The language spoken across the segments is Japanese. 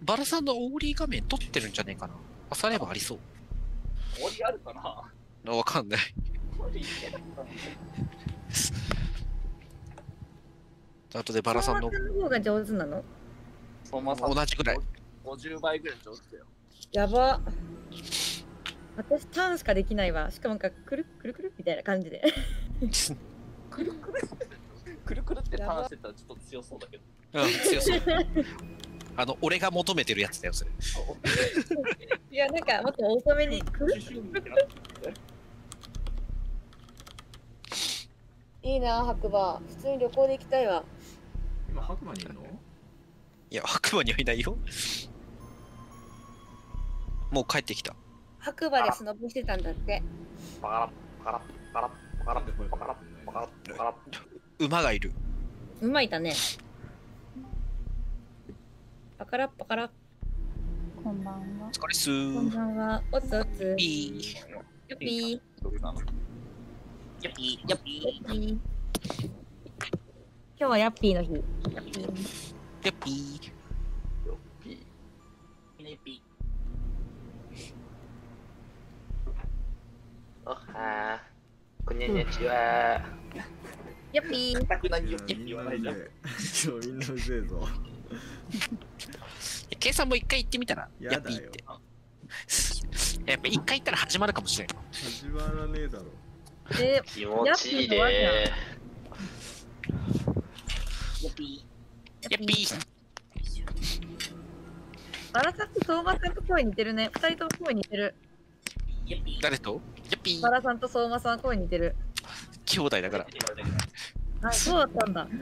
バラさんのオーリー画面撮ってるんじゃねえかな。あ、さればありそう。 オーリーあるかな。 わかんない。 オーリーいけないかな。 あとでバラさんの相馬さんの方が上手なの？ 相馬さん同じくらい。 50倍ぐらい上手だよ。 やば。私ターンしかできないわ。しかもなんかくるくるくるみたいな感じで。 くるくるくるくるってターンしてたらちょっと強そうだけど。 うん、強そう。俺が求めてるやつだよ、それ。 いや、なんかもっと遅めにくる。いいな、白馬。普通に旅行で行きたいわ。 今白馬にいるの？ いや、白馬にはいないよ。もう帰ってきた。 白馬でスノボしてたんだって。 パカラッパカラッパカラッパカラッパカラッパカラッパカラッ。 馬がいる。 馬いたね。パカラッパカラッ。 こんばんは。 お疲れっすこんー。 ばんは。おつおつ。 ピー。 よっぴどれなの？やっぴーやっぴー。よっぴー。今日はヤッピーの日。ヤッピー。 やっぴー。 ーよっぴーねぴー。おはー。こんにちは。 ヤッピー。 全く何言ってみんな言わないじゃん。 みんなうぜえぞ。 計算も一回行ってみたら、 やだよやっぴーって。やっぱ一回行ったら始まるかもしれない。 始まらねえだろ。 気持ちいいでやー。ぴやっぴー。 バラさんと相馬さんと声似てるね。二人とも声似てる。 ー。やっぴー。 誰とやっぴー。 バラさんと相馬さん声似てる。 兄弟だから。 あ、そうだったんだ。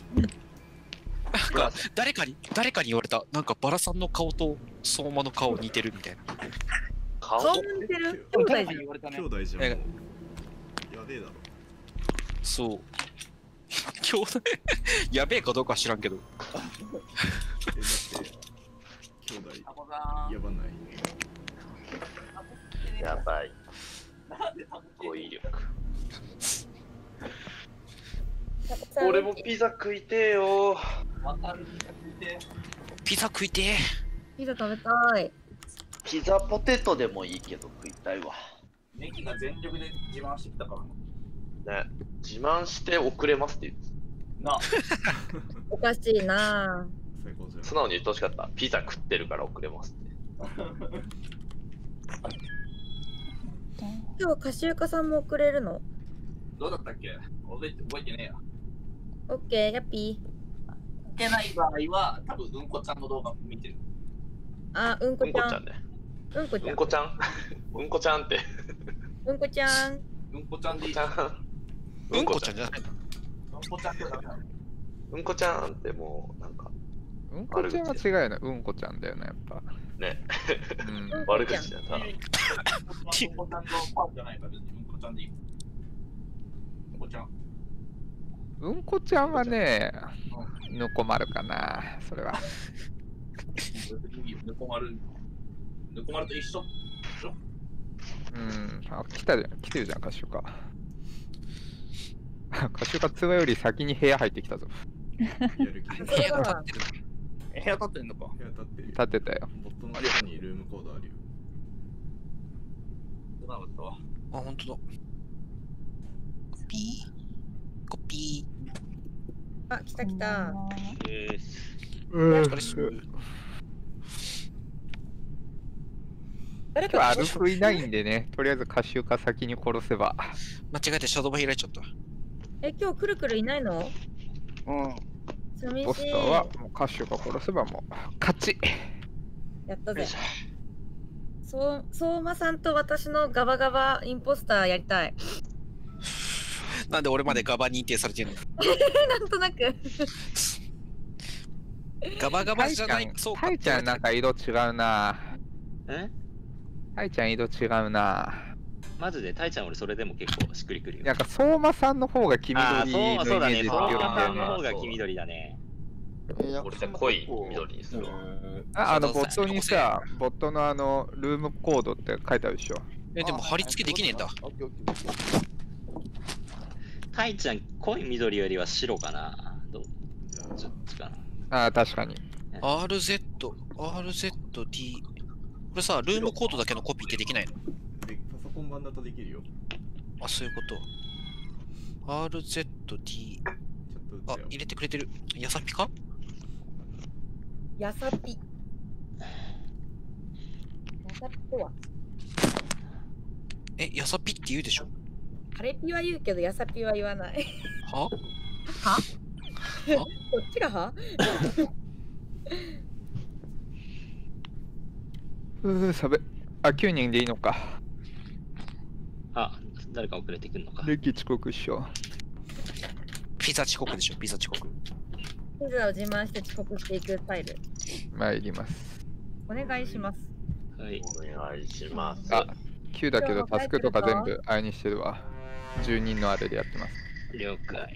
なんか誰かに言われた。なんかバラさんの顔と相馬の顔似てるみたいな。 顔顔も似てる。兄弟じゃん。 言われたね兄。弟じゃん。もうやべえだろ。 そう。兄弟やべえかどうかは知らんけど。 だって兄弟タコさん。 やばない。 やばい。語彙力。俺もピザ食いてえよ。わかる。 ピザ食いてピザ食べたい。 ピザポテトでもいいけど食いたいわ。ネギが全力で自慢してきたからね。自慢して遅れますって言う。な、 おかしいな最高じゃん。 素直に言ってほしかった。ピザ食ってるから遅れますって。 今日カシウカさんも送れるの？ どうだったっけ？覚えてねえや。 オッケー、ヤッピー。 いけない場合は、多分うんこちゃんの動画見てる。 あ、うんこうんちゃん。 こちゃんね。 うんこちゃん。 うんこちゃんうんこちゃんって。 うんこちゃん。 うんこちゃんでいいえ。うんこちゃんじゃないの？ うんこちゃんってダメなの？うんこちゃんってもう、なんか、 うんこちゃんは違うよね。うんこちゃんだよね、やっぱ。 ね、 うん。 悪口だな。 ティうんこちゃんのファンじゃないから、別にうんこちゃんでいい。うんこちゃん。 うんこちゃんはね、ぬこまるかな、それは。 ぬこまると一緒でしょ？ うん。あ、来てるじゃん、カシュカ。カシュカ通話より先に部屋入ってきたぞ。 やる気。部部屋が立ってる。 部屋立ってんのか。 屋立ってるよ。 立ってたよ。 ボットの中にルームコードあるよ。 知らなかったわ。 あ、ほんとだ。ピー。コピあ、来た来た。 うん。 ー。あれすぐ。 誰今日アかルフいないんでね、とりあえずカシュカ先に殺せば。 間違えてシャドウバ開いちゃった。 今日くるくるいないの？ うん。 寂しい。 ポスターはもうカシュカ殺せばもう勝ち。 やったぜよいし。 相馬さんと私のガバガバインポスターやりたい。 なんで俺までガバ認定されてんの？ なんとなく。 ガバガバじゃない。そうか。 タイちゃんなんか色違うな。 えタイちゃん色違うな。 マジでタイちゃん俺それでも結構しっくりくるよ。 なんか相馬さんの方が黄ああ、 緑のイメそうだね。 ージ強いんそうさだよね。 んの方が黄緑だね。 俺じゃ濃い緑にするわ。 ボットにさ、ボットのルームコードって書いてあるでしょ。 でも貼り付けできねえんだ。 タイちゃん濃い緑よりは白かな。どっじゃあちかな。 ああ、確かに。 RZ。 RZD。これさ、ルームコードだけのコピーってできないの？ で、パソコン版だとできるよ。 あ、そういうこと。RZD。 ちょっとあ、入れてくれてる。やさぴか？ やさぴ。やさぴとはえ、やさぴって言うでしょ？ カレピは言うけど、やさぴは言わない。 は？ はこっちがは寒い。あ、9人でいいのか。 あ、誰か遅れてくんのか。 歴遅刻っしょ。 ピザ遅刻でしょ、ピザ遅刻。 ピザを自慢して遅刻していくスタイル。 参ります。 お願いします。 はい。 お願いします。 あ、9だけどタスクとか全部あれにしてるわ。10人のあれでやってます。 了解。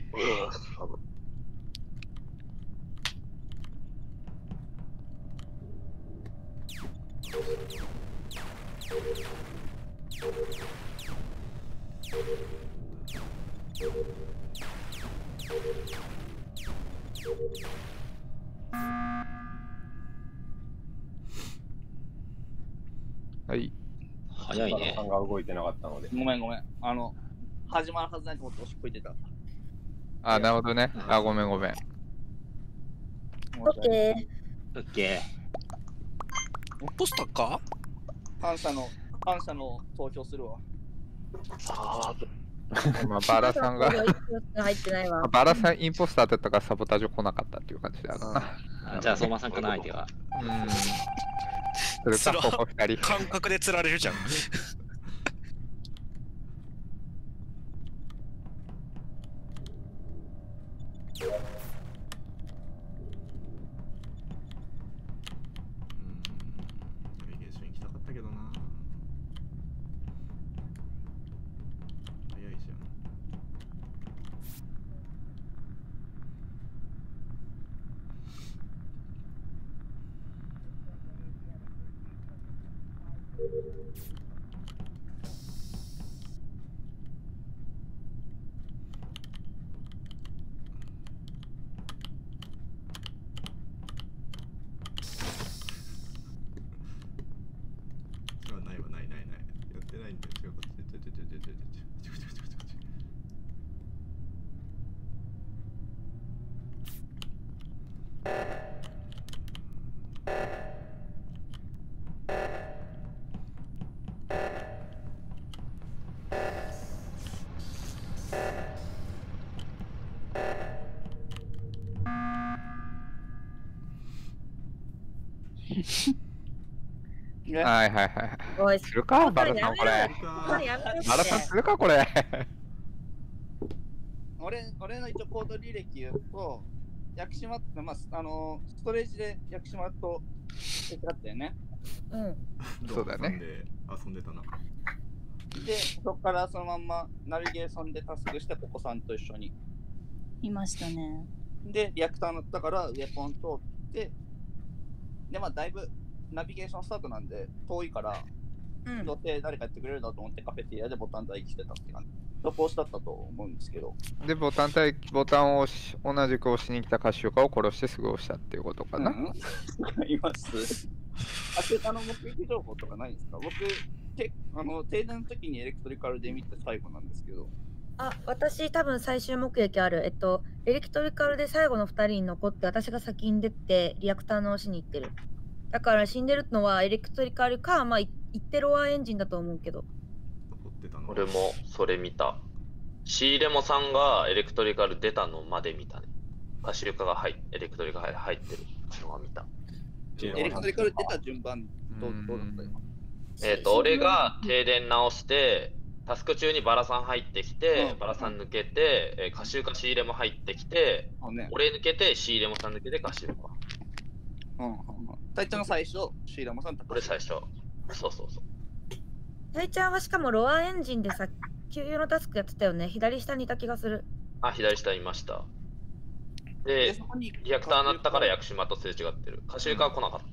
はい。 早いねさ。んが動いてなかったので。 ごめん。始まるはずないと思っておしっこいてた。 あ、なるほどね。あ、ごめん。 オッケー。 オッケポスターか？ 感謝の投票するわ。 さあ、 まあ、バラさんが、 入ってないわ。 バラさんインポスターだったからサボタージュ来なかったっていう感じだな。 ー。あじゃあ、相馬さんかな、相手は。 それか、ここ2人。 感覚で釣られるじゃん。 ナビゲーション行きたかったけどな。早いじゃん。ないわ、ない。やってないんだよ。違う、こっち。 はい。 おい、 するかバラさんこれ。バラさんするかこれ。 俺の一応コード履歴言うと、屋久島って、ストレージで屋久島と手伝ったよね。 そうだね。 遊んでたな。 で、そこからそのまんまナビゲーションでタスクして、ここさんと一緒に。 いましたね。 で、リアクター乗ったからウェポン通って、で、だいぶナビゲーションスタートなんで遠いから、予定誰かやってくれるだと思ってカフェテリアでボタン待機してたって感じ。そこ押しだったと思うんですけど。 で、ボタンを同じく押しに来たカシオカを殺してすぐ押したっていうことかな。 います。目撃情報とかないんですか？僕、停電の時にエレクトリカルで見て最後なんですけど。 あ、私多分最終目撃ある。エレクトリカルで最後の2人に残って、私が先に出て、リアクターの押しに行ってる。だから死んでるのはエレクトリカルか、行ってロアエンジンだと思うけど。 俺もそれ見た。シーレモさんがエレクトリカル出たのまで見たね。カシルカがエレクトリカル入ってるのは見た。 エレクトリカル出た順番どうだったよ。 俺が停電直して、タスク中にバラさん入ってきて、バラさん抜けて、カシューカシーレモ入ってきて、俺抜けて、シーレモさん抜けてカシューカ。 タイちゃんが最初、シーレモさん俺最初。そう。 タイちゃんはしかもロアエンジンでさ、給油のタスクやってたよね。左下にいた気がする。 あ、左下いました。で、リアクターになったから屋久島とすれ違ってる。カシューカは来なかった。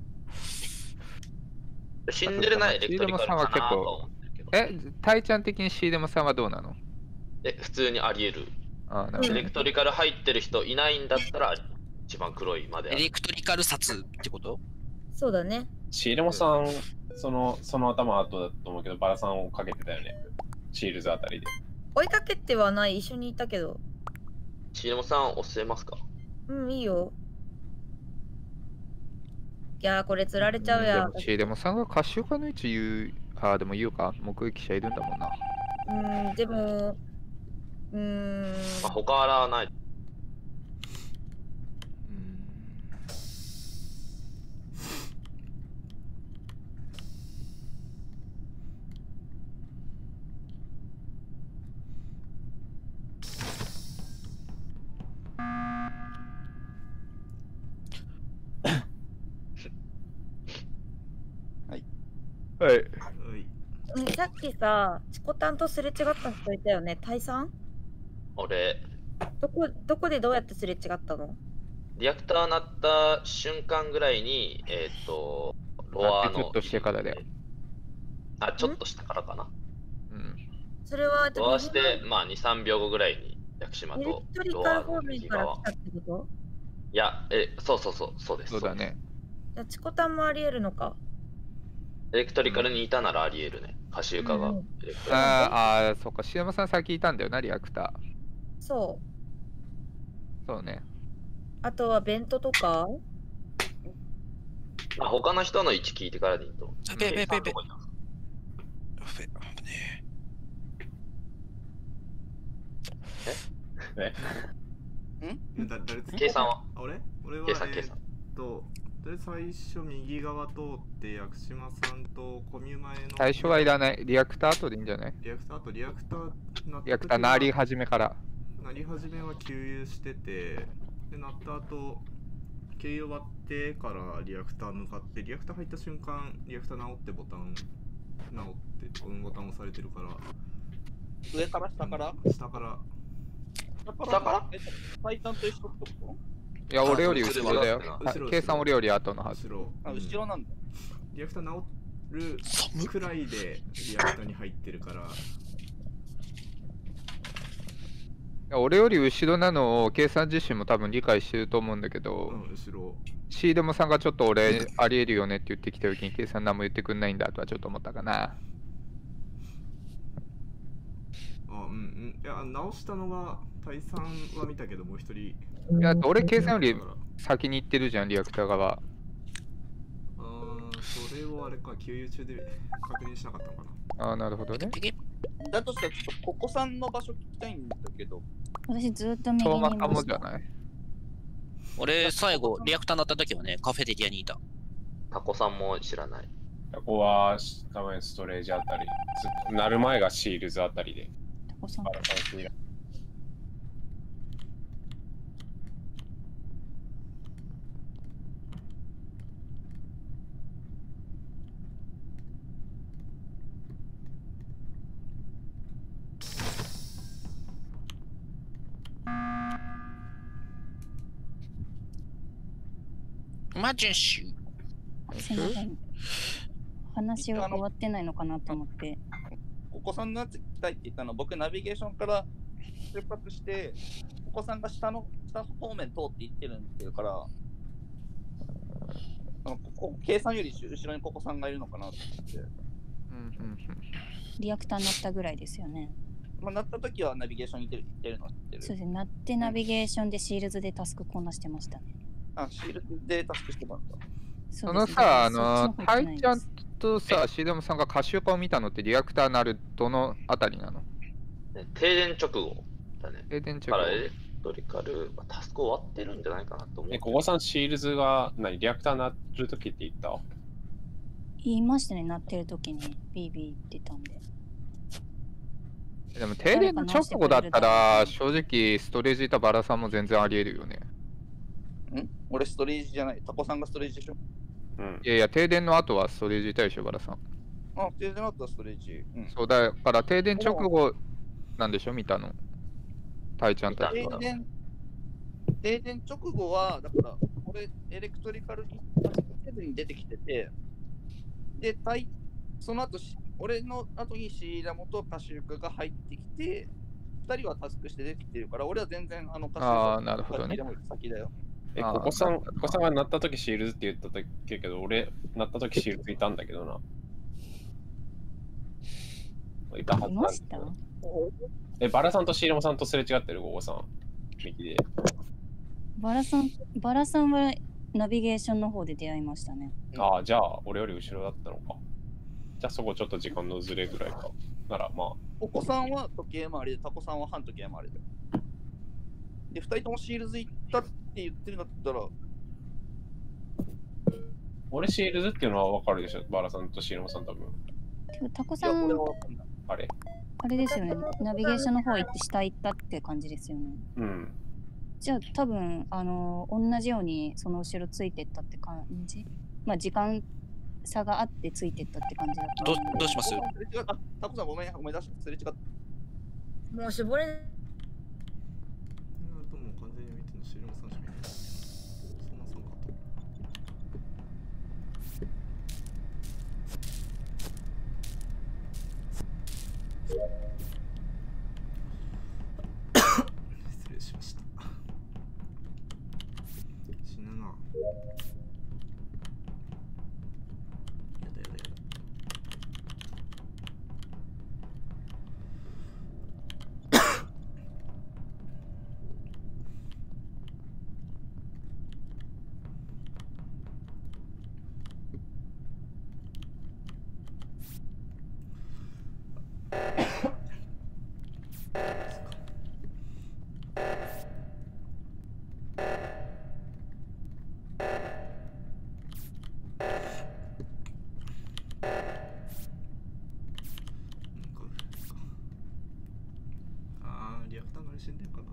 死んでるなエレクトリカルかなと思ってるけど。 タイちゃん的にシーデモさんはどうなの？ 普通にあり得る。 なるほど。 エレクトリカル入ってる人いないんだったら一番黒いまで。 エレクトリカル札ってこと？ そうだね。 シーレモさん、その頭後だと思うけど、バラさんをかけてたよね。シールズあたりで。 追いかけてはない、一緒にいたけど。 シーレモさん、押せますか？ うん、いいよ。いやー、これ釣られちゃうや。 でもさんがカシオカの位置言う、でも言うか、目撃者いるんだもんな。 でも、 他はない。 はい。 さっきさ、チコタンとすれ違った人いたよね。タイさん？ 俺、 どこでどうやってすれ違ったの？ リアクター鳴った瞬間ぐらいに、ロアの。 ちょっとしてからだよ。 ちょっとしたからかな。 それは、 ロアして、まあ、2、3秒後ぐらいに、屋久島とエレクトリカル方面から来たってこと？ いや、そうです。 そうだね。 じゃあ、チコタンもあり得るのか。 エレクトリカルにいたならあり得るね。カシウカが。 そっか、シヤマさん先いたんだよな、リアクター。 そうね。 あとはベントとか？ 他の人の位置聞いてからでいいと。計算は？ 俺は最初右側通って屋久島さんとコミュ前の最初はいらない。リアクター後でいいんじゃない？ リアクター鳴り始めから鳴り始めは給油してて、で鳴った後給油終わってからリアクター向かって、リアクター入った瞬間リアクター直ってボタン直ってこのボタン押されてるから、 上から下から？ 下からタイタンと一緒ってこと？ いや、俺より後ろだよ。計算俺より後のはず。 後ろなんだ。 リアクター直るくらいでリアクターに入ってるから。いや、俺より後ろなのを計算自身も多分理解してると思うんだけど、 後ろ。 シーデモさんがちょっと俺ありえるよねって言ってきた時に計算何も言ってくんないんだとはちょっと思ったかな。 いや、直したのがタイさんは見たけど、もう一人。いや、俺計算より先に行ってるじゃん、リアクター側。 それをあれか、給油中で確認しなかったのかな。なるほどね。 だとしたらちょっとココさんの場所聞きたいんだけど。 私ずっと右にいました。 もじゃない？ 俺、最後、リアクターになった時はね、カフェテリアにいた。 タコさんも知らない。 タコは多分ストレージあたり、なる前がシールズあたりで。 タコさん。 マジシュすいません。話が終わってないのかなと思って。 お子さんのやつ聞きたいって言ったの、僕ナビゲーションから出発して、お子さんが下方面通って行ってるっていうから、計算より後ろにお子さんがいるのかなと思って。 リアクターになったぐらいですよね。 なった時はナビゲーションに行ってるの知ってる。 そうですね、なってナビゲーションでシールズでタスクこなしてましたね。 シールズでタスクしてもらった。 そのさ、タイちゃんとさ、シーデモさんがカシオカを見たのってリアクターなるどのあたりなの？ 停電直後だね。 停電直後。 からエレクトリカル、タスク終わってるんじゃないかなと思う。 ここさんシールズがリアクター鳴るときって言った？ 言いましたね、鳴ってるときにビービー言ってたんで。 でも停電の直後だったら正直ストレージいたバラさんも全然ありえるよね。 俺ストレージじゃない。タコさんがストレージでしょ。 いやいや、停電の後はストレージいたでしょ、バラさん。 停電の後はストレージ。 そうだから停電直後なんでしょ、見たの。タイちゃんたちは。 停電直後は、だから俺エレクトリカルに出てきてて、で、その後俺の後にシーラモとカシウカが入ってきて、2人はタスクして出てきてるから、俺は全然カシウカなるほどね。 先だよ。 ここさんが鳴った時シールズって言った時けど、俺、鳴った時シールズいたんだけどな。いたはずなんだけど。バラさんとシーラモさんとすれ違ってる、ここさん。右で。 バラさんはナビゲーションの方で出会いましたね。 ああ、じゃあ、俺より後ろだったのか。じゃあ、そこちょっと時間のずれぐらいか。なら、まあ。 お子さんは時計回りで、タコさんは反時計回りで。で、2人ともシールズ行ったって言ってるんだったら、 俺シールズっていうのは分かるでしょ、バラさんとシーラモさん多分。 タコさん、 あれあれですよね。ナビゲーションの方行って下行ったって感じですよね。 うん。 じゃあ多分、同じようにその後ろついてったって感じ。まあ時間差があってついてったって感じだと思う。 どうします？ タコさんごめん、思い出した。すれ違った。 もう絞れもう完全に見てるのシーラモさんしかいない。そんなそうかと。失礼しました。死ぬな。やだやだやだ。リアクターが死んでるかな。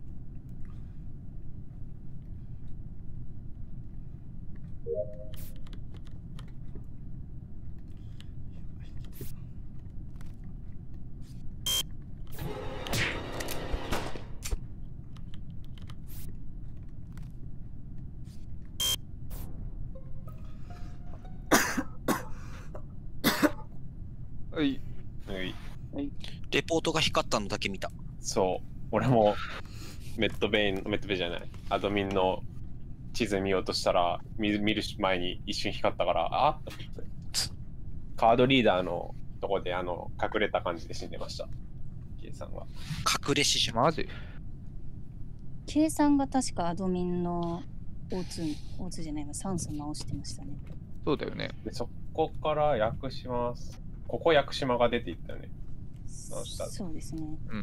はい。 レポートが光ったのだけ見た。 そう、俺もメットベイじゃない、アドミンの地図見ようとしたら、見る前に一瞬光ったから、あっと思って。カードリーダーのとこで隠れた感じで死んでました。K さんは。 隠れ死者。 マジ？ K さんが確かアドミンの O2 じゃないわ、酸素直してましたね。 そうだよね。 で、そこから屋久島、ここ屋久島が出ていったよね。 そうですね。 うん。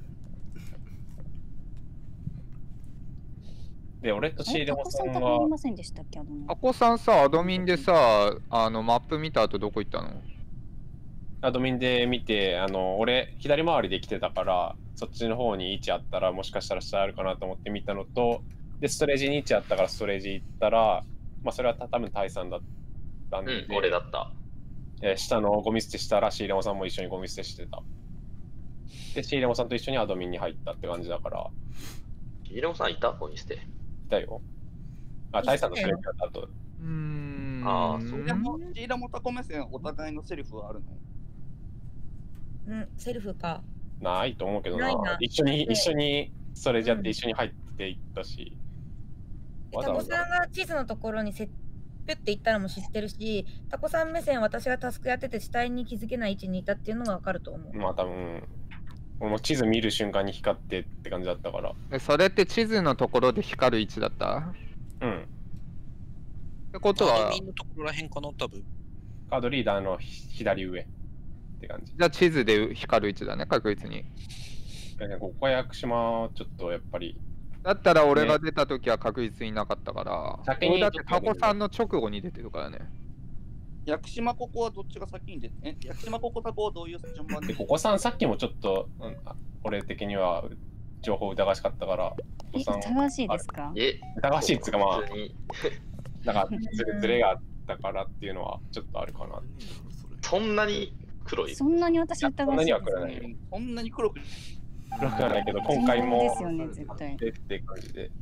で、俺とシーレモさんタコさんは。 いませんでしたっけ、アドミン。 タコさんさ、アドミンでさ、マップ見た後どこ行ったの？ アドミンで見て、俺、左回りで来てたから、そっちの方に位置あったら、もしかしたら下あるかなと思って見たのと、で、ストレージに位置あったから、ストレージ行ったら、まあ、それは多分タイさんだったんで、 俺だった。 下のゴミ捨てしたら、シーレモさんも一緒にゴミ捨てしてた。で、シーレモさんと一緒にアドミンに入ったって感じだから。 シーレモさんいた？ゴミ捨て。いたよ。あ、タイさんのセリフだった後。 ああ、そう。 でも、シーラモタコ目線、お互いのセリフはあるの？ セルフか。 ないと思うけどな。一緒にそれじゃって一緒に入っていったし。 タコさんが地図のところにピュッて行ったのも知ってるし、タコさん目線私がタスクやってて死体に気づけない位置にいたっていうのがわかると思う。 まあ多分、俺も地図見る瞬間に光ってって感じだったから。 それって地図のところで光る位置だった？ うん。 ってことは、 アドミンのところらへんかな、多分。 カードリーダーの左上って感じ。 じゃあ地図で光る位置だね、確実に。 ここ屋久島ちょっとやっぱり。 だったら俺が出た時は確実になかったから、 先にだってタコさんの直後に出てるからね。 屋久島ここはどっちが先に出て、屋久島ここタコはどういう順番で？ ここさんさっきもちょっと、俺的には情報疑わしかったから。 疑わしいですか？ 疑わしいっつうかまあ、なんかズレがあったからっていうのはちょっとあるかな。 そんなに黒い？ そんなに私疑わしいですか？ そんなには黒ないよ。 そんなに黒くはないけど、今回もですよね、絶対。 って感じで。 い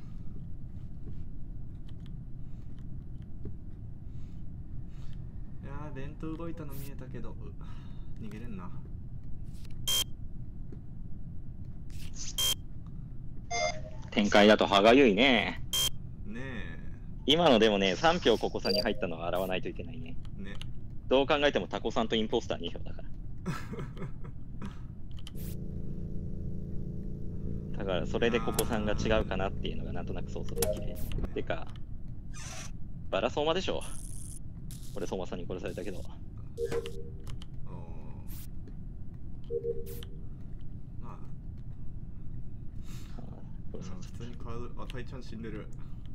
やー、弁当動いたの見えたけど、逃げれんな。 展開だと歯がゆいね。 今のでもね、3票ここさんに入ったのは洗わないといけないね。 ね。 どう考えてもタコさんとインポスター2票だから。だからそれでここさんが違うかなっていうのがなんとなく想像できる。てか、バラソーマでしょ。俺相馬さんに殺されたけど。 まあ、普通にカード、あ、タイちゃん死んでる。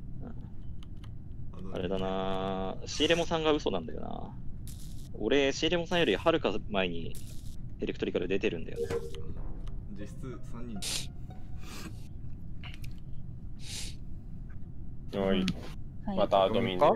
あれだなぁ、シーレモさんが嘘なんだよな。俺、シーレモさんよりはるか前にエレクトリカル出てるんだよね。 実質3人。 はい。またアドミンです。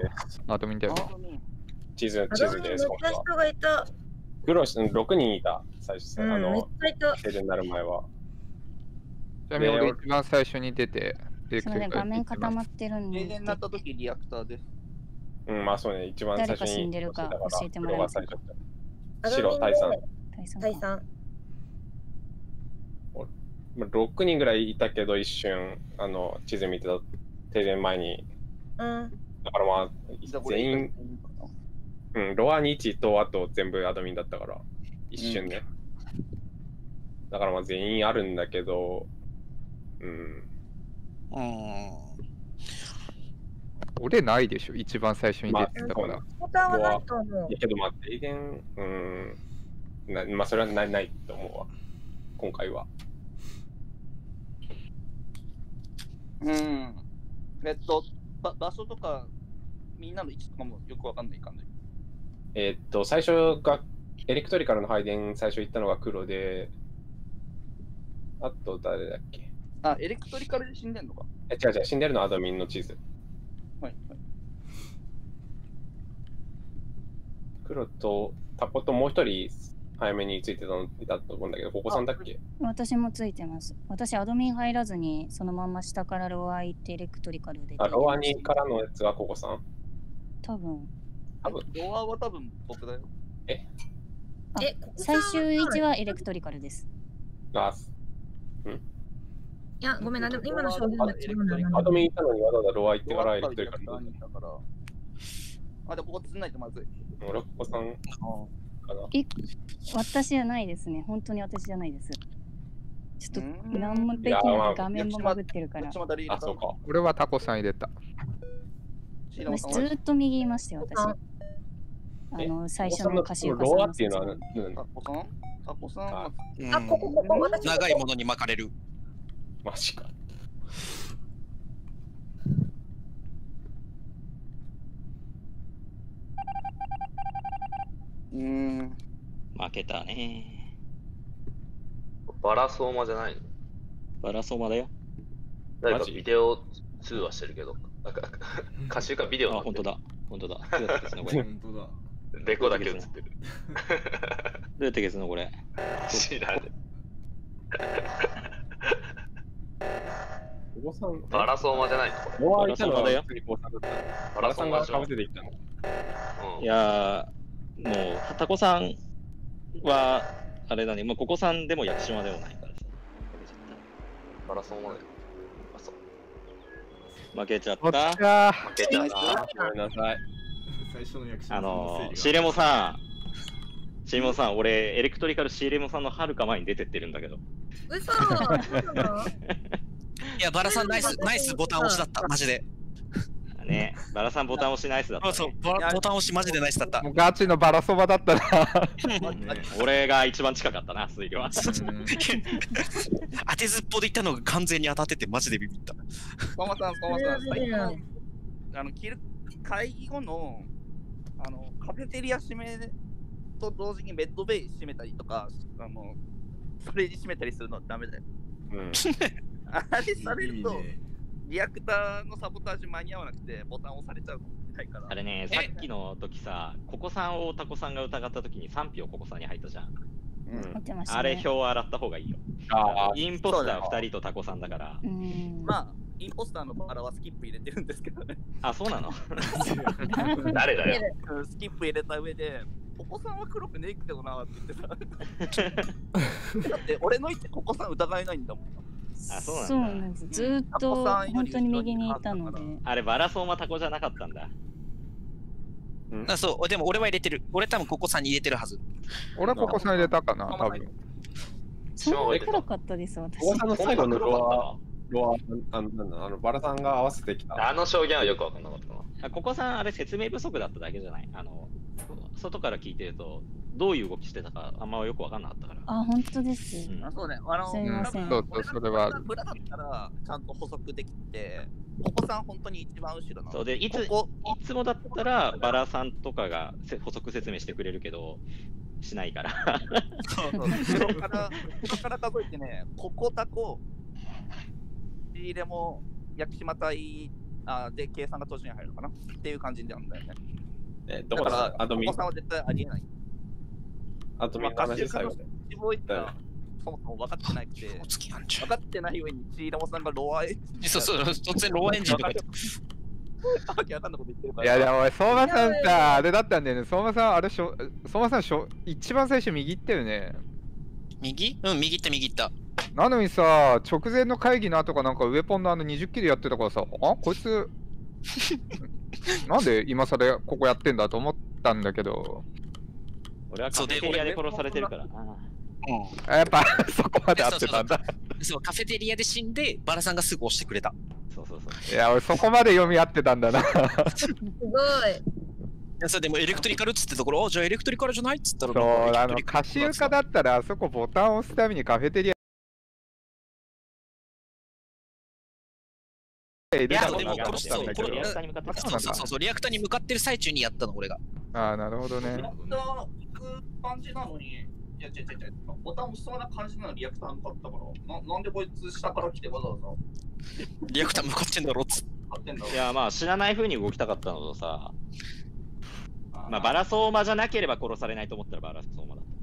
アドミンだよ。 地図です。 めっちゃ人がいた。 黒6人いた、最初、 めっちゃいた。 停電になる前は。 ちなみに俺一番最初に出て、 すみません、画面固まってるんで。 停電になった時リアクターです。 うん、まあそうね、一番最初に。 誰か死んでるか教えてもらえますか。 白、タイさん。 タイさん。 6人ぐらいいたけど、一瞬、地図見てた、停電前に。 うん。 だからまあ、全員、うん、ロアニチとあと全部アドミンだったから、一瞬ね。だからまあ全員あるんだけど、 俺ないでしょ、一番最初に出てたから。 ボタンはないと思う。 いやけどまあ、停電、まあそれはないと思うわ、今回は。 場所とか、みんなの位置とかもよくわかんない感じ。 最初が、エレクトリカルの配電最初行ったのが黒で、あと誰だっけ？ あ、エレクトリカルで死んでんのか？ 違う、死んでるのはアドミンの地図。 はい。 黒とタコともう一人早めについてたと思うんだけど、ここさんだっけ？ 私もついてます。私、アドミン入らずに、そのまま下からロア行ってエレクトリカルで。 あ、ロアにからのやつがここさん？ 多分。 ロアは多分僕だよ。 最終位置はエレクトリカルです。 いや、ごめんな、でも今の証言が違うんだよな。 アドミン行ったのにわざわざロア行ってからエレクトリカルに。 あ、でもここつんないとまずい。 俺はここさんかな。 私じゃないですね。本当に私じゃないです。ちょっと何もできない。画面もバグってるから。 あ、そうか。 俺はタコさん入れた。 私ずーっと右いましたよ、私。最初の歌集ロアっていうのはタコさんは長いものに巻かれる。 マジか。 負けたね。 バラソーマじゃないの？ バラソーマだよ。 誰かビデオ通話してるけど。歌集かビデオ。 あ、本当だ。本当だ。どうやって消すのこれ。デコだけ映ってる。 どうやって消すのこれ。 知らねえ。 バラソーマじゃないの？ バラソーマだよ。 バラソーマがかぶせていったの。 いやー、もう、タコさんは、あれだね、もうここさんでも屋久島でもないからさ。 バラソーマだよ。 負けちゃった。 負けちゃった。 ごめんなさい。 最初の役者シーレモさん、俺、エレクトリカルシーレモさんのはるか前に出てってるんだけど。 嘘いや、バラさんナイスボタン押しだった、マジで。 ね、バラさんボタン押しナイスだった、ね。 そう、ボタン押しマジでナイスだった。 もうガチのバラそばだったな。 俺が一番近かったな、推理は。 当てずっぽで言ったのが完全に当たってて、マジでビビった。 コマさん、会議後のカフェテリア閉めと同時にベッドベイ閉めたりとか、ストレージ閉めたりするのはダメだよ。あれされると、リアクターのサボタージュ間に合わなくてボタン押されちゃうのないから。 あれね、さっきの時さ、ココさんをタコさんが疑った時に3票ココさんに入ったじゃん。あれ票洗った方がいいよ。インポスター2人とタコさんだから。 まあ、インポスターのバラはスキップ入れてるんですけどね。 あ、そうなの？ 誰だよ。 スキップ入れた上で、ココさんは黒くねえけどなって言ってた。だって俺の言ってココさん疑えないんだもん。 そうなんです。ずーっと本当に右にいたので。 あれ、バラソーマタコじゃなかったんだ。 そう、でも俺は入れてる。俺多分ここさんに入れてるはず。 俺ここさん入れたかな、多分。 そんなに暗かったです、私。 ここさんの最後のロア、バラさんが合わせてきた。 あの証言はよくわかんなかったな。 ここさん、あれ説明不足だっただけじゃない？外から聞いてると、どういう動きしてたかあんまよくわかんなかったから。 あ、本当です。 そうね、 すみません。 それは。 村だったら、ちゃんと補足できて、ここさん本当に一番後ろなの。 そうで、いつもだったら、バラさんとかが補足説明してくれるけど、しないから。 後ろから数えてね、ここタコ、仕入れも屋久島隊で計算が途中に入るのかなっていう感じなんだよね。 どこだから、ここさんは絶対ありえない。 あとみんな話最後で。 死亡位置がそもそも分かってなくて、分かってない上にチーラモさんがロアエンジン。 そう、突然ロアエンジンとか言って。 わけわかんないこと言ってるから。 いや、でも、相馬さんさ、あれだったんだよね。相馬さん、あれ、相馬さん、一番最初右行ったよね。 右？うん、右行った。 なのにさ、直前の会議の後かなんか、ウェポンの20キロやってたからさ、こいつ、なんで今更ここやってんだと思ったんだけど。 俺はカフェテリアで殺されてるからな。 やっぱそこまで合ってたんだ。 そう、カフェテリアで死んで、バラさんがすぐ押してくれた。 そう。 いや、俺そこまで読み合ってたんだな。 すごい。 いや、それでもエレクトリカルっつってところ、じゃあエレクトリカルじゃないっつったら、 そう、カシウカだったら、あそこボタンを押すためにカフェテリア。 いや、でも殺したんだけど。そう、リアクターに向かってる最中にやったの、俺が。 ああ、なるほどね。 リアクター行く感じなのに、いや、違う、ボタン押しそうな感じなのにリアクター向かったから、なんでこいつ下から来てわざわざ。 リアクター向かってんだろっつ。 いや、まあ、知らない風に動きたかったのとさ、まあ、バラソーマじゃなければ殺されないと思ったらバラソーマだった。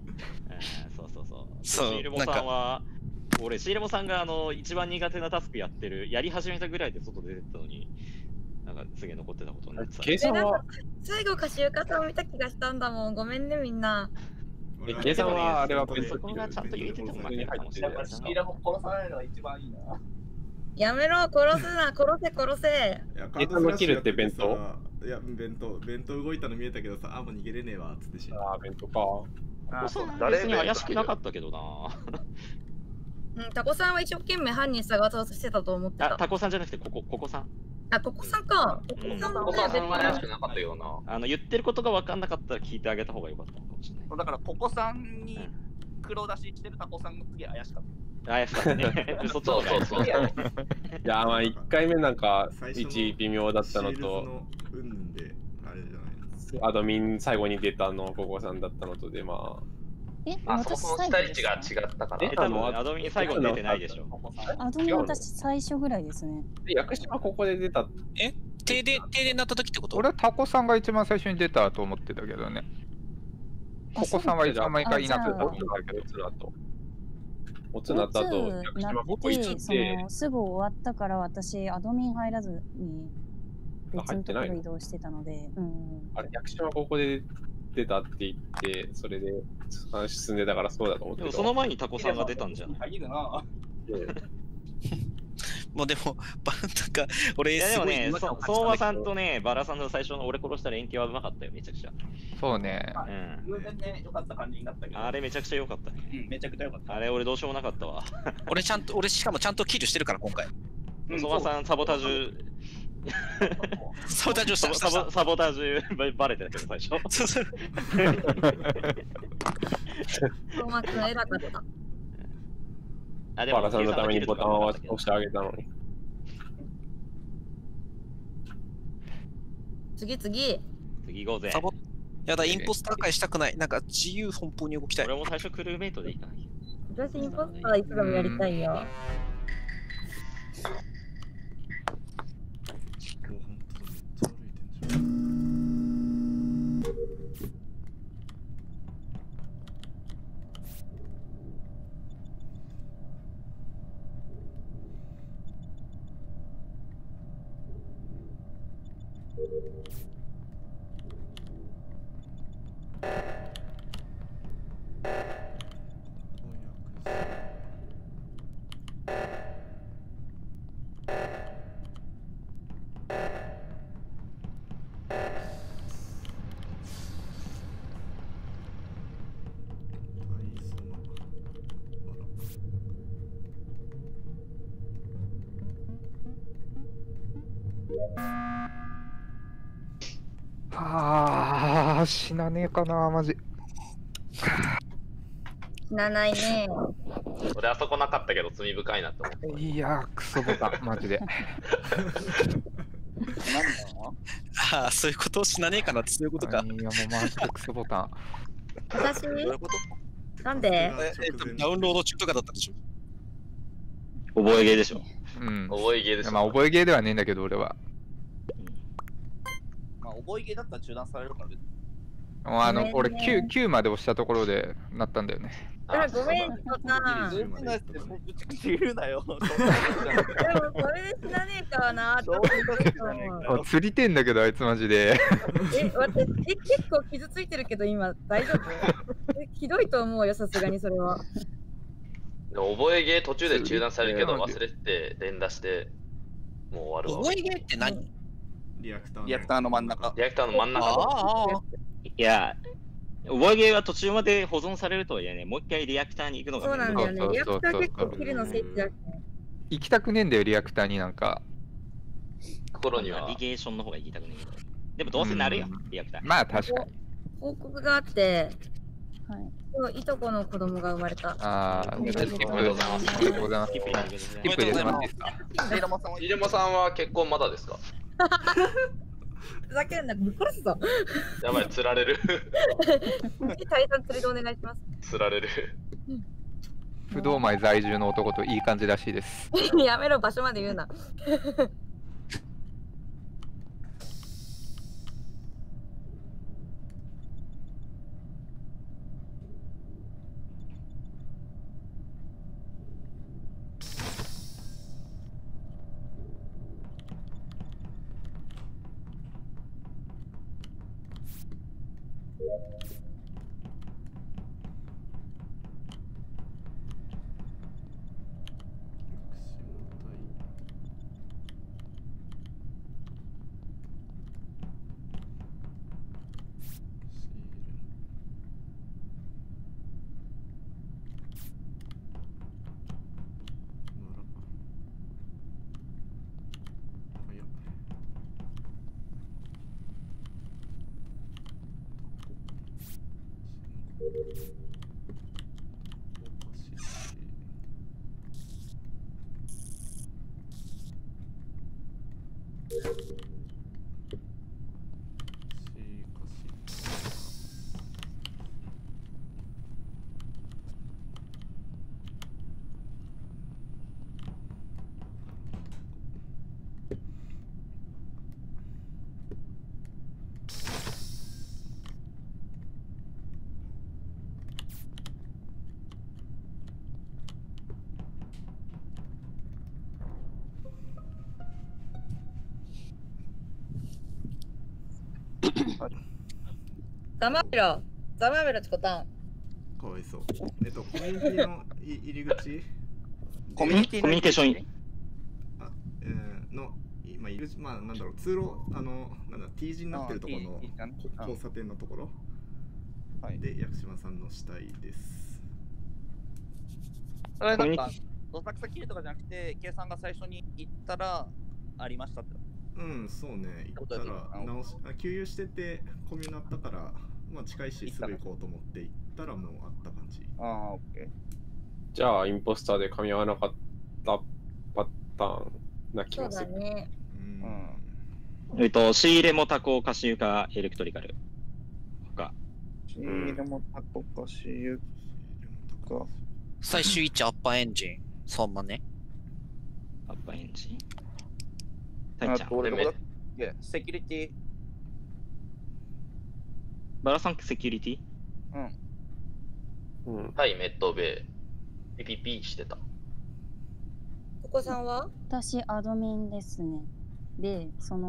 そう。シールモさんは、俺、シーレモさんが一番苦手なタスクやり始めたぐらいで外出てったのに、なんかすげえ残ってたことになってた。 計算は最後、カシウカさんを見た気がしたんだもん。ごめんね、みんな。 計算はあれはそこがちゃんと言えてても負けるかもしれない。 シーレモ殺さないのが一番いいな。 やめろ、殺すな、殺せ。 計算のキルって弁当？ いや、弁当動いたの見えたけどさ、もう逃げれねえわ、つってしまう。弁当か。 別に怪しくなかったけどな。 タコさんは一生懸命犯人探そうとしてたと思ってた。 タコさんじゃなくて、ここさん。 ここさんか。 ここさんは怪しくなかったよな。 言ってることが分かんなかったら聞いてあげた方がよかったかもしれない。 だから、ここさんに黒出ししてるタコさんが次怪しかった。 怪しかったね。 そう。 いや、まあ、1回目なんか、微妙だったのと、アドミン最後に出たの、ここさんだったのとで、まあ。 そもそも期待値が違ったから。 多分アドミン最後に出てないでしょ。 アドミン私最初ぐらいですね。 屋久島ここで出た。 停電になった時ってこと？ 俺はタコさんが一番最初に出たと思ってたけどね。ここさんは一番毎回いなかったと思ったけど、 おつなった後、 屋久島ここ行ってすぐ終わったから私アドミン入らずに別のところ移動してたので。 あれ、屋久島ここで出たって言って、それで話進んでたからそうだと思って。 でもその前にタコさんが出たんじゃん。 もうでも、なんか、俺、 でもね、相馬さんとね、バラさんの最初の俺殺した連携はうまかったよ、めちゃくちゃ。 そうね。 偶然ね、良かった感じになったけど。 あれめちゃくちゃ良かったね。 めちゃくちゃ良かった。 あれ俺どうしようもなかったわ。 俺しかもちゃんとキルしてるから、今回。 相馬さん、サボタージュ。 サボタージュした。 サボタージュバレてたけど、最初。 相馬くん偉かった。 バラさんのためにボタンを押してあげたのに。 次行こうぜ。 やだ、インポスター会したくない。なんか自由奔放に動きたい。 俺も最初クルーメイトでいいかな。 私インポスターいつでもやりたいよ。 ああ、死なねえかな、マジ。 死なないね。 俺あそこなかったけど罪深いなって思った。 いやー、クソボタン、マジで。 ああ、そういうこと死なねえかなってそういうことか。 いや、もうマジでクソボタン。 私どういうことなんでダウンロード中とかだったでしょ。 覚えゲーでしょ。 うん。 覚えゲーでしょ。 まあ、覚えゲーではねえんだけど、俺は。 まあ、覚えゲーだったら中断されるから別に。 俺9まで押したところでなったんだよね。 ごめん、ボタン。 ぶち口言うなよ。 でもこれで死なねえかはなって思う。 釣りてんだけど、あいつマジで。 私結構傷ついてるけど今大丈夫？ひどいと思うよ、さすがにそれは。 でも覚えゲー途中で中断されるけど忘れて連打してもう終わるわ。 覚えゲーって何？ リアクターの真ん中。 リアクターの真ん中。 いや、覚えゲーは途中まで保存されるとはいえね、もう一回リアクターに行くのがそうなんだよね。リアクター結構切るの聖地だしね。 行きたくねえんだよ、リアクターになんか。 心には。 ナビゲーションの方が行きたくねえけど。でもどうせなるよ、リアクター。 まあ確かに。 報告があって、はい、いとこの子供が生まれた。 ああ、おめでとうございます。 おめでとうございます。入れもさんは結婚まだですか？ ふざけんな、ぶっ殺すぞ。 やばい、釣られる。 対談釣りでお願いします。 釣られる。 不動前在住の男といい感じらしいです。 やめろ、場所まで言うな。ざまみろ、ざまみろチコタン。 かわいそう。コミュニティの入り口コミュニケーションの、まあ、なんだろう、通路、なんだ、T 字になってるところの交差点のところで、屋久島さんの死体です。 それなんか、どさくさ切るとかじゃなくて、計算が最初に行ったら、ありましたって。 うん、そうね、行ったら給油してて、コミュになったから、まあ、近いし、すぐ行こうと思って行ったら、もうあった感じ。 ああ、オッケー。 じゃあ、インポスターで噛み合わなかったパターンな気がする。 そうだね。 仕入れもタコ、カシユカ、エレクトリカル。他。 仕入れもタコ、カシユカ。 最終位置アッパーエンジン。そんなね。 アッパーエンジン。 あと俺どこだっけ？セキュリティ。 バラさんセキュリティ？ はい、メットベイ。ピピピしてた。 お子さんは？ 私、アドミンですね。で、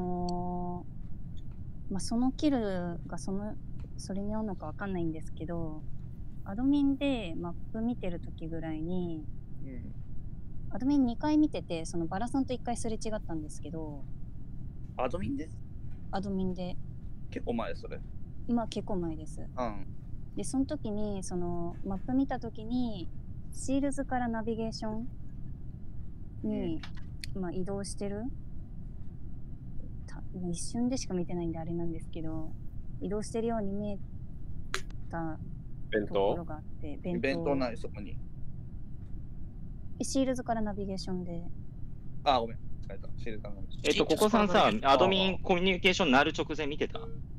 まあ、そのキルがそれに合うのかわかんないんですけど、アドミンでマップ見てる時ぐらいに、アドミン2回見てて、そのバラさんと1回すれ違ったんですけど。 アドミンです。 アドミンで。 結構前それ。 まあ結構前です。で、その時に、マップ見た時に、シールズからナビゲーションに、まあ移動してるもう一瞬でしか見てないんであれなんですけど、移動してるように見えたところがあって、 弁当ない、そこに。 シールズからナビゲーションで。 あ、ごめん。疲れた。シールズからナビゲーション。 ここさんさ、アドミンコミュニケーションなる直前見てた？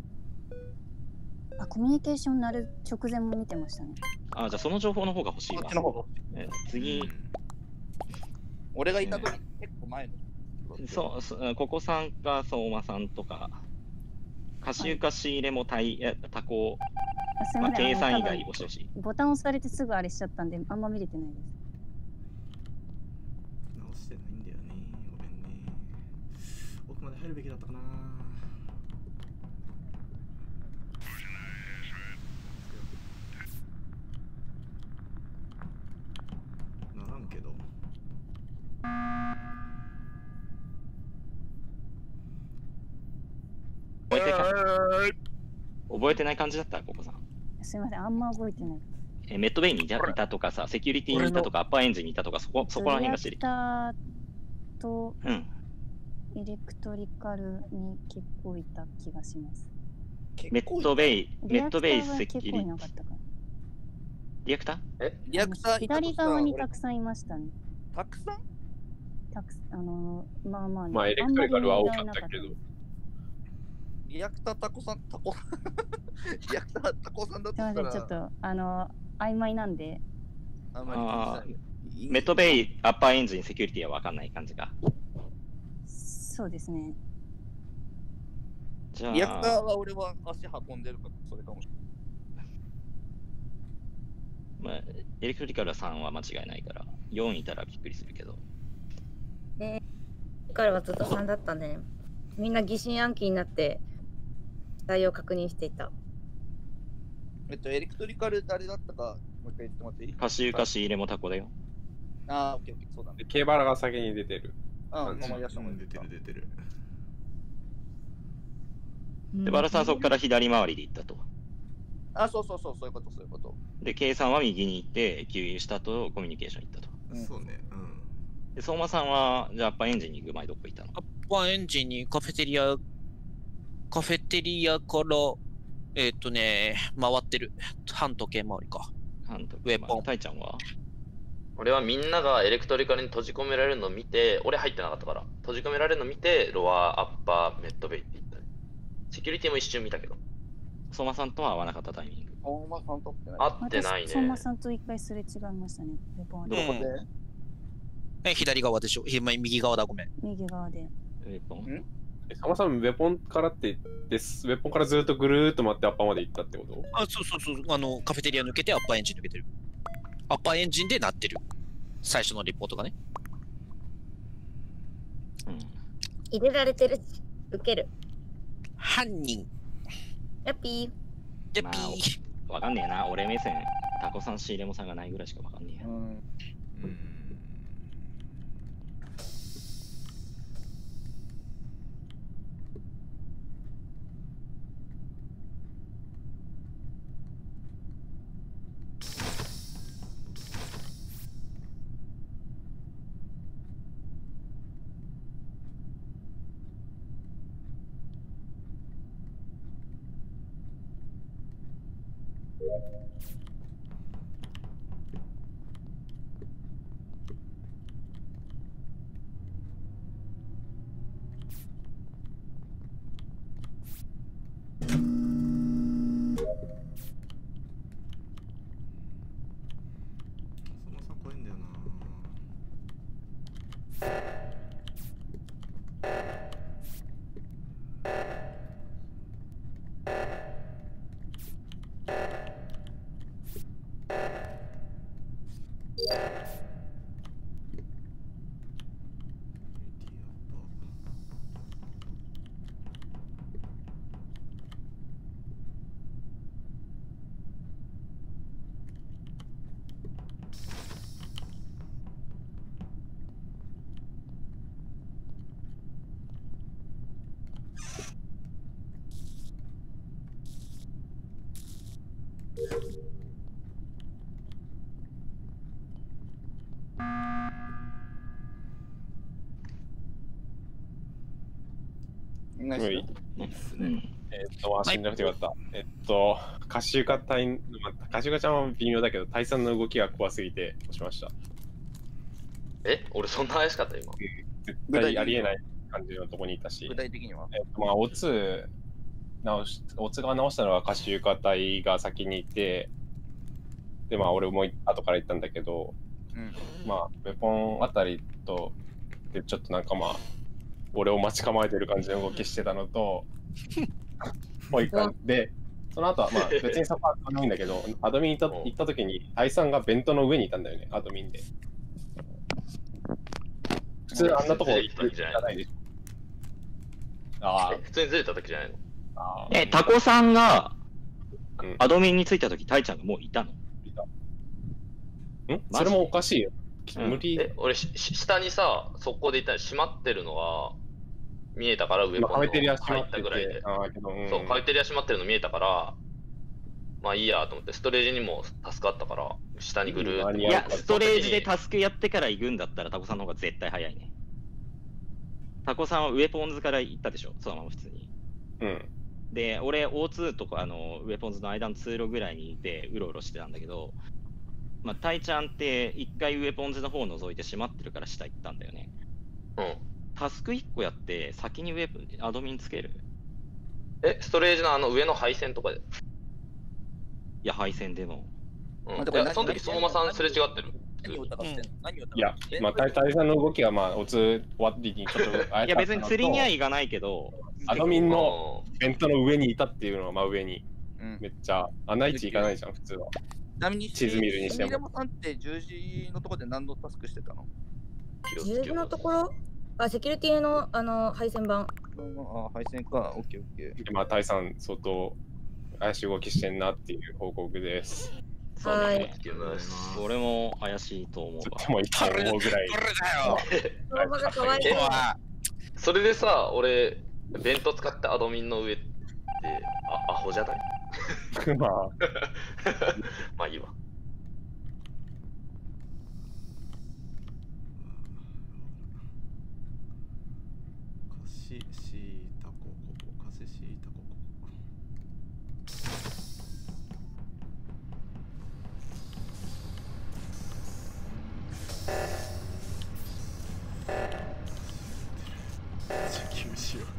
あ、コミュニケーションなる直前も見てましたね。 あ、じゃあその情報の方が欲しいわ。 こっちの方。 次。 俺がいた時、結構前の。 そう、ここさんか相馬さんとか、貸し貸し入れも多項、まあ、計算以外押してほしい。 ボタン押されてすぐあれしちゃったんで、あんま見れてないです。 直してないんだよね。ごめんね。奥まで入るべきだったかな。ならんけど。 覚えてない感じだったここさん。 すみません、あんま覚えてない。 メットベイにいたとかさ、セキュリティにいたとか、アッパーエンジンにいたとか、そこら辺が知り。 リアクターとエレクトリカルに結構いた気がします。 メットベイセキュリティ。リアクター？ リアクター左側にたくさんいましたね。 たくさん？ まあまあね。 まあエレクトリカルは多かったけど。 リアクタータコさんリアクタータコさんだったらちょっと曖昧なんで。 メットベイアッパーエンジンセキュリティは分かんない感じか。 そうですね。 じゃあリアクターは俺は足運んでるからそれかもしれない。まあエレクトリカル3は間違いないから4いたらびっくりするけど。 彼はずっと3だったね。みんな疑心暗鬼になって死体を確認していた。 エレクトリカル誰だったかもう一回言ってもらっていい？ 貸し入れもタコだよ。 ああ、オッケーオッケー、そうだね。 ケーバラが先に出てる。 思い出したもん。 出てる。 で、バラさんはそこから左回りで行ったと。 あ、そういうこと。 で、K さんは右に行って、給油したとコミュニケーション行ったと。 そうね。 で、相馬さんは、じゃあアッパーエンジンに行く前どこ行ったの？ アッパーエンジンにカフェテリアから回ってる。半時計回りか。 ウェポン。タイちゃんは？ 俺はみんながエレクトリカルに閉じ込められるのを見て、俺入ってなかったから、閉じ込められるのを見て、ロア、アッパー、メットベイって言った。セキュリティも一瞬見たけど。 相馬さんとは会わなかったタイミング。 相馬さんと会ってないね。 相馬さんと一回すれ違いましたね。 どこで？左側でしょ？右側だ、ごめん。 右側で。 ウェポン？ 相馬さん、ウェポンからってウェポンからずっとぐるーっと回ってアッパーまで行ったってこと？ あ、そう。カフェテリア抜けてアッパーエンジン抜けてる。アッパーエンジンで鳴ってる。最初のリポートがね。 入れられてるし、受ける。 犯人。 ヤッピー。 まあ、わかんねえな。俺目線、タコさん、シーレモさんがないぐらいしかわかんねえや。 ナイス。 まあ、死んだくてよかった。カシュカ隊、カシュカちゃんは微妙だけど、隊さんの動きが怖すぎて押しました。 俺そんな怪しかった今。 絶対ありえない感じのとこにいたし。 具体的にはまあ、オツが直したのはカシュカ隊が先にいて、で、まあ、俺も後から行ったんだけど、まあ、ウェポンあたりと、で、ちょっとなんかまあ、俺を待ち構えてる感じの動きしてたのと、もう一回で、その後はまあ別にそこはどうでもいいんだけど、アドミン行った時に、タイさんがベントの上にいたんだよね、アドミンで。普通あんなとこ行った時じゃないでしょ。 普通にずれた時じゃないの？ タコさんがアドミンに着いた時、タイちゃんがもういたの？ いた。それもおかしいよ。無理。 俺、下にさ、速攻でいったら閉まってるのが見えたから、上カフェテリア閉ま入ったぐらいで。 そう、カフェテリア閉まってるの見えたから、まあいいやと思って、ストレージにもタスクあったから、下にぐるーっと。 いや、ストレージでタスクやってから行くんだったら、タコさんの方が絶対早いね。タコさんはウェポンズから行ったでしょ、そのまま普通に。で、俺、O2 とかウェポンズの間の通路ぐらいにいて、うろうろしてたんだけど、まあ、タイちゃんって一回ウェポンズの方を覗いて閉まってるから下行ったんだよね。タスク1個やって先にアドミンつける？ ストレージの上の配線とかで？いや、配線でも。 その時相馬さんすれ違ってる。 いや、まあ、タイさんの動きはまあ、終わりにちょっといや、別に釣りにはいかないけど、 アドミンのベントの上にいたっていうのは真上に。めっちゃ、穴位置いかないじゃん、普通は。 ちなみに、 地図見るにしても。 シミレモさんって十字のところで何のタスクしてたの？ 十字のところ？セキュリティの配線版。 配線か。オッケーオッケー。 まあ、タイさん、相当怪しい動きしてんなっていう報告です。 はい。 俺も怪しいと思うわ。 でもいいと思うぐらい。 それでさ、俺、ベント使ってアドミンの上って、アホじゃない？ まあ。 まあいいわ。 カシシータコココ、カシシータコココ。地球しよう。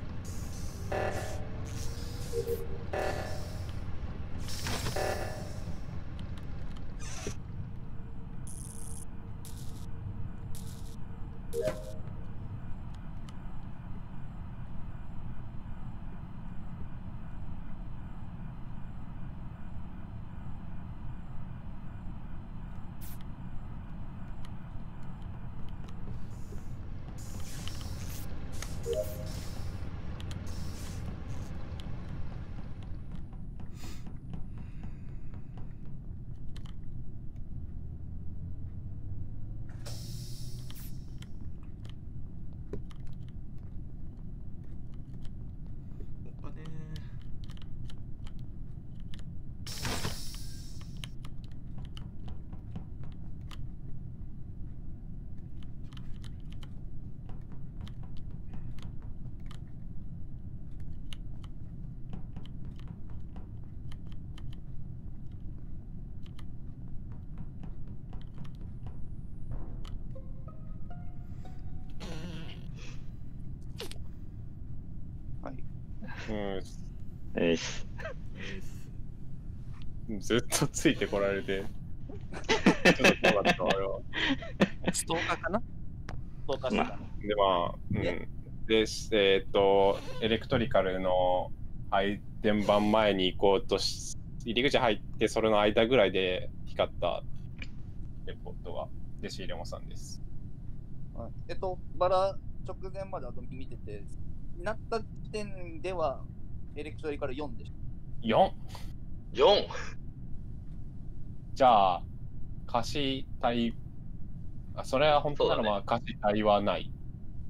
ずっとついてこられて、ちょっと怖かった俺は。 ストーカーかな？ストーカーかな。 で、まあ、で、エレクトリカルの配電盤前に行こうと入り口入って、それの間ぐらいで光ったレポートが、デシーレモさんです。 バラ直前までアドミン見てて、なった時点ではエレクトリカル4でした。 4？ じゃあ、貸し体、それは本当ならまあ貸し体はない。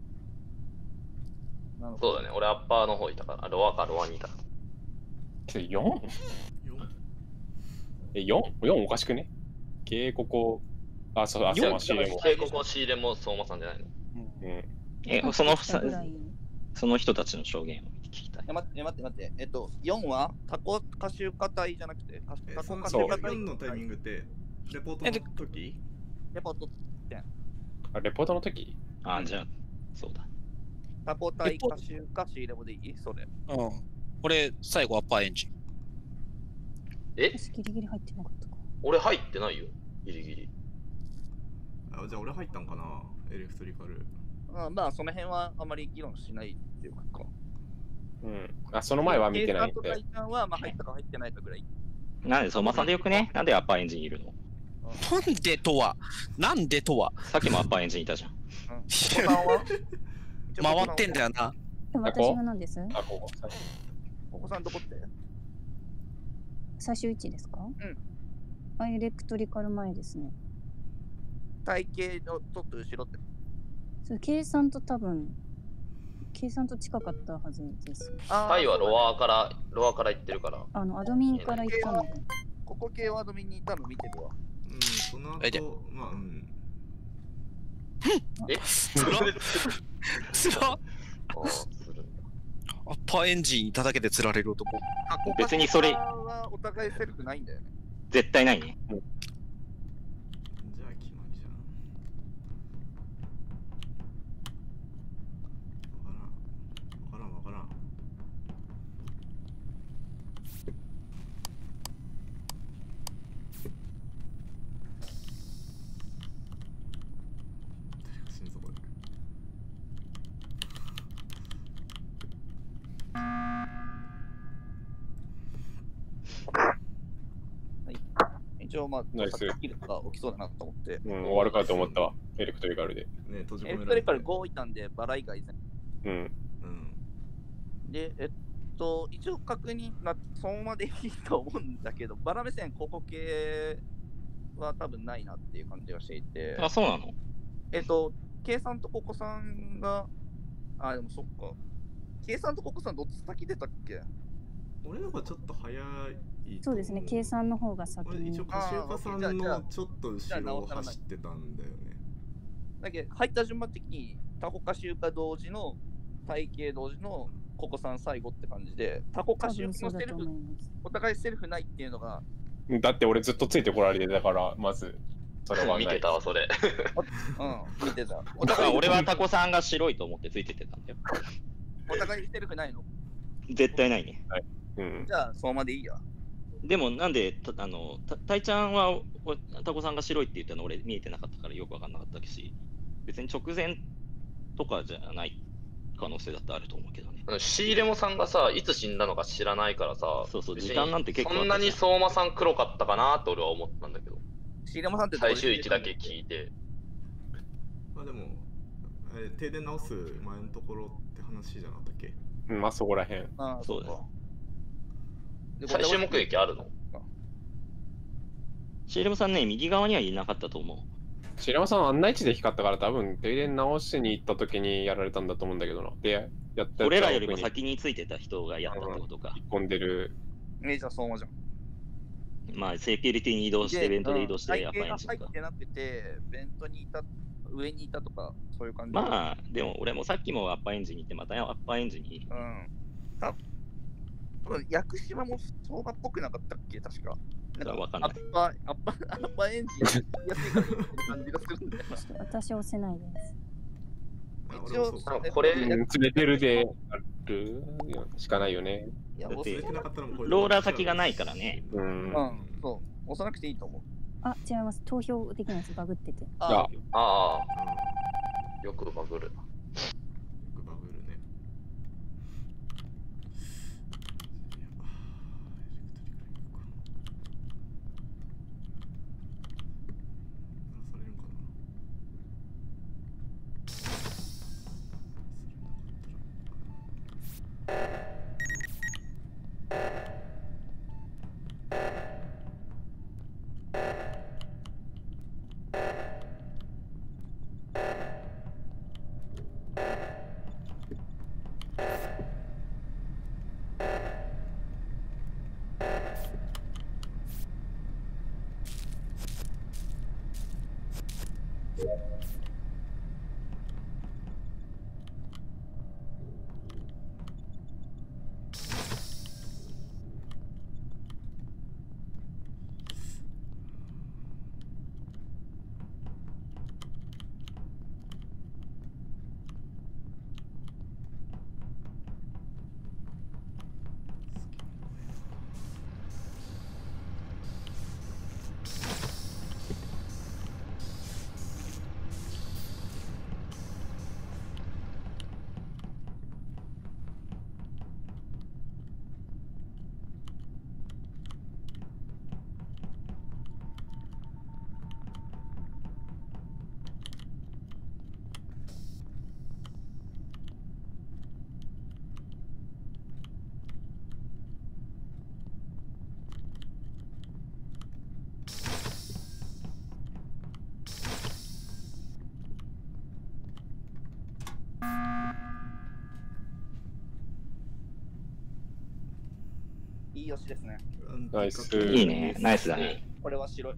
そうだね、俺アッパーの方いたから、ロアにいた。 4？ 4おかしくね？警告、そう、仕入れも。 警告仕入れも相馬さんじゃないの？ その人たちの証言を聞待って。4はタコカシュカ隊じゃなくて、タコカシそうュカ隊 4のタイミングってレポートの時？ レポート点。 あ、レポートの時？ あ、じゃあ、そうだ。 タコ隊カシュかシーレボでいいそれ。 うん。これ、最後アッパーエンジン。 私ギリギリ入ってなかったか。 俺入ってないよ、ギリギリ。 あ、じゃあ俺入ったんかな、エレクトリカル。 まあ、その辺はあまり議論しないっていうか。 うん。あ、その前は見てないんで。 タイタンはまあ入ったか入ってないかぐらい。 なんで、相馬さんでよくね？なんでアッパーエンジンいるの？ なんでとはさっきもアッパーエンジンいたじゃん。 回ってんだよな。 私が何です？ お子さんどこって？ 最終位置ですか？エレクトリカル前ですね。 体型のちょっと後ろって。 それ計算と近かったはずです。 タイはロアから行ってるから。 アドミンから行ったので。 ここ系はアドミンにいたの見てるわ。 その後、まあ、 つらアッパーエンジンいただけで釣られる男。 別にそれはお互いセルフないんだよね。 絶対ないね。 じゃあ決まりじゃん。わからん。誰か死ぬぞこれ。 一応まあ、 ナイス。 キルが起きそうだなと思って。 終わるかと思ったわ、エレクトリカルで。 エレクトリカル5いたんで、バラ以外全部。で、一応確認、そのまでいいと思うんだけど、バラ目線、ここ系は多分ないなっていう感じがしていて。 あ、そうなの？ 計算とココさんが、でもそっか。計算とココさんどっち先出たっけ？ 俺の方がちょっと早い。 そうですね、計算の方が先に。 一応、カシオカさんのちょっと後ろを走ってたんだよね。 だけど、入った順番的に、タコカシュカ同時の、体型同時のココさん最後って感じで、タコカシュカのセルフ、お互いセルフないっていうのが。 だって俺ずっとついてこられてたから、まず、それはない。 見てたわ、それ。 見てた。 俺はタコさんが白いと思ってついてってたんだよ。 お互いセルフないの？ 絶対ないね。 はい。 じゃあ、そのまでいいや。 でもなんで、タイちゃんはタコさんが白いって言ったの俺見えてなかったからよく分かんなかったし、別に直前とかじゃない可能性だってあると思うけどね。 シーレモさんがさ、いつ死んだのか知らないからさ、 時間なんて結構そんなに相馬さん黒かったかなって俺は思ったんだけど。 シーレモさんって最終位置だけ聞いて。 まあでも、停電直す前のところって話じゃなかったっけ？ まあそこらへん。 そうだ。 最終目撃あるの？ シーレモさんね、右側にはいなかったと思う。 シーレモさんあんな位置で光ったから多分停電直しに行った時にやられたんだと思うんだけどな。で、やった俺らよりも先についてた人がやったってことか。 引っ込んでる。 じゃあ相馬じゃん。 まあ、セキュリティに移動して、ベントで移動して、 アパエンジンが入ってなくて、ベントにいた、上にいたとか、そういう感じ。 まあ、でも俺もさっきもアッパーエンジンに行って、またアッパーエンジンに。 屋久島も相場っぽくなかったっけ、確か。 わかんない。 アッパーエンジン安いからいいって感じがするんだよ。 私押せないです。 一応、 これ、 連れてるであるしかないよね。 だってローラー先がないからね。 そう。押さなくていいと思う。 違います。投票できないです。バグってて。 よくバグるな。 いいよしですね。 ナイス。 いいね、ナイスだね。 これは白い。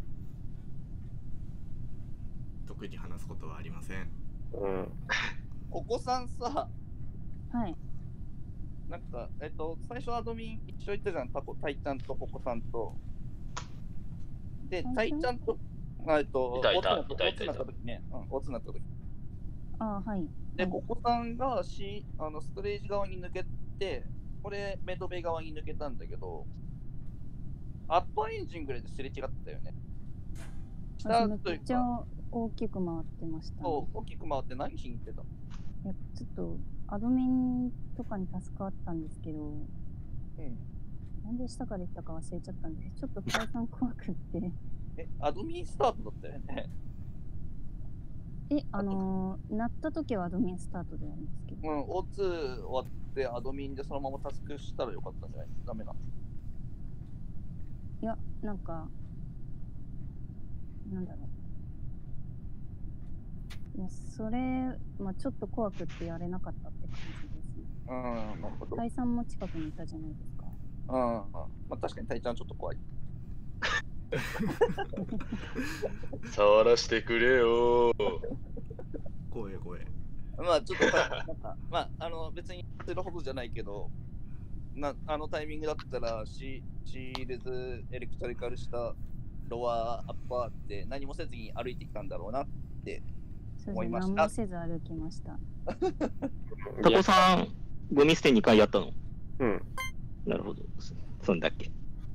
特に話すことはありません。 ここさんさ、 はい。 なんか、最初アドミン一緒行ったじゃん、タイちゃんとココさんと。で、タイちゃんと、オツなった時ね、オツなった時。 ああ、はい。 で、ココさんがストレージ側に抜けて、これ、メドベ側に抜けたんだけど、アッパーエンジンぐらいですれ違ったよね。 めっちゃ大きく回ってました、ね。 そう、大きく回って何しに行ってたの？ いや、ちょっと、アドミンとかに助かったんですけど、なんで下から行ったか忘れちゃったんで、ちょっと解散怖くって。 アドミンスタートだったよね。 鳴った時はアドミンスタートではあるんですけど。 O2 終わってアドミンでそのままタスクしたらよかったんじゃない？ダメなの？ いや、なんか、なんだろう。いや、それ、まあちょっと怖くってやれなかったって感じですね。 なるほど。 タイさんも近くにいたじゃないですか。 まあ確かにタイちゃんちょっと怖い。 触らしてくれよ。 怖い。 まあちょっとなんか、まあ別にするほどじゃないけど、あのタイミングだったらシールズエレクトリカルしたロアアッパーって何もせずに歩いてきたんだろうなって思いました。 何もせず歩きました。 タコさん、ゴミ捨て2回やったの？ うん。 なるほど。そんだっけ。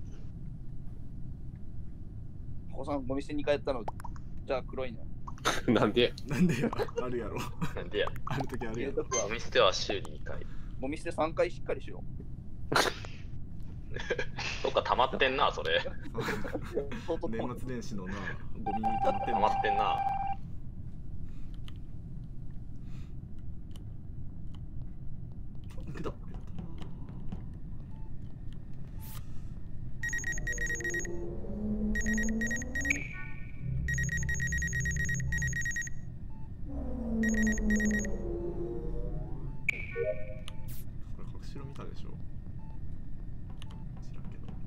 タコさん、ゴミ捨て2回やったの、じゃあ黒いね。 なんでやあるやろ。 なんでやあるときあるやろ。 ゴミ捨ては週に2回。 ゴミ捨て3回しっかりしよう。 どっか溜まってんな、それ。 年末年始のな、ゴミ溜まってんな。 これ隠しろ見たでしょ。知らんけど。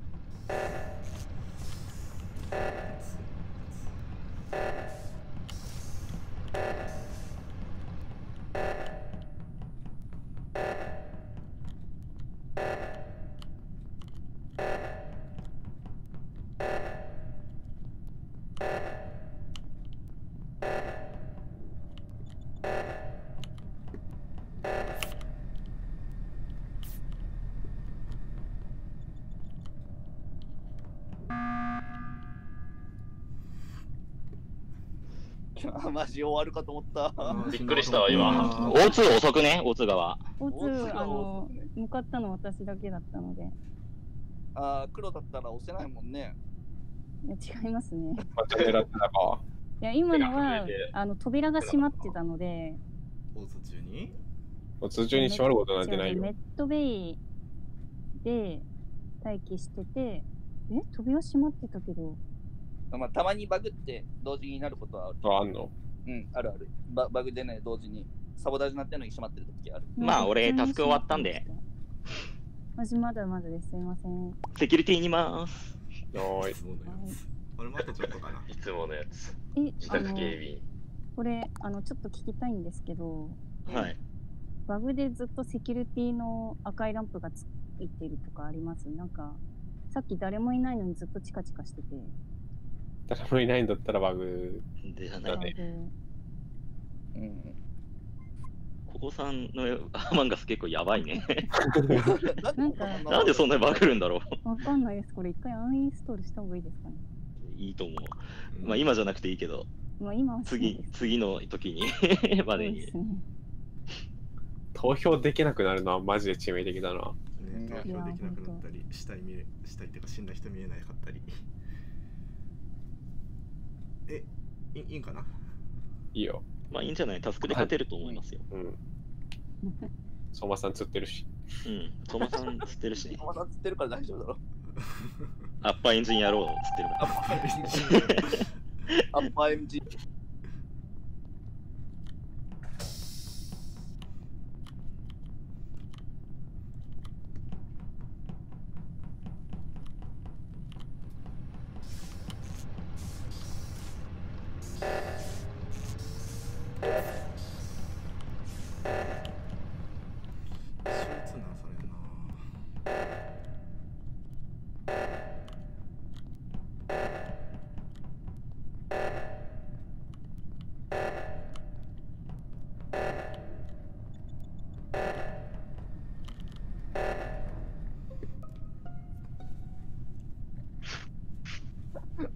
マジ終わるかと思った。 びっくりしたわ、今。 O2 遅くね、O2 側。 O2、向かったの私だけだったので。 黒だったら押せないもんね。 いや、違いますね。 いや、今のは、扉が閉まってたので。 O2 中に ?O2 中に閉まることなんてないよ。 メッドベイで待機してて、扉閉まってたけど。 まあ、たまにバグって同時になることはある。 あんの？ あるある。バグでね、同時にサボタージュになってるのに閉まってる時ある。 まあ、俺、タスク終わったんで。 まだまだです。すいません。 セキュリティにいます。 はい。 俺もあとちょっとかな。 いつものやつ。自宅警備員。 これ、ちょっと聞きたいんですけど、 はい。 バグでずっとセキュリティの赤いランプがついてるとかあります？なんか、さっき誰もいないのにずっとチカチカしてて。 誰もいないんだったらバグじゃないね。ここさんのアマンガス結構やばいね。なんでそんなにバグるんだろう。 わかんないです。これ一回アンインストールした方がいいですかね。 いいと思う。まあ今じゃなくていいけど。 まあ今は次の時にまでに。 投票できなくなるのはマジで致命的だな。 投票できなくなったり、したいっていうか死んだ人見えなかったり。いいんかな？ いいよ。まあいいんじゃない？タスクで勝てると思いますよ。 相馬さん釣ってるし。 相馬さん釣ってるし。 相馬さん釣ってるから大丈夫だろ。 アッパーエンジンやろう釣ってるから。 アッパーエンジン。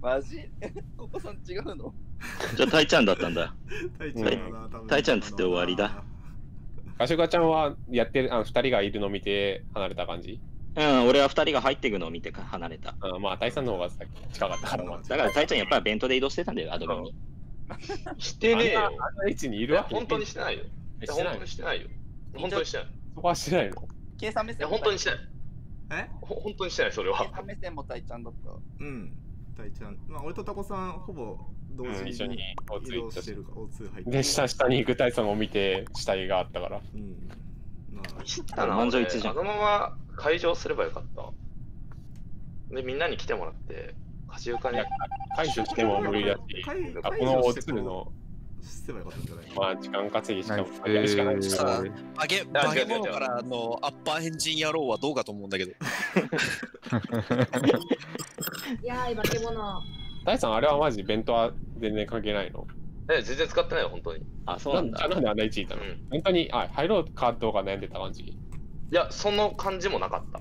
マジここさん違うの？ じゃあ、タイちゃんだったんだ。 タイちゃんだな、多分タイちゃんつって終わりだ。 カシュカちゃんはやってる、2人がいるのを見て離れた感じ？ うん、俺は2人が入っていくのを見て離れた。 まあ、タイさんの方が近かったから。 だから、タイちゃんやっぱり弁当で移動してたんだよ、アドミンに。 してねえよ。 あんな位置にいるわけ。 本当にしてないよ。本当にしてないよ。本当にしてない。 そこはしてないの？ 計算目線。 本当にしてない。 え？ 本当にしてない、それは。 計算目線もタイちゃんだった。 うん。タイちゃん。まあ、俺とタコさん、ほぼ同時に一緒に移動してるか、O2 入ってで、下に行くタイさんを見て、死体があったから。 うん。まあ、 知ったな、俺あのまま会場すればよかった。で、みんなに来てもらって、カシウカに。 解除しても無理だし、このO2の、まあ、時間稼ぎしかやるしかないし。 さあ、バケモノからのアッパーエンジン野郎はどうかと思うんだけど。 いやー、バケモノ。 タイさん、あれはマジ弁当は全然関係ないの？ 全然使ってないよ、本当に。 あ、そうなんだ。 なんであんな位置いたの？本当に、入ろうかどうか悩んでた感じ？ いや、その感じもなかった。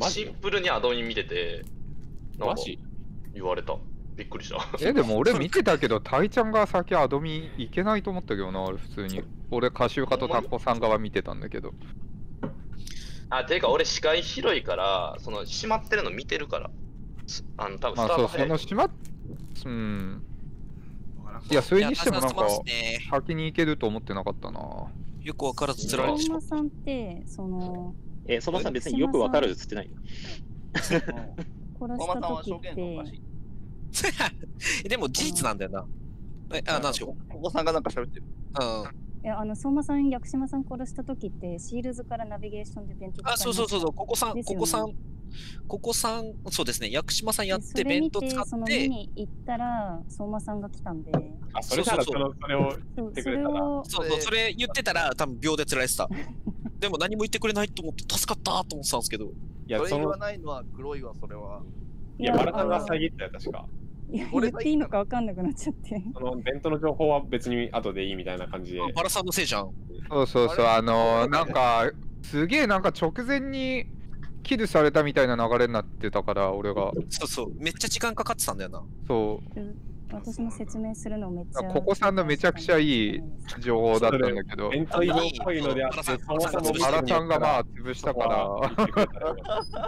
シンプルにアドミン見てて、 マジ？ 言われた。びっくりした。 でも俺見てたけど、タイちゃんが先アドミンいけないと思ったけどな、俺普通に。俺、カシウカとタコさん側見てたんだけど。 ていうか俺視界広いから、その閉まってるの見てるから。多分スタート早い。 まあそう、そのいや、それにしてもなんか、先に行けると思ってなかったな。 よくわからず釣られてしまう。 相馬さんって、 相馬さん別によくわかるずつってない殺した時って、 でも事実なんだよな。なんでしょう。 ここさんがなんか喋ってる。 いや、相馬さん、薬島さん殺した時って、シールズからナビゲーションで弁当使いました。 そう、ここさん、そうですね、薬島さんやって弁当使って。 その見に行ったら、相馬さんが来たんで。 それならそれを言ってくれたら。 それ言ってたら、多分秒で釣られてた。でも何も言ってくれないと思って、助かったと思ってたんですけど。 いや、それ言わないのは黒いわ、それは。 いや、バラさんが遮ったよ、確か。 いや、言っていいのか分かんなくなっちゃって。 その弁当の情報は別に後でいいみたいな感じで。 バラさんのせいじゃん。 そう、なんか、すげえなんか直前にキルされたみたいな流れになってたから、俺が。 そう、めっちゃ時間かかってたんだよな。 そう。 私も説明するのめっちゃ。 ここさんのめちゃくちゃいい情報だったんだけど。 弁当以上っぽいのであって、 バラさんがまあ潰したから。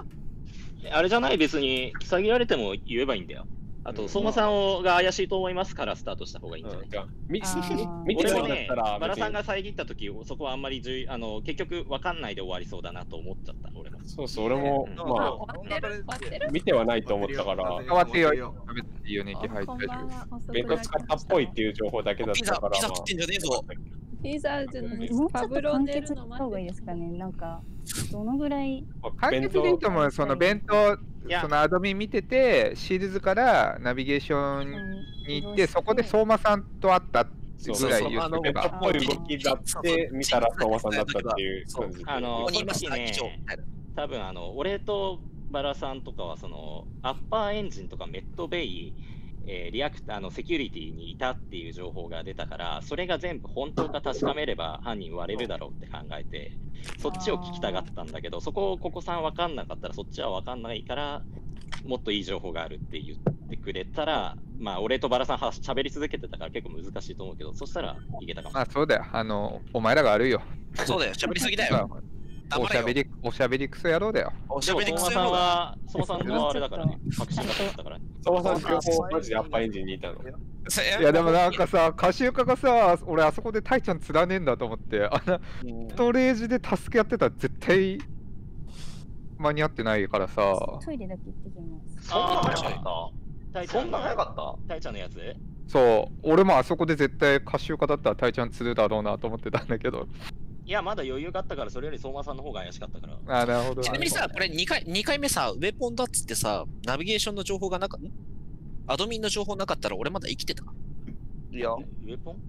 あれじゃない、別に下げられても言えばいいんだよ。あと、相馬さんが怪しいと思いますからスタートした方がいいんじゃないか。俺もね、バラさんが遮った時、そこはあんまり結局分かんないで終わりそうだなと思っちゃった、俺も。 そう、俺も、まあ、見てはないと思ったから。 変わってよ、食べていいよね、気入ってる。 弁当使ったっぽいっていう情報だけだったから。 ピザ食ってんじゃねえぞ。 ピザじゃないです。もうちょっと簡潔した方がいいですかね。なんか、どのぐらい。 簡潔でいいと思う。その弁当、そのアドミン見てて、シールズからナビゲーションに行って、そこで相馬さんと会ったぐらい言ってた。っぽい動きだって見たら相馬さんだったっていう感じで。 この時ね、多分俺とバラさんとかは、アッパーエンジンとかメットベイ、リアクターのセキュリティにいたっていう情報が出たから、それが全部本当か確かめれば犯人割れるだろうって考えて、そっちを聞きたかったんだけど、そこをここさん分かんなかったら、そっちは分かんないから、もっといい情報があるって言ってくれたら、まあ、俺とバラさん喋り続けてたから結構難しいと思うけど、そしたらいけたかも。 あ、そうだよ。お前らが悪いよ。 そうだよ、喋りすぎだよ。 おしゃべりクソ野郎だよ。 おしゃべりクソ野郎だ。相馬さんはあれだからね。確信がかったからね。 相馬さん情報マジでアッパーエンジンにいたの。 いやでもなんかさ、カシウカがさ、俺あそこでタイちゃん釣らねえんだと思って、ストレージで助け合ってたら絶対間に合ってないからさ。 トイレだけ行ってきます。 そんな早かった？そんな早かった？ タイちゃんのやつ？ そう、俺もあそこで絶対カシウカだったらタイちゃん釣るだろうなと思ってたんだけど。 いや、まだ余裕があったから、それより相馬さんの方が怪しかったから。 あ、なるほど。 ちなみにさ、これ2回目さ、ウェポンだっつってさ、ナビゲーションの情報がアドミンの情報なかったら俺まだ生きてた。 いや、 ウェポン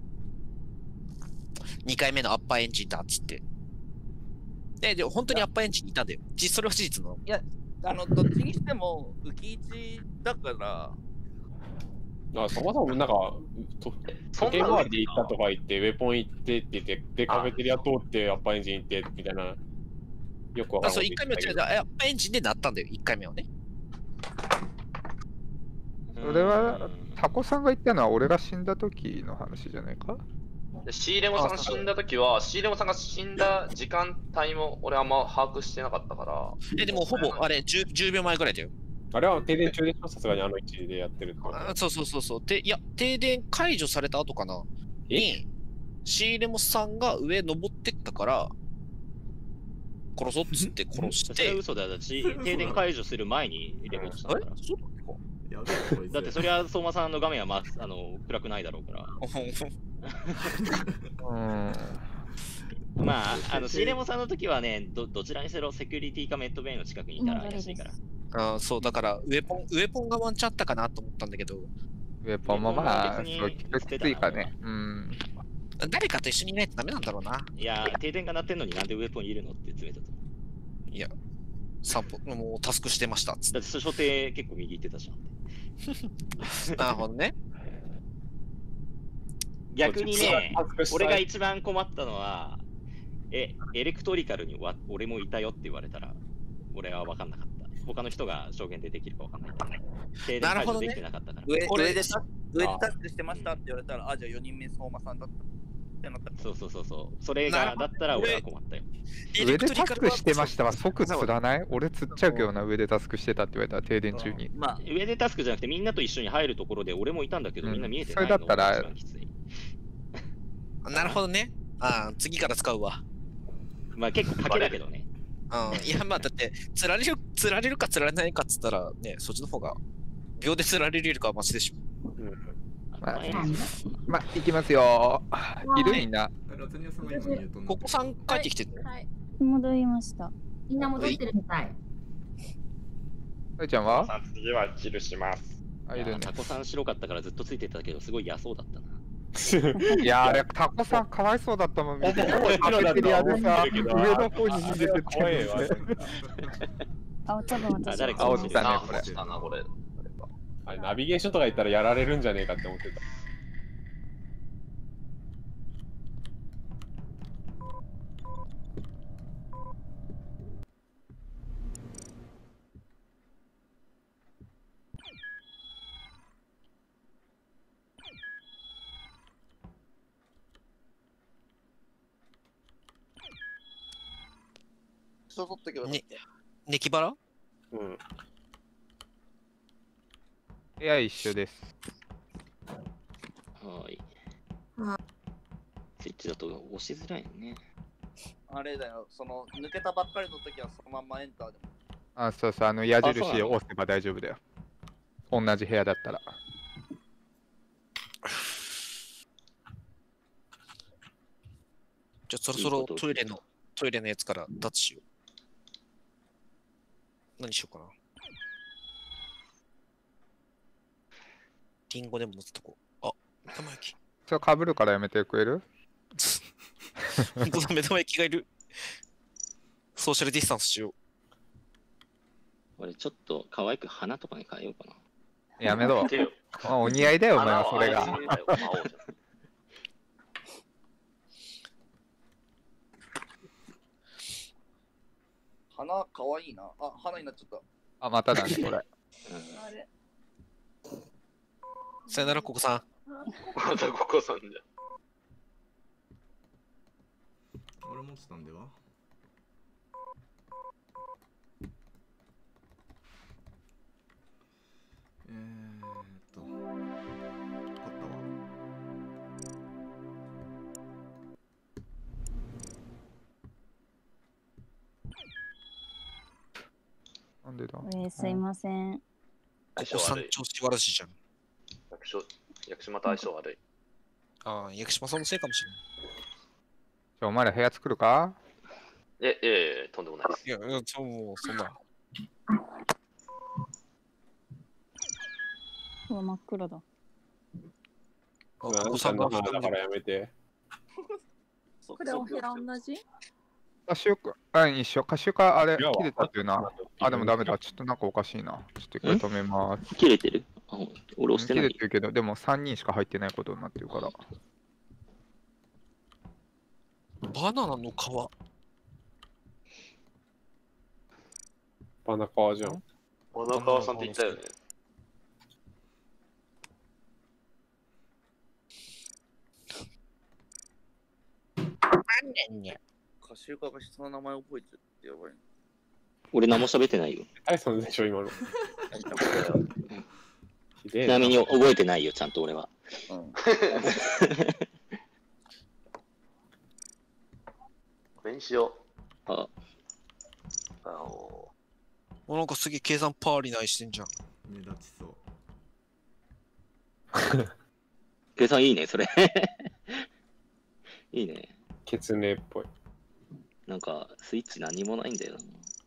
?2 回目のアッパーエンジンだっつって。で、本当にアッパーエンジンにいたんだよ。それは事実なの？ いや、どっちにしても、浮き位置だから、 そもそもなんか、時計回りで行ったとか言って、ウェポン行ってって言って、で、カフェテリア通って、アッパーエンジン行ってみたいな、よくわかんない。 そう、1回目は違う、アッパーエンジンでなったんだよ、1回目はね。 それは、タコさんが言ったのは俺が死んだ時の話じゃないか？ シーレモさん死んだ時は、シーレモさんが死んだ時間帯も俺あんま把握してなかったから。 でもほぼあれ 10秒前ぐらいだよ。 あれは停電中でしょ、さすがにあの位置でやってると。 そう。いや、停電解除された後かな。に、シーレモさんが上登ってったから、殺そうっつって殺して。 それは嘘だよ。停電解除する前にレポートしたんだから。だってそれは相馬さんの画面は、暗くないだろうから。まあ、シーレモさんの時はね、どちらにせろセキュリティかメッドベイの近くにいたら怪しいから。 そう、だからウェポンがワンチャンあったかなと思ったんだけど。 ウェポンもまあ、そうきついかね。 誰かと一緒にいないとダメなんだろうな。 いや、停電が鳴ってんのになんでウェポンいるのって詰めたと。 いや、散歩、もうタスクしてましたっつって。 だって所定結構右行ってたじゃん。 なるほどね。 逆にね、俺が一番困ったのは、エレクトリカルに俺もいたよって言われたら、俺は分かんなかった。他の人が証言でできるか分かんない。停電解除できてなかったから。 上でタスクしてましたって言われたら、じゃあ4人目相馬さんだったってなった。 そう。それがだったら俺は困ったよ。 上でタスクしてましたは即釣らない？俺釣っちゃうけどな、上でタスクしてたって言われたら停電中に。 まあ、上でタスクじゃなくてみんなと一緒に入るところで俺もいたんだけど、みんな見えてないのそれだったらなるほどね。次から使うわ。 まあ結構賭けだけどね。 いや、まあだって、釣られるか釣られないかっつったらね、そっちの方が、秒で釣られるよりかはマシでしょ。 まあ、行きますよ。いるみんな。 ここさん帰ってきてるの？ 戻りました。 みんな戻ってるみたい。 さいちゃんは？ 次はキルします。 タコさん白かったからずっとついてたけど、すごい嫌そうだったな。 いやあれタコさんかわいそうだったもん。カフェテリアでさ、上の方に逃げてって。 多分私。 誰か落ちたねこれ。 あれナビゲーションとか言ったらやられるんじゃねえかって思ってた。 ネキバラ？ いや、一緒です。 はい。スイッチだと押しづらいね。 あれだよ、抜けたばっかりの時はそのまんまエンターでも。 そう、矢印を押せば大丈夫だよ。同じ部屋だったら。 じゃあそろそろトイレのやつから脱しよう。何しようかな。リンゴでも持つとこ。目玉焼き。 それかぶるからやめてくれる？ 本当だ、目玉焼きがいる。ソーシャルディスタンスしよう。 俺ちょっと可愛く花とかに変えようかな。 やめろ。お似合いだよ、お前はそれが。 花かわいいな。花になっちゃった。 まただね、これ。 さよなら、ココさん。 またココさんじゃ。 俺持ってたんでは？買ったわ。 なんでだ？ すいません。 ココさん調子悪しじゃん。 屋久島と相性悪い。 屋久島さんのせいかもしれない。 じゃあお前ら部屋作るか？ とんでもないです。 いや、もうそんな。 真っ暗だ。 ココさんの花だからやめて。 これお部屋同じ？ カシュカ、一緒。カシュカ、あれ、切れたっていうな。でもダメだ。ちょっとなんかおかしいな。ちょっと一回止めます。 切れてる？俺押してない。 切れてるけど、でも3人しか入ってないことになってるから。 バナナの皮。 バナカワじゃん。 バナカワさんって言ったよね。 歌集家が人の名前覚えてるってやばい。 俺何も喋ってないよ。 タイソンでしょ、今の。 ちなみに覚えてないよ、ちゃんと俺は。 これにしよう。 なんかすげえ計算パーリナイしてんじゃん。 目立ちそう。 計算いいね、それ。いいね。 ケツネっぽい。 なんか、スイッチ何もないんだよな。 ス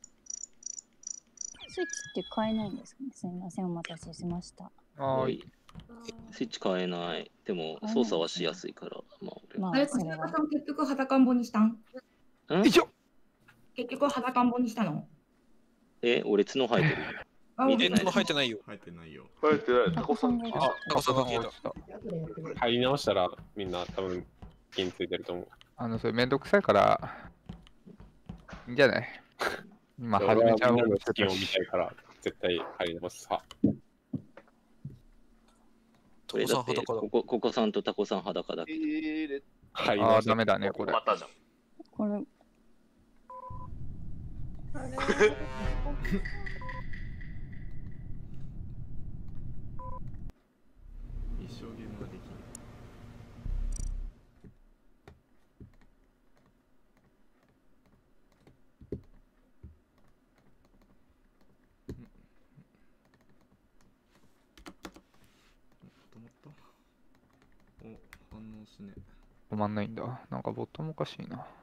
イッチって買えないんですかね。すみません、お待たせしました。 はい。スイッチ買えない。でも、操作はしやすいから。 あれ、小島さん結局裸んぼにしたん？結局裸んぼにしたの？ 俺角生えてる。 角生えてないよ。 生えてないよ。 生えてない。タコさんタコさんが消えた。 入り直したらみんな多分気についてると思う。 それめんどくさいからいいんじゃない？今始めちゃうもんのスキンを見たいから絶対入り直すさ。 これだってココさんとタコさん裸だけ。 ああ、ダメだね、これ。 またじゃん。 これ。 一生ゲームができる。反応しね。 止まんないんだ。なんかボットもおかしいな。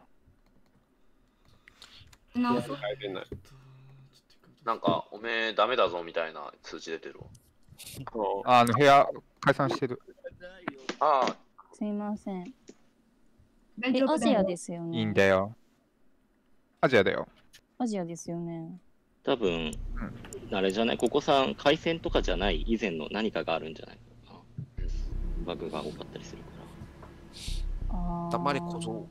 なんか、おめえダメだぞみたいな通知出てるわ。部屋解散してる。 すいません。アジアですよね。 いいんだよ。アジアだよ。 アジアですよね。 多分、あれじゃない、ここさん、回線とかじゃない以前の何かがあるんじゃないかな。バグが多かったりするから。 黙れ小僧。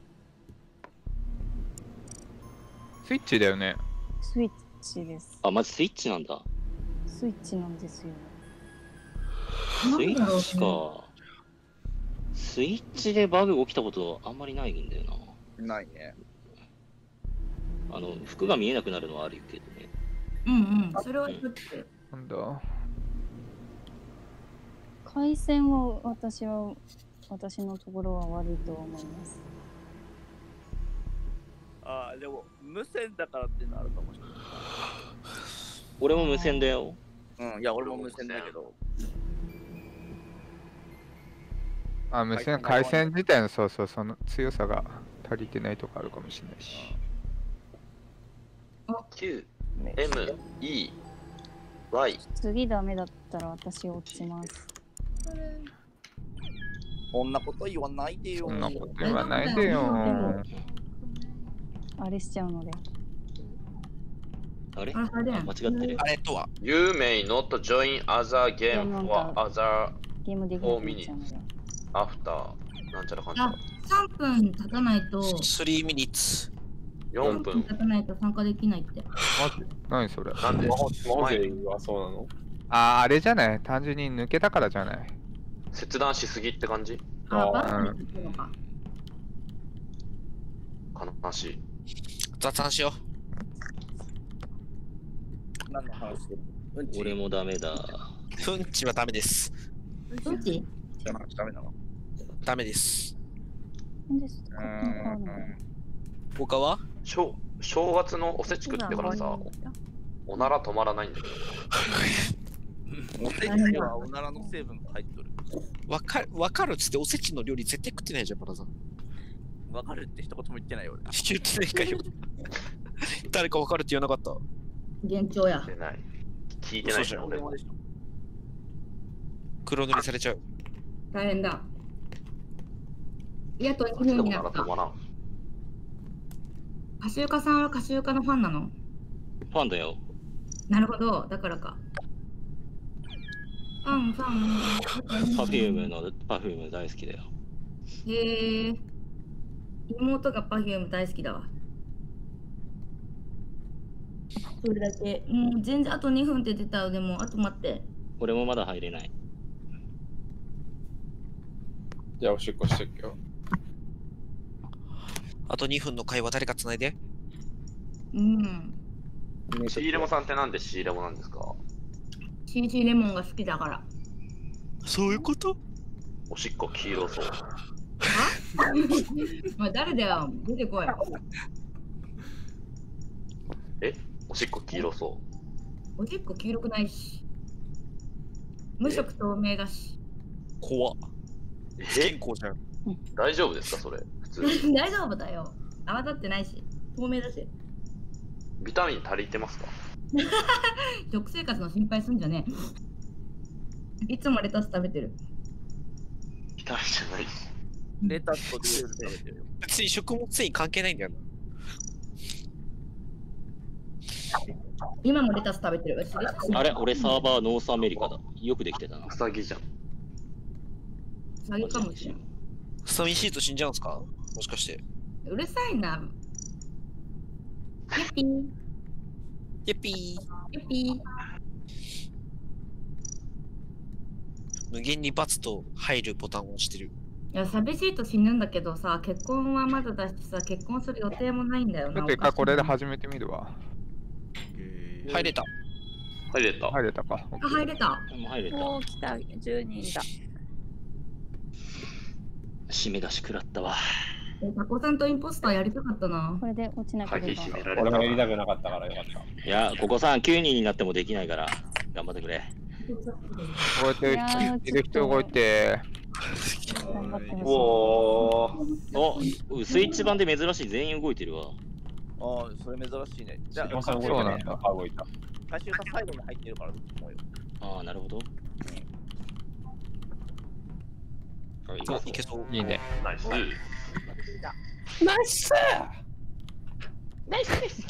スイッチだよね。 スイッチです。 あ、マジスイッチなんだ。 スイッチなんですよ。 スイッチか。スイッチでバグ起きたことあんまりないんだよな。 ないね。 服が見えなくなるのはあるけどね。 それは言って。 なんだ。 回線は私のところは悪いと思います。 でも無線だからっていうのあるかもしれない。 俺も無線だよ。 いや、俺も無線だけど。 無線、回線自体のその強さが足りてないとかあるかもしれないし。 Q、M、E、Y。 次ダメだったら私落ちます。 こんなこと言わないでよ。 そんなこと言わないでよ。 あれしちゃうので。 あれ間違ってる。 あれとは You may not join other game for other 4 minutes after なんちゃらかんちゃら。 3分経たないと。 3 minutes。 4分経たないと参加できないって。 何それ？ なんで？ マジではそうなの？ あれじゃない？単純に抜けたからじゃない？ 切断しすぎって感じ？ 悲しい。 雑談しよう。何の話？ 俺もダメだ。 うんちはダメです。 うんち？ ダメなの？ ダメです。 他は？正月のおせち食ってからさ、おなら止まらないんだけど。おせちはおならの成分が入っとる。 わかるっつっておせちの料理絶対食ってないじゃん、バラさん。 わかるって一言も言ってないよ俺。 言ってないかよ。誰かわかるって言わなかった。 幻聴や。 聞いてないじゃん、俺も。 黒塗りされちゃう。 大変だ。あと2分になった。カシウカさんはカシウカのファンなの？ ファンだよ。 なるほど、だからか。ファン。 パフューム大好きだよ。 へえ。妹がパフューム大好きだわ。それだけ。もう全然あと2分って出たよ。でも、あと待って。 俺もまだ入れない。 じゃあおしっこしてっけよ。 あと2分の会話誰かつないで。 うん。 シーレモさんってなんでシーレモなんですか？ シーレモンが好きだから。 そういうこと？ おしっこ黄色そう。 まあ誰だよ、出てこい。 え、おしっこ黄色そう。 おしっこ黄色くないし。無色透明だし。 怖っ。健康じゃん。 大丈夫ですかそれ？普通に。 大丈夫だよ。泡立ってないし、透明だし。 ビタミン足りてますか？ 食生活の心配すんじゃねえ。いつもレタス食べてる。 ビタミンじゃないし。 レタスとジュース食べてるよ。 別に食物繊維関係ないんだよな。 今もレタス食べてる。 あれ、俺サーバーノースアメリカだ。よくできてたな。 ウサギじゃん。 ウサギかもしれん。 寂しいと死んじゃうんすか？もしかして。 うるさいな。ユッピー。 ユッピー。 ユッピー。 無限に罰と入るボタンを押してる。 いや、寂しいと死ぬんだけどさ、結婚はまだだしさ、結婚する予定もないんだよな。 ちょっと一回これで始めてみるわ。 入れた。 入れた。 入れたか。 あ、入れた。 入れた。 おー、来た。10人だ。 締め出し食らったわ。 タコさんとインポスターやりたかったな。 これで落ちなければ。 俺もやりたくなかったからよかった。 いや、ここさん9人になってもできないから頑張ってくれ。 動いてる人動いて。 おお、スイッチ版で珍しい、全員動いてるわ。 ああ、それ珍しいね。じゃあ、 そうなんだ。動いた。 回収が最後に入ってるから思うよ。 ああ、なるほど。 いけそう。 いいね。 ナイス。 ナイスナイスです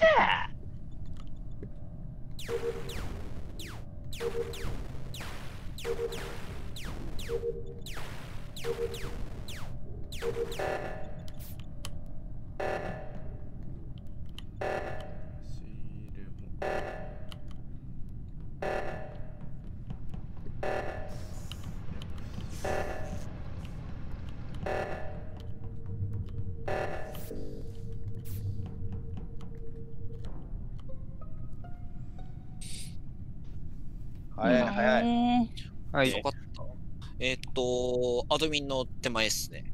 早い早い。 はい。 よかった。アドミンの手前ですね。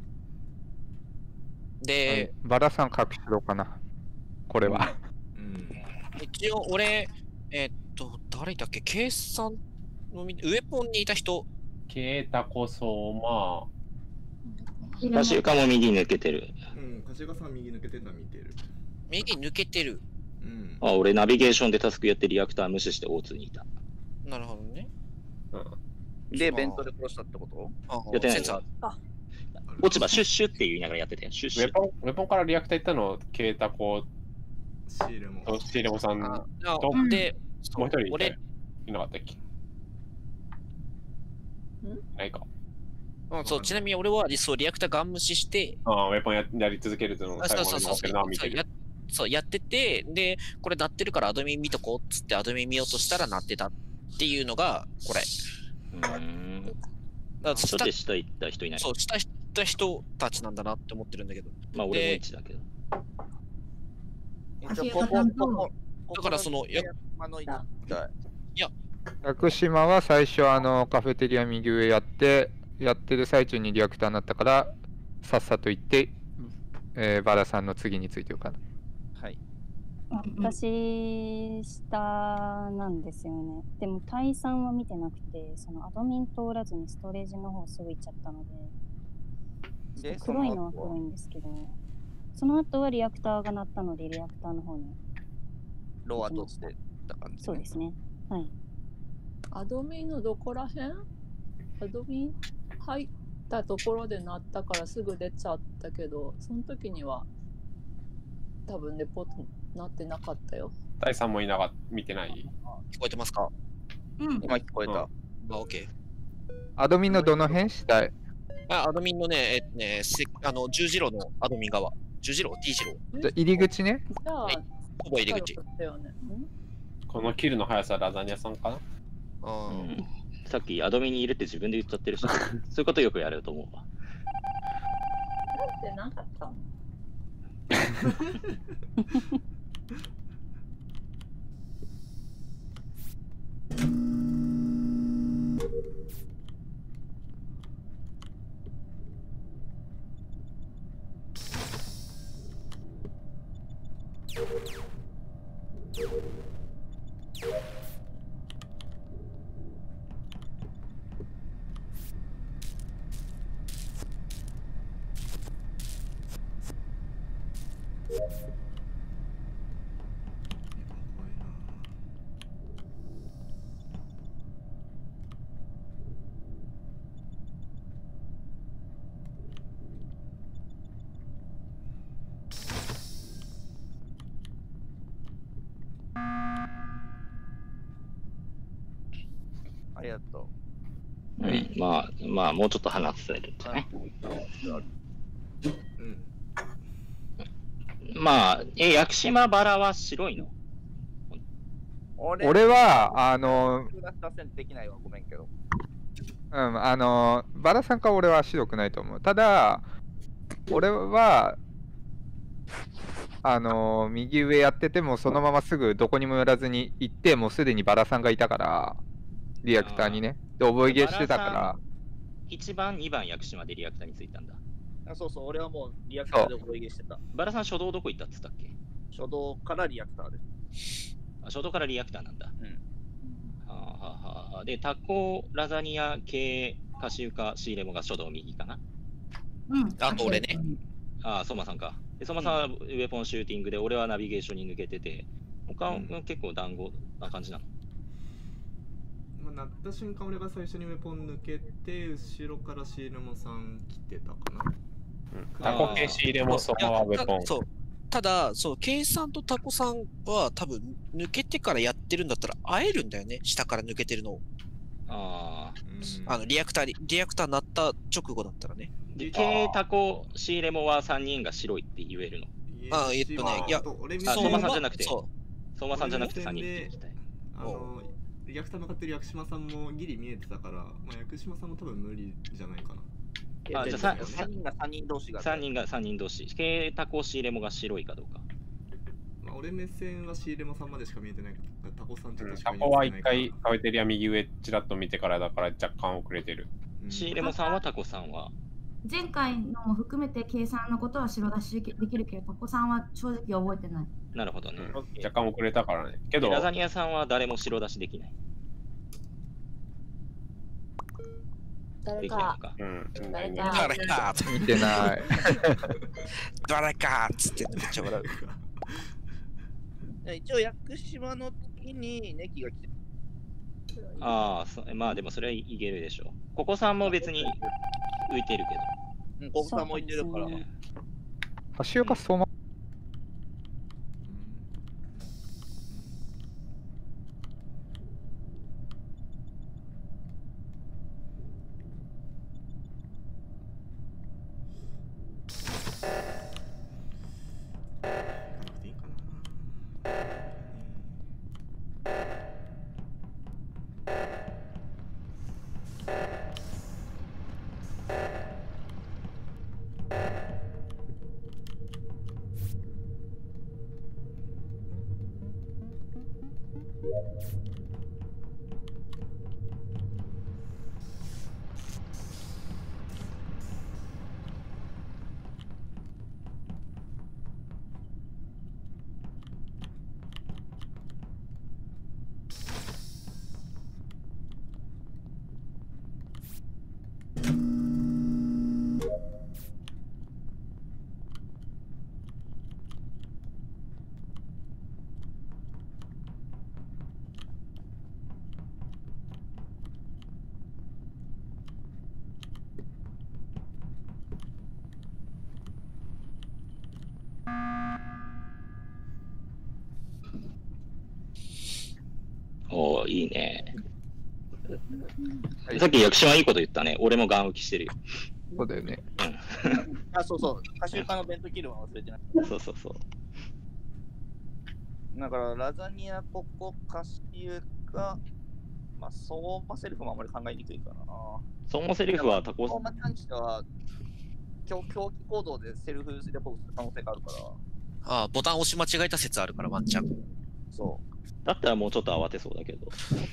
で、 バラさん隠しろかな。これは。 一応俺、誰だっけ、計算のウェポンにいた人。 ケータこそ、まあ。カシュカも右抜けてる。 うん、カシュカさん右抜けてるのは見てる。 右抜けてる。 うん。 あ、俺ナビゲーションでタスクやってリアクター無視して O2 にいた。 なるほどね。 で、ベントで殺したってこと？ やってないの？落ち葉シュッシュって言いながらやってたよ。シュッシュ。 ウェポンからリアクター行ったの、ケータコシーレモさんと、 で、 もう一人いなかったっけ？ないか。 そう、ちなみに俺はリアクターガン無視して、 ウェポンやり続けるっていうのを最後まで持ってるな、見てる。 そう、やってて、で、これ鳴ってるからアドミン見とこうっつってアドミン見ようとしたら鳴ってたっていうのが、これ。 下で下行った人いない。 そう、下行った人たちなんだなって思ってるんだけど。 まあ、俺も1だけど。 だからその、 屋久島は最初カフェテリア右上やってる最中にリアクターになったからさっさと行って、バラさんの次についてるかな。 はい。 私下なんですよね。でも対3は見てなくて、そのアドミン通らずにストレージの方すぐ行っちゃったので、黒いのは黒いんですけど、その後はリアクターが鳴ったのでリアクターの方にローアとしてた感じ、ね。 そうですね。はい。 アドミンのどこらへん？アドミン入ったところで鳴ったからすぐ出ちゃったけど、その時には多分レポートなってなかったよ。 第3も見てない？ 聞こえてますか？ うん。今聞こえた。 オッケー。 アドミンのどの辺したい？ アドミンのね、十字路のアドミン側。十字路 ?T 字路。 入り口ね。 じゃあ、 ほぼ入り口。 このキルの速さラザニアさんかな？ さっきアドミンに入れて自分で言っちゃってるし、そういうことよくやると思うわ。 なんてなかったの？ ありがとうん、まあ、もうちょっと話せるとね。まあ、屋久島バラは白いの？ 俺は、 できないわ、ごめんけど。 バラさんか俺は白くないと思う。ただ、俺は、右上やってても、そのまますぐどこにも寄らずに行って、もうすでにバラさんがいたから、リアクターにね。で、覚えゲーしてたから。 1番、2番、屋久島でリアクターについたんだ。 そうそう、俺はもうリアクターで覚えゲーしてた。 バラさん、初動どこ行ったっつったっけ？ 初動からリアクターで。 初動からリアクターなんだ。で、タコ、ラザニア、系、カシウカ、シーレモが初動右かな。 あと俺ね。 相馬さんか。で、相馬さんはウェポンシューティングで、俺はナビゲーションに抜けてて、他は結構団子な感じなの。 鳴った瞬間、俺が最初にウェポン抜けて、後ろからシーレモさん来てたかな。 タコ系シーレモ、そのままウェポン。 そう。ただ、ケイさんとタコさんは多分抜けてからやってるんだったら会えるんだよね、下から抜けてるのを。リアクター鳴った直後だったらね。 で、タコ、シーレモは3人が白いって言えるの？ いや、 相馬さんじゃなくて、相馬さんじゃなくて3人って聞きたい。 リアクター向かってる屋久島さんもギリ見えてたから、屋久島さんも多分無理じゃないかな。 じゃあ3人が3人同士が。 3人が3人同士。タコ、シーレモが白いかどうか。 俺目線はシーレモさんまでしか見えてないから、タコさんちょっとしか見えてない。 タコは一回カフェテリア右上ちらっと見てからだから若干遅れてる。 シーレモさんはタコさんは前回のも含めて計算のことは白出しできるけど、タコさんは正直覚えてない。 なるほどね。 若干遅れたからね。けど、 ラザニアさんは誰も白出しできない。 誰か。 誰か見てない。 誰かっつってめっちゃ笑う。一応、屋久島の時にネキが来てまあでもそれはいけるでしょう。ここさんも別に浮いてるけど。 ここさんも浮いてるから。 橋岡相馬。 いいね。さっき役所はいいこと言ったね。俺もガン浮きしてるよ。 そうだよね。 そうそう。カシウカのベントキルは忘れてない。 そうそうそう。 だから、ラザニア、ここ、カシウカ、相馬セルフもあんまり考えにくいかな。 相馬セルフはタコ。 相馬に関しては、 狂気行動でセルフレポートする可能性があるから。 ああ、ボタン押し間違えた説あるから、ワンチャン。 そう。 だったらもうちょっと慌てそうだけど。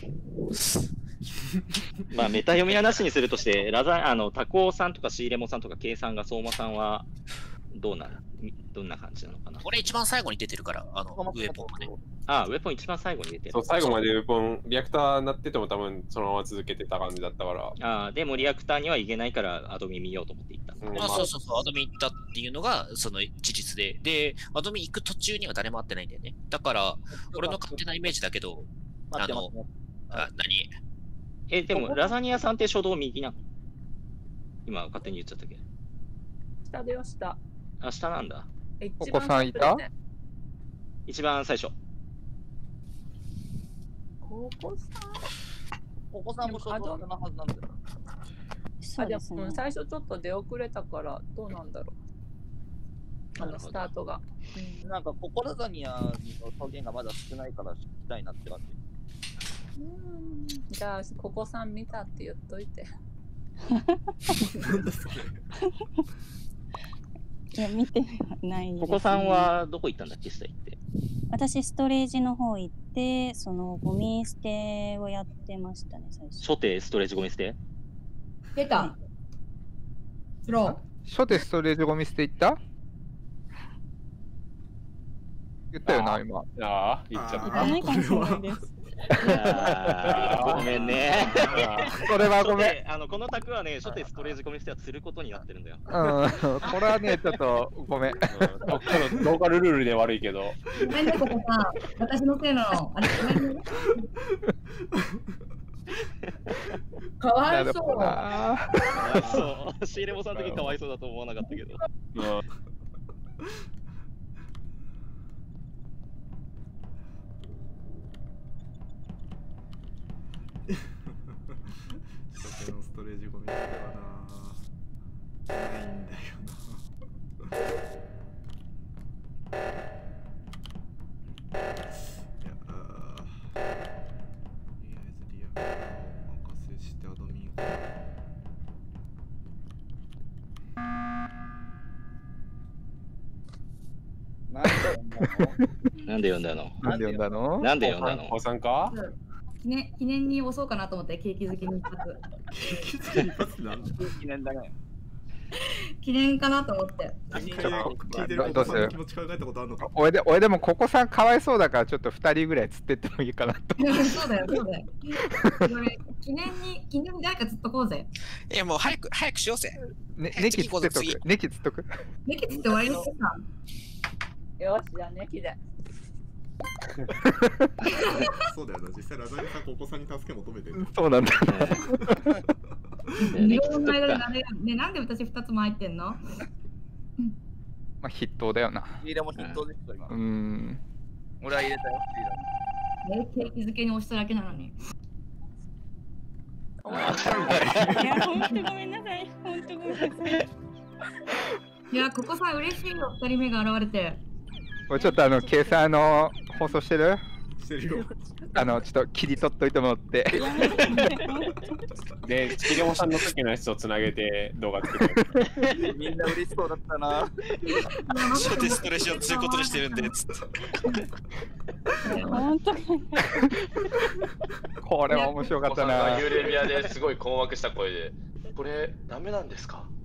まあ、メタ読みはなしにするとして、タコさんとかシーレモさんとかケイさんが相馬さんはどんな感じなのかな。 俺一番最後に出てるから、ウェポンまで。 ああ、ウェポン一番最後に出てる。 そう、最後までウェポン、リアクターになってても多分そのまま続けてた感じだったから。 ああ、でもリアクターには行けないからアドミン見ようと思って行った。 そうそうそう、アドミン行ったっていうのがその事実で。で、アドミン行く途中には誰も会ってないんだよね。だから、俺の勝手なイメージだけど、何でも、ラザニアさんって初動右なの？今、勝手に言っちゃったけど。 下でよ、下。 あ、下なんだ。 お子さんいた？ 一番最初。 お子さんも初動なはずなんだよ。 そうですね。最初ちょっと出遅れたから、どうなんだろう。スタートが。 なんか、ココラザニアの表現がまだ少ないから聞きたいなって感じ。 じゃあ、ここさん見たって言っといて。 いや、見てないです、ね。 ここさんはどこ行ったんだっけ、下行って。 私、ストレージの方行って、そのゴミ捨てをやってましたね、最初。 初手ストレージゴミ捨て出た。スロー。 初手ストレージゴミ捨て行った？言ったよな、今。 ああ、言っちゃった。 ないかもしれないです。 ごめんね。 それはごめん。この卓はね、初手ストレージゴミ捨てはすることになってるんだよ。 これはね、ちょっとごめん。 ローカルルールで悪いけど。 ごめんね、ここさ、私のせいなの。あれ、ごめんね。かわいそう。 そう。シーレモさんの時かわいそうだと思わなかったけど。 初手のストレージゴミ捨てはな、ないんだよな。リアクターをお任せしてアドミンなんで読んだの？ なんで読んだの？ なんで読んだの？ おさんか？ 記念に押そうかなと思ってケーキ好きに一発。 ケーキ好きに一発なんだ？ 記念だね。 記念かなと思って。 聞いてるお子さんの気持ち考えたことあるのか？ 俺でもここさんかわいそうだからちょっと2人ぐらい釣ってってもいいかなと。 そうだよ、そうだよ。記念に誰か釣っとこうぜ。 いやもう早くしようぜ。 ネキ釣っとく。ネキ釣っとく。 ネキ釣って終わりにしてさ。 よし、じゃあネキで。 そうだよな、実際ラザニさんお子さんに助け求めてる。 そうなんだ。 日本の間でなんで私2つも入ってんの？ まあ筆頭だよな。 入れも筆頭ですよ今。俺は入れたよ。 ケーキ漬けに押しただけなのに。 いや、ほんとごめんなさい。ほんとごめんなさい。 いや、ここさ嬉しいよ、2人目が現れて。 これちょっと計算放送してる？ してるよ。 ちょっと切り取っといてもらって。 で、チキレモさんの時のやつをつなげて動画作って。 みんな嬉しそうだったな。 初手ストレージを通ことにしてるんで、つって。 本当に。 これは面白かったな。 幽霊部屋ですごい困惑した声で、これダメなんですか？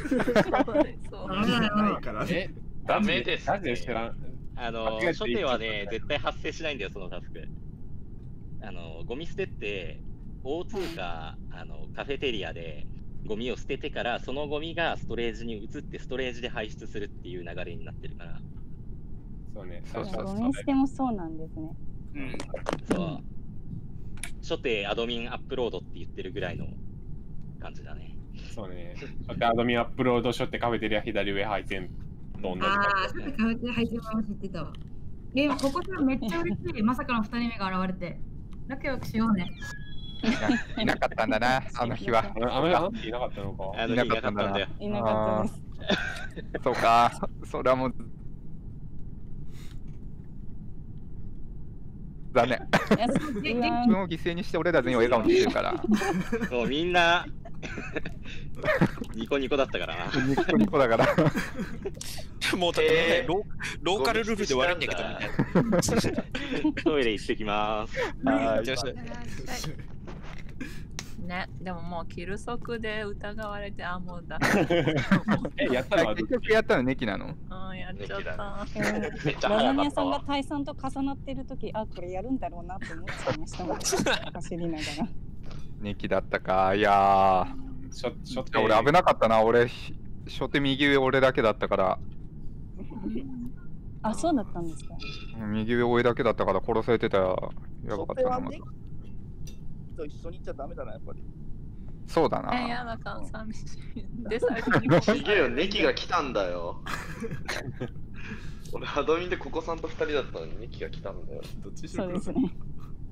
ダメです。 初手はね、絶対発生しないんだよ、そのタスク。ゴミ捨てって、O2 かカフェテリアでゴミを捨ててから、そのゴミがストレージに移って、ストレージで排出するっていう流れになってるから。 そうね、 ゴミ捨てもそうなんですね。 そう。初手アドミンアップロードって言ってるぐらいの感じだね。 そうね。アドミンアップロードしょってカフェテリア左上配線と同じ。 ああ、ちょっとカフェテリア配線も知ってたわ。ここさめっちゃ嬉しい。まさかの2人目が現れて。仲良くしようね。 いなかったんだな、あの日は。 あの日いなかったのか。 いなかったんだよ。 いなかったです。 そうか、それはもう。残念。自分を犠牲にして俺ら全員を笑顔にしてるから。 もうみんなニコニコだったからな。 ニコニコだから。 もうだってローカルルールで悪いんだけどみたいな。 トイレ行ってきます。 はい。 ね、でももうキルソクで疑われて、あ、もうだ。 やったの結局やったのネキなの？ うん、やっちゃった。 ラザニアさんが退散と重なってる時、あ、これやるんだろうなって思っちゃいましたもん。走りながら。 ネキだったか。いやー、俺危なかったな。俺、初手右上俺だけだったから。 あ、そうだったんですか。 右上俺だけだったから殺されてたらやばかったな。またと一緒に行っちゃダメだな、やっぱり。 そうだな。 やだか、寂しい。で、最初に逃げよ、ネキが来たんだよ。俺、ハドミンでココさんと2人だったのにネキが来たんだよ。 どっちにしろそうですね。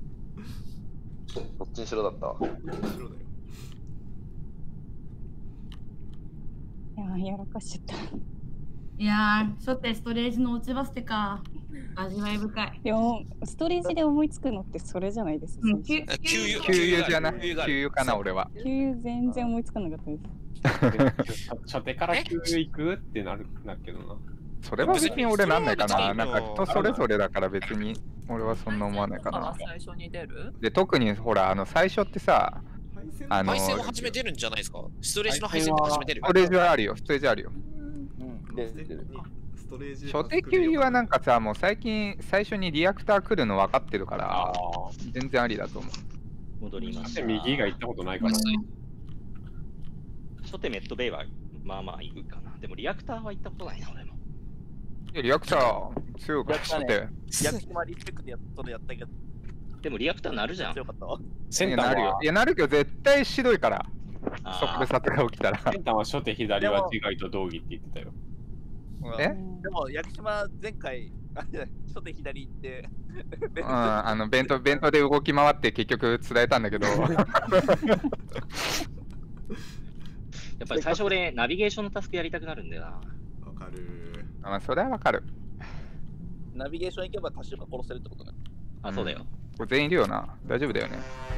どっちにしろだったわ。 どっちにしろだよ。 いや、やらかしちゃった。 いやー、初手ストレージの落ちバステか。味わい深い。 でも、ストレージで思いつくのってそれじゃないですか。 給油じゃな。給油かな、俺は。 給油全然思いつかなかったです。 初手から給油行くってなるけどな。 それは別に俺なんないかな。なんか人それぞれだから別に俺はそんな思わないかな。 最初に出る？ で、特にほら、最初ってさ、 配線は初め出るんじゃないですか？ストレージの配線って初め出るよ。 ストレージはあるよ、ストレージあるよ。初手給油はなんかさ、もう最初にリアクター来るの分かってるから、全然ありだと思う。 戻ります。 右が行ったことないから。 初手メットベイはまあまあ行くかな。でもリアクターは行ったことないな、俺も。 いや、リアクター強かった。 薬師マリスペクトやったけど。 でもリアクターなるじゃん。 強かったわ。 センターなるよ。いや、なるけど絶対白いから。そこで殺が起きたら。 センターは初手左は違いと同義って言ってたよ。 え？ でも、屋久島前回、初手左行って、 弁当で動き回って結局伝えたんだけど。やっぱり最初俺、ナビゲーションのタスクやりたくなるんだよな。 わかる。 まあ、それはわかる。 ナビゲーション行けばカシオが殺せるってことね。 あ、そうだよ。 これ全員いるよな。大丈夫だよね。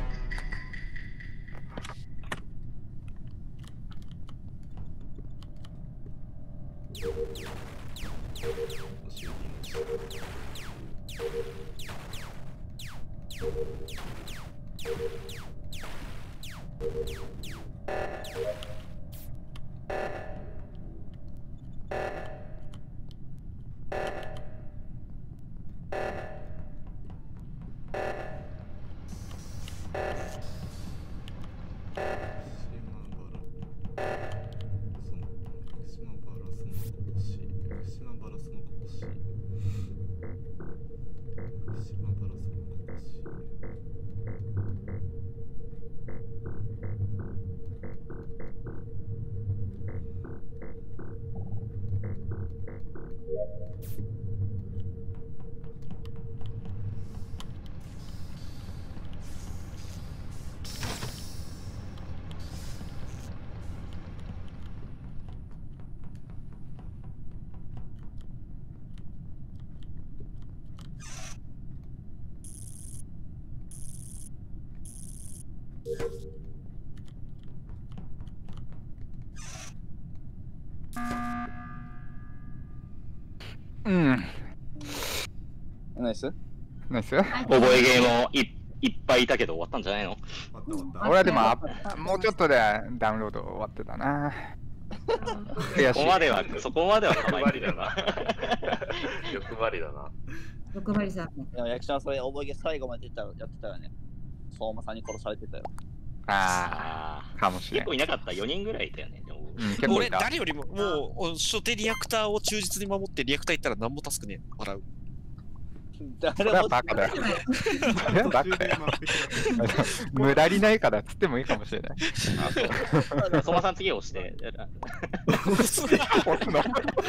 うん。 ナイスナイス覚えゲーもいっぱいいたけど終わったんじゃないの？ 俺はでももうちょっとでダウンロード終わってたな。 そこまでは可愛いだよな。 欲張りだな。 欲張りさん。 でも役者はそれ覚えゲー最後までやってたよね。相馬さんに殺されてたよ。 ああ、かもしれない。 結構いなかった、4人ぐらいいたよね。 俺、誰よりも、もう、初手リアクターを忠実に守って、リアクター行ったら何もタスクね笑う。 それはバカだよ。それはバカだよ。無駄にないからっつってもいいかもしれない。 相馬さん次押して。 押すの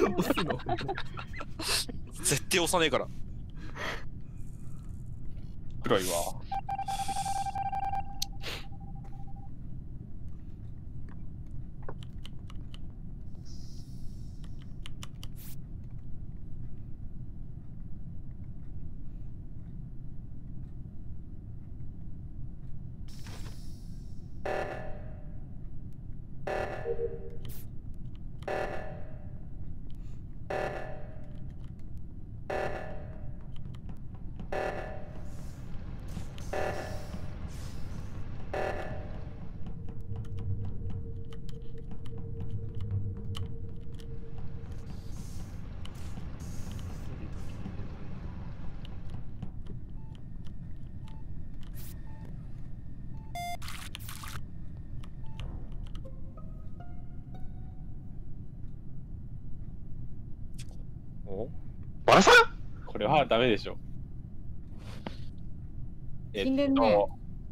絶対押さねえから。 黒いわ。 バラさんこれはダメでしょ。 死んでんね。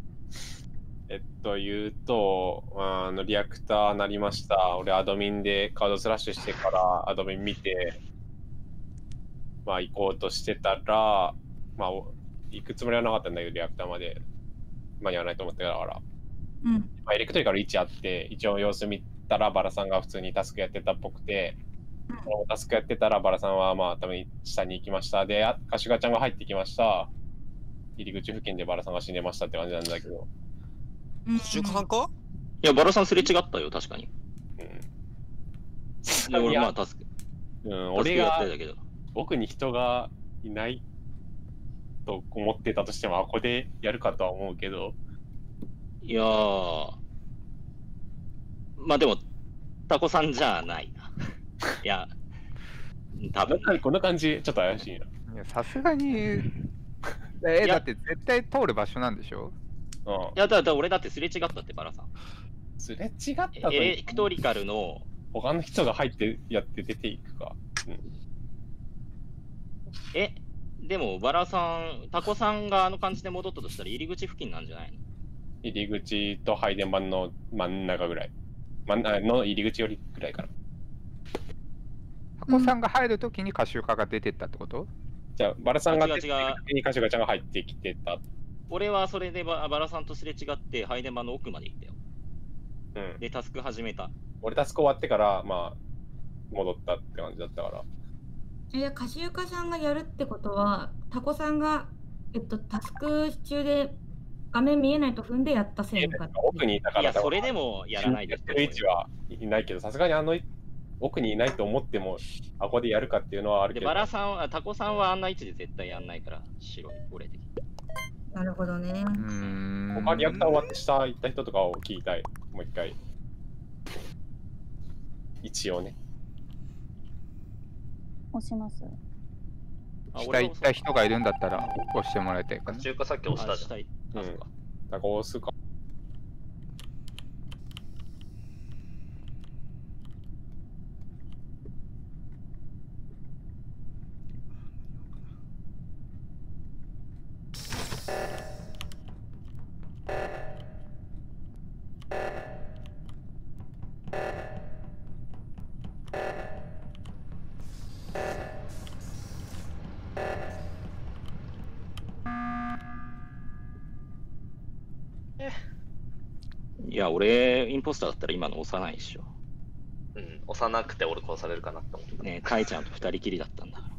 言うと、リアクターなりました。俺アドミンでカードスラッシュしてからアドミン見て、まあ行こうとしてたら、まあ行くつもりはなかったんだけど、リアクターまで間に合わないと思ってたから、 うんまあ、エレクトリカル1あって、一応様子見たらバラさんが普通にタスクやってたっぽくて、タスクやってたらバラさんはまあ多分下に行きました。で、カシュガちゃんが入ってきました。入り口付近でバラさんが死んでましたって感じなんだけど。 中華さんか？ いや、バラさんすれ違ったよ、確かに。で、俺まあタスク。 俺がやってたけど奥に人がいないと思ってたとしても、ここでやるかとは思うけど。 いやー、まあでも、タコさんじゃないな。いや、多分この感じ、ちょっと怪しいな。 いや、さすがに、だって絶対通る場所なんでしょ？ いや、だ俺だってすれ違ったって、バラさん。 すれ違ったとエレクトリカルの他の人が入ってやって出ていくか。 でも、バラさん、タコさんがあの感じで戻ったとしたら入り口付近なんじゃないの？ 入り口と配電盤の真ん中ぐらい。の入り口よりぐらいかな。 タコさんが入るときにカシュカが出てったってこと？ じゃあ、バラさんが出て違う違うく時にカシュガちゃんが入ってきてた。 俺はそれでバラさんとすれ違って配電盤の奥まで行ったよ。で、タスク始めた。 俺タスク終わってから、まあ、戻ったって感じだったから。 いや、カシユカさんがやるってことは、タコさんが、タスク中で画面見えないと踏んでやったせいか。 奥にいたから。 いや、それでもやらないですよ。位置はいないけど、さすがに奥にいないと思っても、ここでやるかっていうのはあるけど。 で、バラさんは、タコさんはあんな位置で絶対やんないから、白い、俺的に。 なるほどね。 他リアクター終わって下行った人とかを聞きたい。もう一回。一応ね。 押します。 下行った人がいるんだったら押してもらいたいかな。 中華さっき押したじゃん。 だから押すか。 いや、俺、インポスターだったら今の押さないでしょ。 押さなくて俺殺されるかなって思った。 ねえ、カイちゃんと二人きりだったんだから。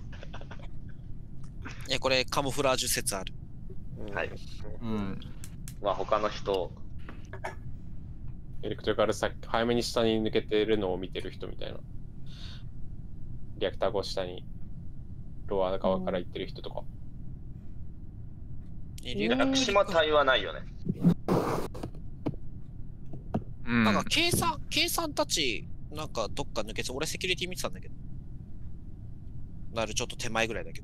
いや、これカモフラージュ説ある。 はい。まあ他の人、 エレクトリカル早めに下に抜けてるのを見てる人みたいな。リアクター越下にロア側から行ってる人とか。 屋久島隊はないよね。 なんか計算たち、なんかどっか抜けて、俺セキュリティ見てたんだけど。なるちょっと手前ぐらいだけど。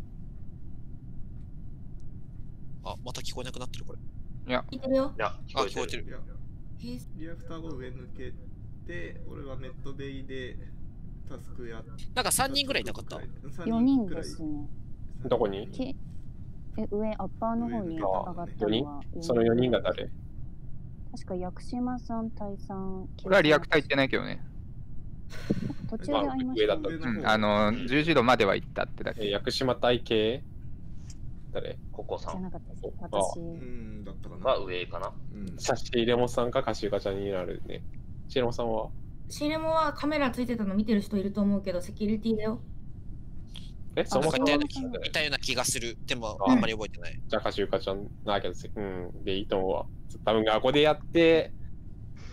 あ、また聞こえなくなってるこれ。 いや、 聞いてるよ。 いや、 聞こえてる。 リアクターが上抜けて、俺はメットベイでタスクやって。 なんか3人ぐらいいなかった ?4 人ですね。 どこに？ 上、アッパーの方に上がったのは 4人？その4人が誰？ 確か屋久島さん、大さん。 俺はリアクター行ってないけどね。 途中で会いました、ね。 十字路までは行ったってだけ。 屋久島隊系誰？ ココさん。 じゃなかったです。私。 だったかな。 は上かな。 シーレモさんかカシュガちゃんになるね。シーレモさんは？ シーレモはカメラついてたの見てる人いると思うけど、セキュリティだよ。 そもそもいたような気がする。でも、あんまり覚えてない。 じゃあ、カシュカちゃんなわけです。で、いいと思うわ。多分、ここでやって、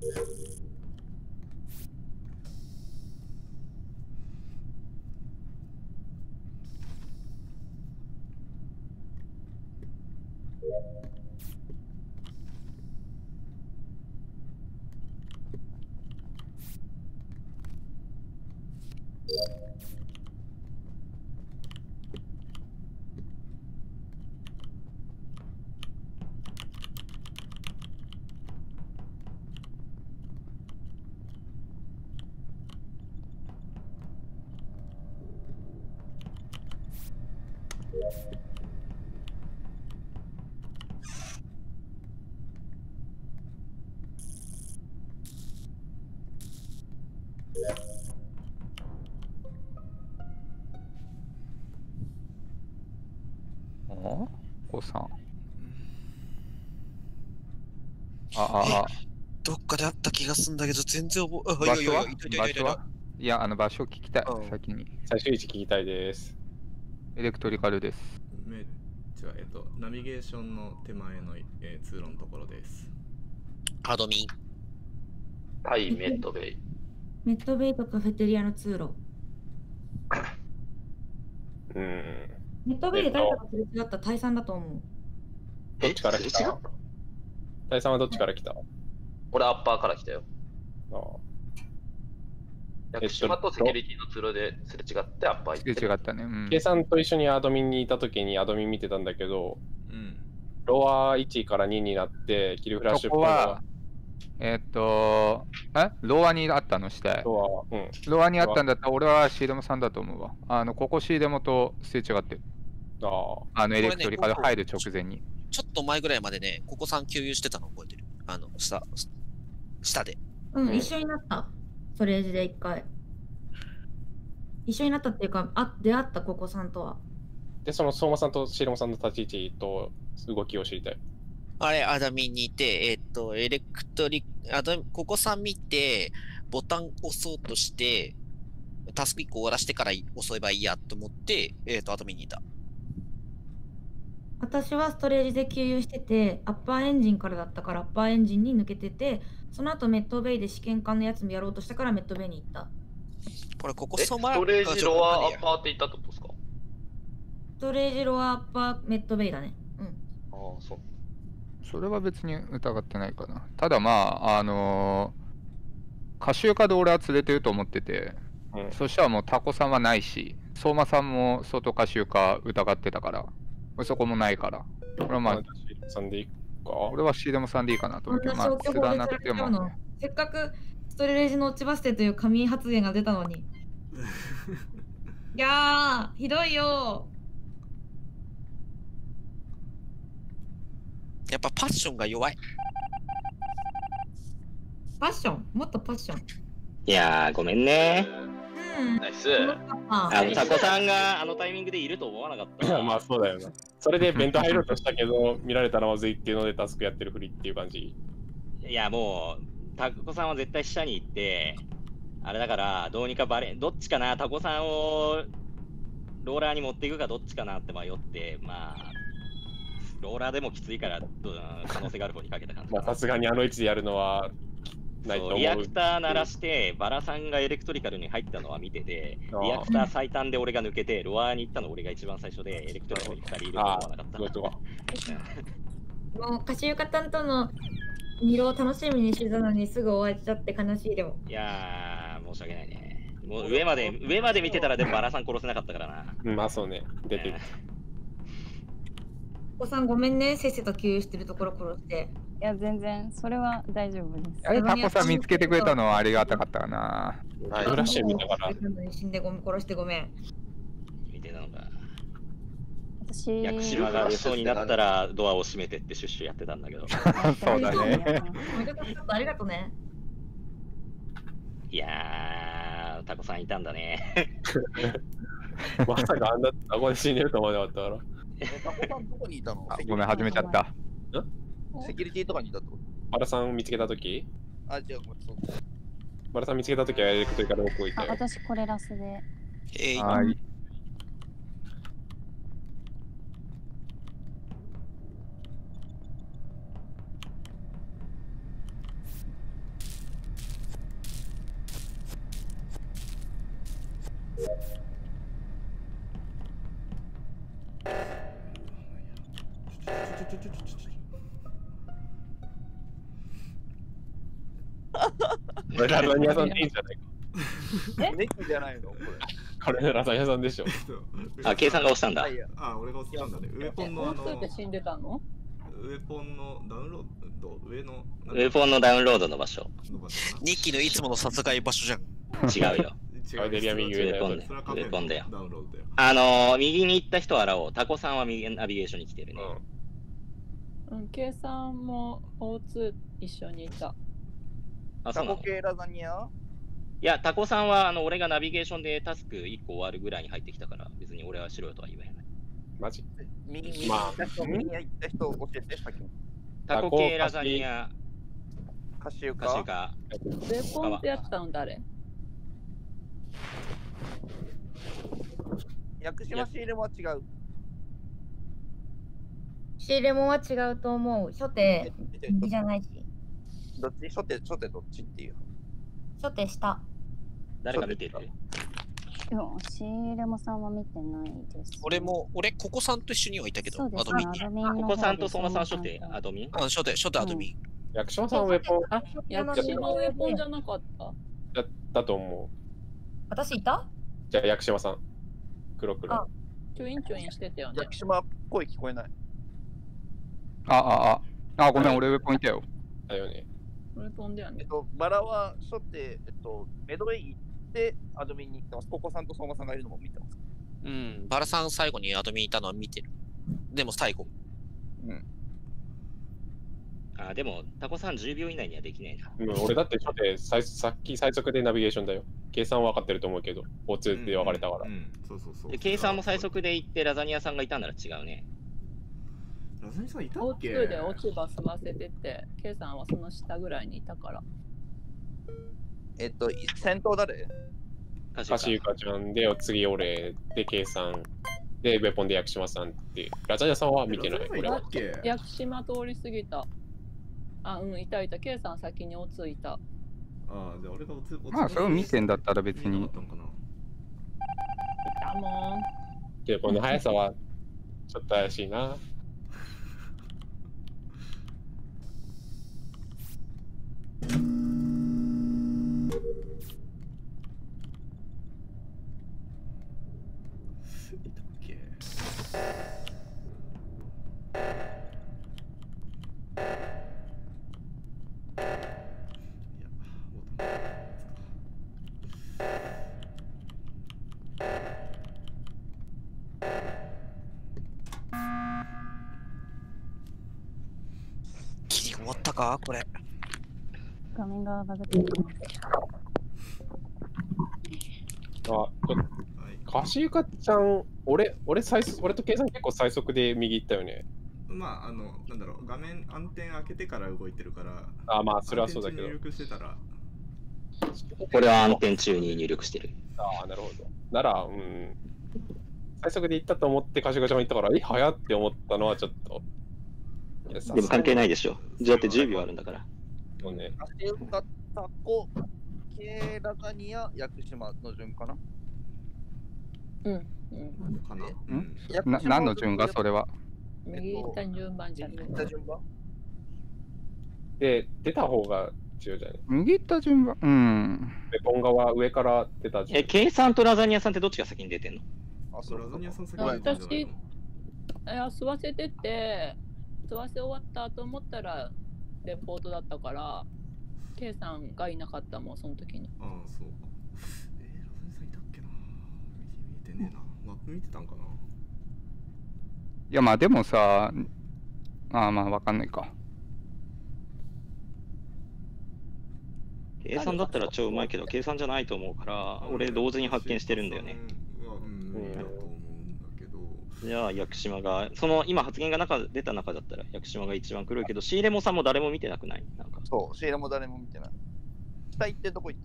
おさん。あ、 どっかであった気がするんだけど、全然覚場え、 所は場所を聞きたい、先に。 最終位置聞きたいです。 エレクトリカルです。 ナビゲーションの手前の、通路のところです。 アドミン。 はい、メッドベイ。 メッドベイとカフェテリアの通路。メッドベイで誰かがすれ違った大佐だと思う。 どっちから来た？大佐はどっちから来た？ 俺アッパーから来たよ。屋久島とセキュリティの通路ですれ違ってアッパー行って。 すれ違ったね。 計算と一緒にアドミンにいたときにアドミン見てたんだけど、ロア1から2になってキルフラッシュっぽいのはロアにあったのして。ロアにあったんだったら俺はシーデモさんだと思うわ。ここシーデモとすれ違ってる。エレクトリカル入る直前に。 ちょっと前ぐらいまでね、ここ3給油してたの覚えてる。下で。 一緒になった。ストレージで一回。一緒になったっていうか、出会ったココさんとは。 で、その相馬さんとシーデモさんの立ち位置と動きを知りたい。 あれ、アダミンにいて、エレクトリ、ここさん見て、ボタン押そうとして、タスク1個終わらしてから押せばいいやと思って、アダミンにいた。 私はストレージで給油してて、アッパーエンジンからだったから、アッパーエンジンに抜けてて、その後メッドベイで試験管のやつもやろうとしたからメッドベイに行った。 これ、ここストレージロアアッパーって言ったってことですか？ ストレージロアアッパーメッドベイだね。 ああ、そう。 それは別に疑ってないかな。ただカシューカで俺は連れてると思ってて、そしたらもうタコさんはないし、相馬さんも相当カシューカ疑ってたから、そこもないから。俺はシーデモさんでいいか。 俺はシーデモさんでいいかなと思って、つらなくても。 せっかくストレージの落ちバステという神発言が出たのに。いやー、ひどいよ。 やっぱパッションが弱い。 パッションもっとパッション。 いやー、ごめんね。 ナイス。 タコさんがあのタイミングでいると思わなかった。 まあそうだよな。それで弁当入ろうとしたけど、見られたらまずいっていうのでタスクやってるふりっていう感じ。 いや、もう、タコさんは絶対下に行って、あれだから、どうにかどっちかな、タコさんをローラーに持っていくかどっちかなって迷って、まあ、ローラーでもきついから、可能性がある方にかけた感じ。 まあさすがにあの位置でやるのはないと思う。 リアクター鳴らして、バラさんがエレクトリカルに入ったのは見てて、リアクター最短で俺が抜けて、ロアーに行ったの俺が一番最初で、エレクトリカルに2人いると思わなかった。 もう、カシューカタンとの見ろを楽しみにしてたのにすぐ終わっちゃって悲しいでも。 いやー、申し訳ないね。もう上まで見てたらでもバラさん殺せなかったからな。 まあそうね、出てる。 お子さんごめんね、せっせと給油してるところ殺して。 いや、全然、それは大丈夫です。 あれ、タコさん見つけてくれたのはありがたかったかな。 フラッシュ見たから。 死んで殺してごめん。 見てたのか。 私、 屋久島が出そうになったらドアを閉めてってシュッシュやってたんだけど。 そうだね。 ありがとうね。 いやー、タコさんいたんだね。 まさかあんなタコで死んでると思わなかったから。 タコさんどこにいたの？ ごめん、始めちゃった。 セキュリティとかにいたってこと？ バラさん見つけたとき？ あ、違う、ごめん、そう。 バラさん見つけたときはエレクトリカル奥置いたよ。 私これラスで。 はい。 これラザニアさんでいいんじゃないか。 ネキじゃないのこれ。 これラザニアさんでしょ。 あ、計算が押したんだ。 あ、俺が押したんだね。ウェポンの本数で死んでたの？ ウェポンのダウンロード、上の。 ウェポンのダウンロードの場所。 ニッキーのいつもの殺害場所じゃん。 違うよ。 アイデリア右上だよ。 ウェポンだよ。 ダウンロードだよ。 右に行った人は洗おう。タコさんは右ナビゲーションに来てるね。 うん、計算も O2 一緒にいた。 あ、そうなの？ タコ系ラザニア？ いや、タコさんは俺がナビゲーションでタスク1個終わるぐらいに入ってきたから、別に俺はしろよとは言わない。 マジ？ 右に行った人、右に行った人教えて、先に。 タコ系ラザニア。 カシウカシウカ。 ウェポンってやったの誰？ 屋久島シーレモは違う。 シーレモンは違うと思う。初手右じゃないし。 どっち？初手どっちっていう。 初手下。 誰が見てる？ いや、シーレモさんは見てないです。 俺、ココさんと一緒にはいたけど、アドミンに。 ココさんと相馬さん初手、アドミン？ あ、初手アドミン。 屋久島さんウェポン。 あ、屋久島ウェポンじゃなかった？ やったと思う。 私いた？ じゃあ屋久島さん。黒。 チュインチュインしてたよね。 屋久島声聞こえない。 ごめん、俺ウェポンいたよ。 だよね。 ウェポンだよね。 バラは初手、メドウェイ行ってアドミンに行ってます。ココさんと相馬さんがいるのも見てます。 うん、バラさん最後にアドミンいたのは見てる。でも最後。 うん。 あ、でもタコさん10秒以内にはできないな。 俺だって初手さっき最速でナビゲーションだよ。計算は分かってると思うけど、O2 って分かれたから。 で計算も最速で行ってラザニアさんがいたんなら違うね。 ラザニアさんいたっけ？ O2 で落ち葉吸わせてて、計算はその下ぐらいにいたから。 先頭誰？ カシウカちゃんで、次俺で計算で、ウェポンで屋久島さんって、ラザニアさんは見てない。俺は。 屋久島通り過ぎた。あ、うん、いた。計算先にO2いた。 ああ、じゃあ俺がまあ、それを見てんだったら別に。 いたもん。 けど、この速さはちょっと怪しいな。 終わったかこれ。 画面がバグってます。 カシウカちゃん、俺と計算結構最速で右行ったよね。 まあ、なんだろう、画面暗転開けてから動いてるから。 あ、まあ、それはそうだけど。 入力してたら。 これは暗転中に入力してる。 ああ、なるほど。なら、最速で行ったと思ってカシウカちゃんが行ったから、早って思ったのはちょっと。 でも関係ないでしょ。だって10秒あるんだから。 そうね。 カシウカ、タコ、ケラザニア、屋久島の順かな？ かな。 何の順がそれは？ 右行った順番じゃない。 で、出た方が強いじゃない。 右行った順番。 で、本側上から出た順番。 計算とラザニアさんってどっちが先に出てんの？ あ、そう、ラザニアさん先に出てん私、吸わせてて、吸わせ終わったと思ったら、レポートだったから、計算がいなかったもん、その時に。 ああ、そうか。ラザニアさんいたっけな。見てねえな。マップ見てたんかな。 いや、まあでもさ、まあわかんないか。 計算だったら超うまいけど、計算じゃないと思うから、俺同時に発見してるんだよね。じゃあ、屋久島が、今発言が出た中だったら、屋久島が一番黒いけど、シーレモさんも誰も見てなくない？なんかそう、シーレも誰も見てない。下行ってどこ行った？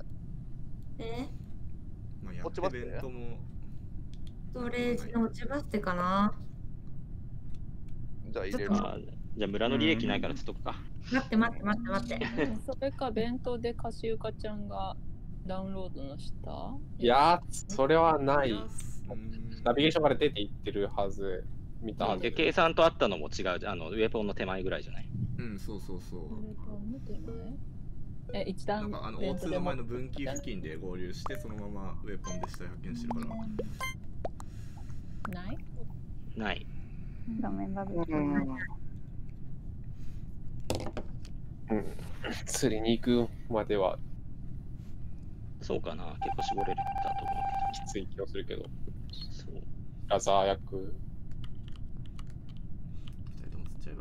落ち葉ってストレージの落ち葉ってかな。 じゃあ入れる。 じゃあ村の利益ないからつっとくか。 待って。 それか弁当でカシウカちゃんがダウンロードの下いやー、それはない。ナビゲーションから出ていってるはず。見たはず。 で、計算とあったのも違う。ウェポンの手前ぐらいじゃない？ うん、そうそうそう。 ウェポンの手前？一段なんかO2の前の分岐付近で合流して、そのままウェポンで死体発見してるから。 ない？ ない。 画面バグ。 釣りに行くまではそうかな、結構絞れるんだと思うけど。 きつい気がするけど。 そう。 ラザー役。 二人とも釣っちゃえば。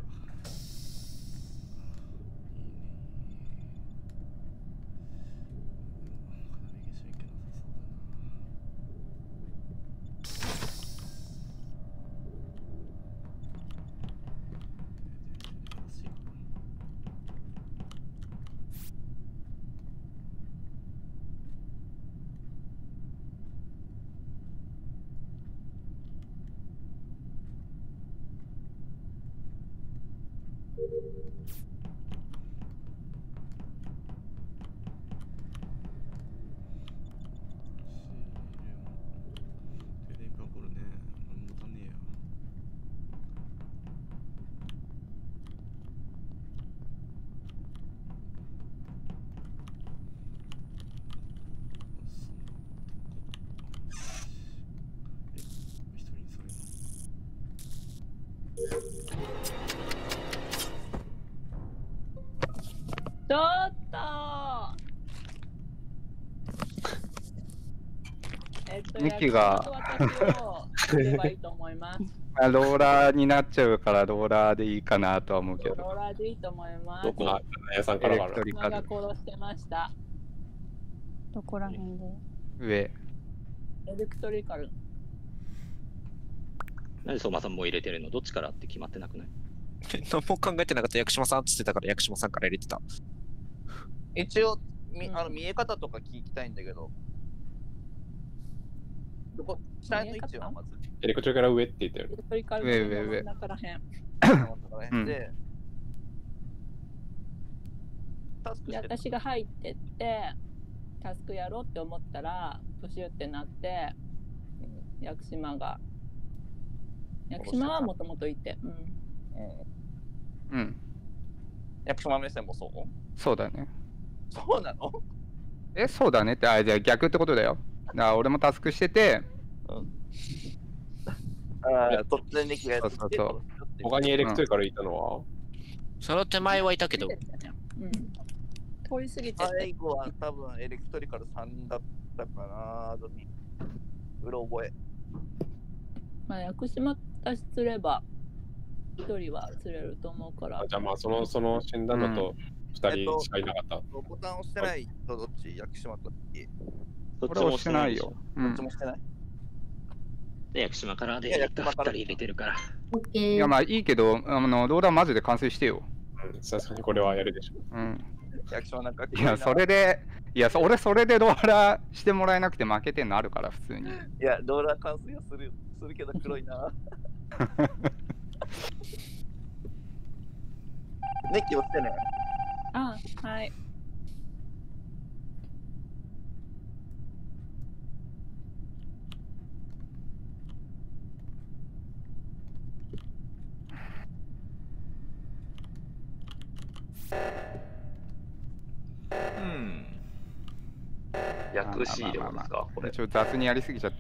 ちょっとミキが私を言えばいいと思います。 ローラーになっちゃうからローラーでいいかなとは思うけど。 ローラーでいいと思います。 どこが屋さんからが殺してました。 どこら辺で？ 上。 エレクトリカル。 なんで相馬さんも入れてるの？どっちからって決まってなくない？ 何も考えてなかった。薬島さんって言ってたから薬島さんから入れてた。 一応見え方とか聞きたいんだけど。どこ下の位置はまず。 エレクトリから上って言ったよね。 エレクトリカルの真ん中らへん。 で、 私が入ってってタスクやろうって思ったらプシュってなって、薬島はもともといて、 薬島目線もそう？ そうだね。 そうなの？ そうだねって、じゃあ逆ってことだよ。だから俺もタスクしてて、 突然ネキがやってきて、 他にエレクトリカルいたのは？ その手前はいたけど。 通り過ぎて最後は多分エレクトリカル3だったかな、うろ覚え。 まあ、薬島出しすれば、1人は釣れると思うから。 じゃあまあ、その死んだのと2人しかいなかった。 ボタン押してないとどっち？薬島とどっちも押してないよ。 どっちもしてない？ で、薬島からで2人入れてるから。 いやまあいいけど、ローラーマジで完成してよ。 さすがにこれはやるでしょ。 薬島なんかいや、それで、俺それでローラーしてもらえなくて負けてんのあるから、普通に。 いや、ローラー完成はするけど黒いな。ネッキ押してね。 はい。 薬師でもですか、これ。 ちょっと雑にやりすぎちゃった。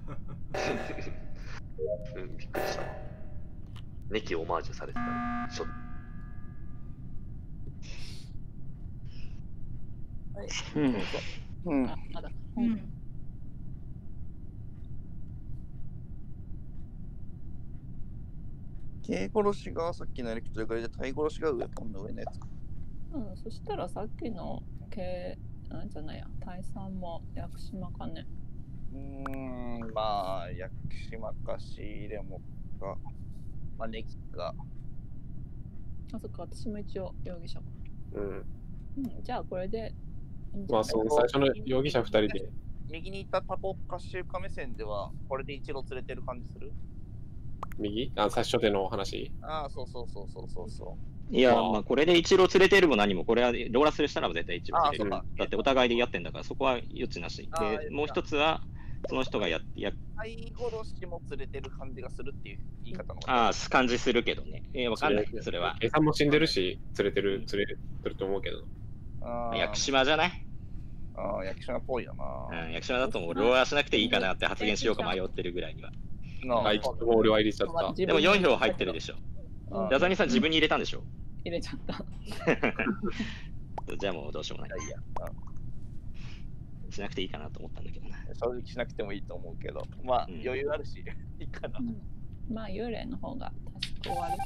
びっくりしたわ。ネキオマージュされてた。 まだ。 K 殺しがさっきのエレクトリカルで、タイ殺しが上ポンの上のやつか。 そしたらさっきの K、なんじゃないや、タイさんも薬島かね。 まあ、薬島かシーレモか、まあ、ネキか。 そっか、私も一応容疑者か。じゃあこれで。 まあ、その最初の容疑者2人で。 右にいたタコカシュカ目線では、これで一路連れてる感じする？ 右？最初での話？ そう。 いや、まあこれで一郎連れてるも何も、これはローラスルしたら絶対一郎連れてる。だってお互いでやってんだから、そこは余地なし。で、もう一つは、その人が飼い殺しも連れてる感じがするっていう言い方の。 ああ、感じするけどね。わかんない、それは。 計算も死んでるし、連れてると思うけど。 屋久島じゃない？ ああ、屋久島っぽいよな。 屋久島だともうローラーしなくていいかなって発言しようか迷ってるぐらいには。 はい、俺は入れちゃった。 でも4票入ってるでしょ。ダザミさん自分に入れたんでしょ？ 入れちゃった。 じゃあもうどうしようもない。いや、しなくていいかなと思ったんだけどな。 正直しなくてもいいと思うけど、まあ、余裕あるし、いいかな。 まあ、幽霊の方がタスク終わるし。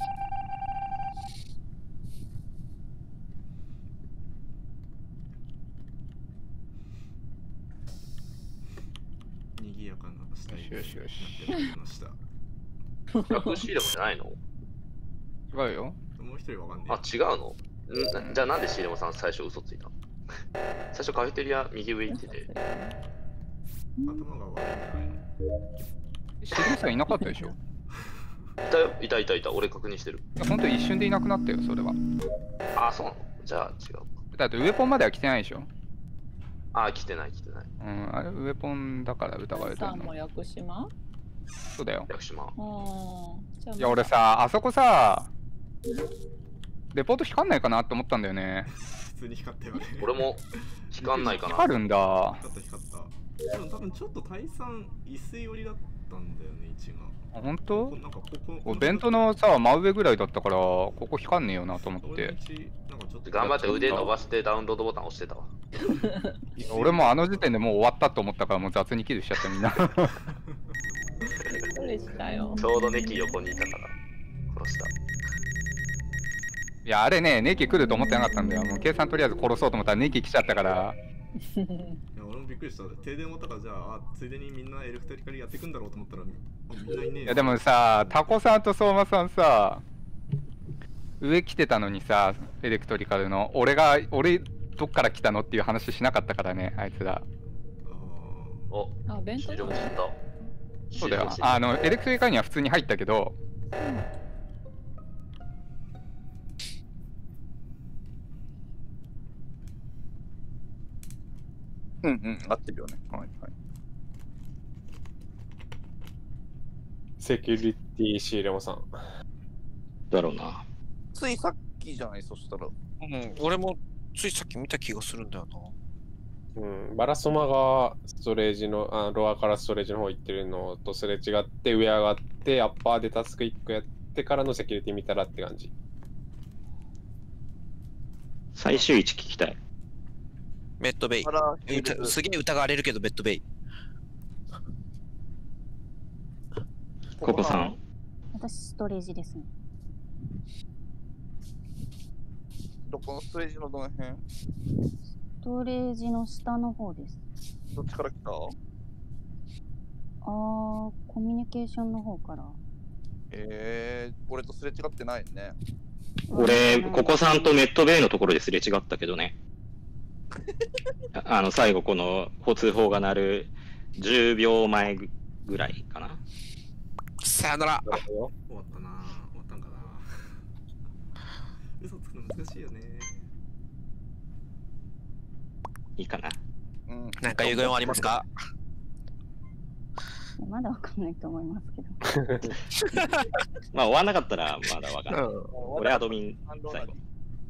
賑やかな死体になってました。 逆シーレモじゃないの？ 違うよ。 もう一人わかんねえ。あ、違うの？じゃあなんでシーレモさん最初嘘ついたの？最初カフェテリア右上行ってて。 頭が悪い。シーレモさんいなかったでしょ？ いたよ、いた。俺確認してる。 ほんと一瞬でいなくなったよ、それは。 あ、そうなの？じゃあ違う。 だってウェポンまでは来てないでしょ？ あ、来てない。 うん、あれウェポンだから疑われてるの。 さんも屋久島？ そうだよ。 屋久島。 いや、俺さ、あそこさ、レポート光んないかなって思ったんだよね。 普通に光ったよね。 俺も光んないかな。 光るんだ。 光った。でも多分ちょっと対三一斉寄りだったんだよね、位置が。 あ、ほんと？お弁当のさ、真上ぐらいだったから、ここ光んねえよなと思って。 頑張って腕伸ばしてダウンロードボタン押してたわ。 俺もあの時点でもう終わったと思ったからもう雑にキルしちゃったみんな。 びっくりしたよ。 ちょうどネキ横にいたから殺した。 いやあれね、ネキ来ると思ってなかったんだよ。もう計算とりあえず殺そうと思ったらネキ来ちゃったから。 いや俺もびっくりした。停電終わったからじゃあついでにみんなエレクトリカルやっていくんだろうと思ったらみんないねえ。 いやでもさ、タコさんと相馬さんさ、上来てたのにさ、エレクトリカルの俺どっから来たのっていう話しなかったからね、あいつら。 あ、弁当だ。 そうだよ。エレクトリカルには普通に入ったけど、 合ってるよね。はい。 セキュリティシーレモさん。 だろうな。 ついさっきじゃない、そしたら。 俺もついさっき見た気がするんだよな。バラソマがストレージの、ロアからストレージの方行ってるのとすれ違って上上がってアッパーでタスク1個やってからのセキュリティ見たらって感じ。 最終位置聞きたい。 ベッドベイ。すげえ疑われるけどベッドベイ。 ココさん。 私ストレージですね。 どこのストレージのどの辺？ ストレージの下の方です。 どっちから来た？ コミュニケーションの方から。 俺とすれ違ってないね。 俺、ココさんとネットベイのところですれ違ったけどね。最後この通報が鳴る10秒前ぐらいかな。 さよなら。 終わったな。終わったんかな。嘘つくの難しいよね。 いいかな。 なんか言う分ありますか？ まだわかんないと思いますけど。 まあ終わんなかったらまだわかんない。俺アドミン最後。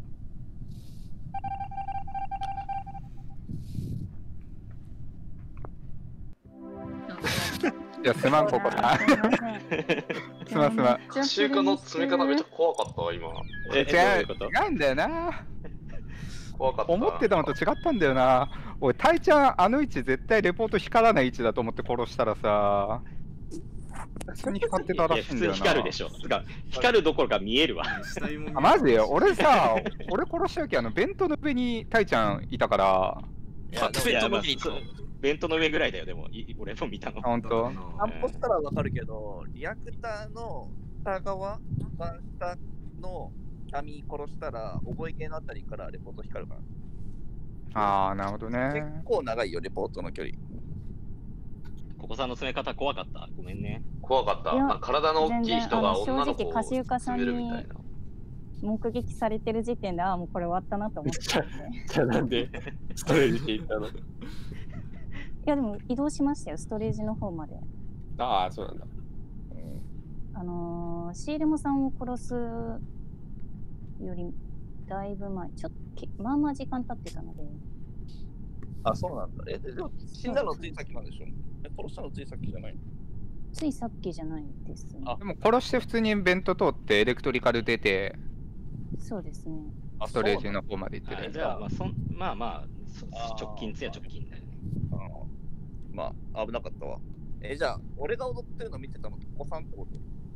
いや、すまん、ここだ。すまん。 中華の詰め方めっちゃ怖かったわ、今。 違うんだよな。 怖かった。 思ってたのと違ったんだよな。おい、タイちゃん、あの位置絶対レポート光らない位置だと思って殺したらさ、普通に光ってたらしいんだよな。 普通に光るでしょ。光るどころか見えるわ。 あ、マジよ。俺さ、俺殺した時弁当の上にタイちゃんいたから。 弁当の上ぐらいだよ、でも、俺も見たの。 ほんと？ 散歩したらわかるけど、リアクターの下側、下の網殺したら、覚え系のあたりからレポート光るから。 ああ、なるほどね。 結構長いよ、レポートの距離。 ここさんの詰め方怖かった。ごめんね。 怖かった。体の大きい人が女の子を正直、カシウカさんに目撃されてる時点で、ああ、もうこれ終わったなと思ってたんで。 じゃあなんでストレージって言ったの？ いや、でも移動しましたよ、ストレージの方まで。 ああ、そうなんだ。 シーレモさんを殺すよりだいぶ前、まあまあ時間経ってたので。 あ、そうなんだ。でも死んだのついさっきなんでしょ？殺したのついさっきじゃないの？ ついさっきじゃないですね。 でも殺して普通にベント通ってエレクトリカル出て、 そうですね。 ストレージの方まで行ってる。 じゃあ、まあまあ、直近つや直近だよね。 まあ、危なかったわ。じゃあ、俺が踊ってるの見てたのお子さんってこと？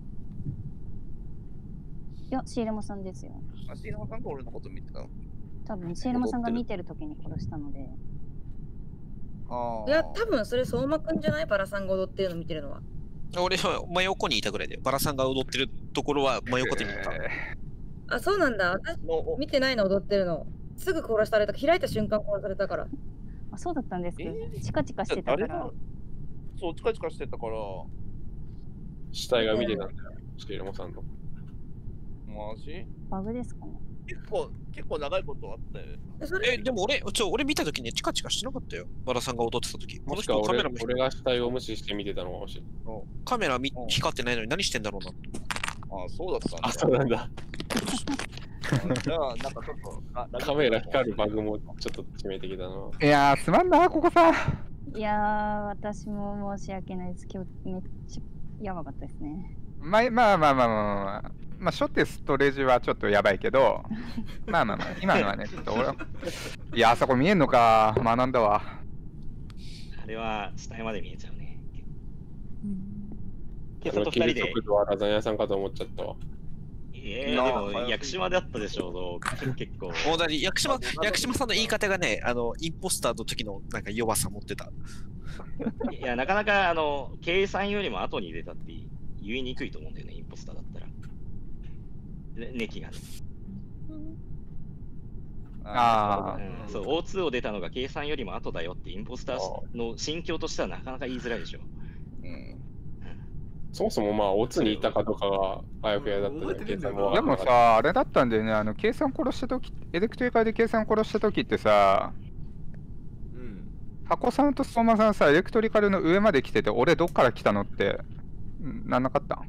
いや、シーレモさんですよ。 シーレモさんが俺のこと見てたの？ 多分、シーレモさんが見てる時に殺したので。 いや、多分それ相馬くんじゃない？バラさんが踊ってるの見てるのは。 俺は真横にいたぐらいで、バラさんが踊ってるところは真横で見た。 あ、そうなんだ。私見てないの、踊ってるの。すぐ殺された。開いた瞬間殺されたから。 あ、そうだったんですけど、チカチカしてたから。 そう、チカチカしてたから。 死体が見てたんだよ、シーレモさんの。 マジ？ バグですかね。 結構長いことあったよ。 でも俺見たときね、チカチカしてなかったよ。バラさんが踊ってたとき。 もしくは俺が死体を無視して見てたのかもしれない。 カメラ光ってないのに何してんだろうな。 あ、そうだったんだ。 あ、そうなんだ。 じゃあ、なんかちょっとカメラ光るバグもちょっと致命的だな。 いやー、すまんな、ここさ。 いやー、私も申し訳ないです。今日めっちゃやばかったですね。 まあ、初手ストレージはちょっとやばいけど、まあ、今のはね、ちょっと俺、いや、あそこ見えんのか、学んだわ。 あれは死体まで見えちゃうね。 ケソと2人で。速度はラザニアさんかと思っちゃったわ。 でも、屋久島であったでしょう、結構。 もうだ屋久島さんの言い方がね、インポスターの時のなんか弱さ持ってた。 いや、なかなか、計算よりも後に出たって言いにくいと思うんだよね、インポスターだったら。ネキがね。そう、O2 を出たのが計算よりも後だよってインポスターの心境としてはなかなか言いづらいでしょ。 そもそもまあ、O2 にいたかどうかがあやふやだったじゃん、計算も。 でもさ、あれだったんだよね、計算殺したとき、エレクトリカルで計算殺したときってさ、箱さんと相馬さんさ、エレクトリカルの上まで来てて、俺どっから来たのって、なんなかったん？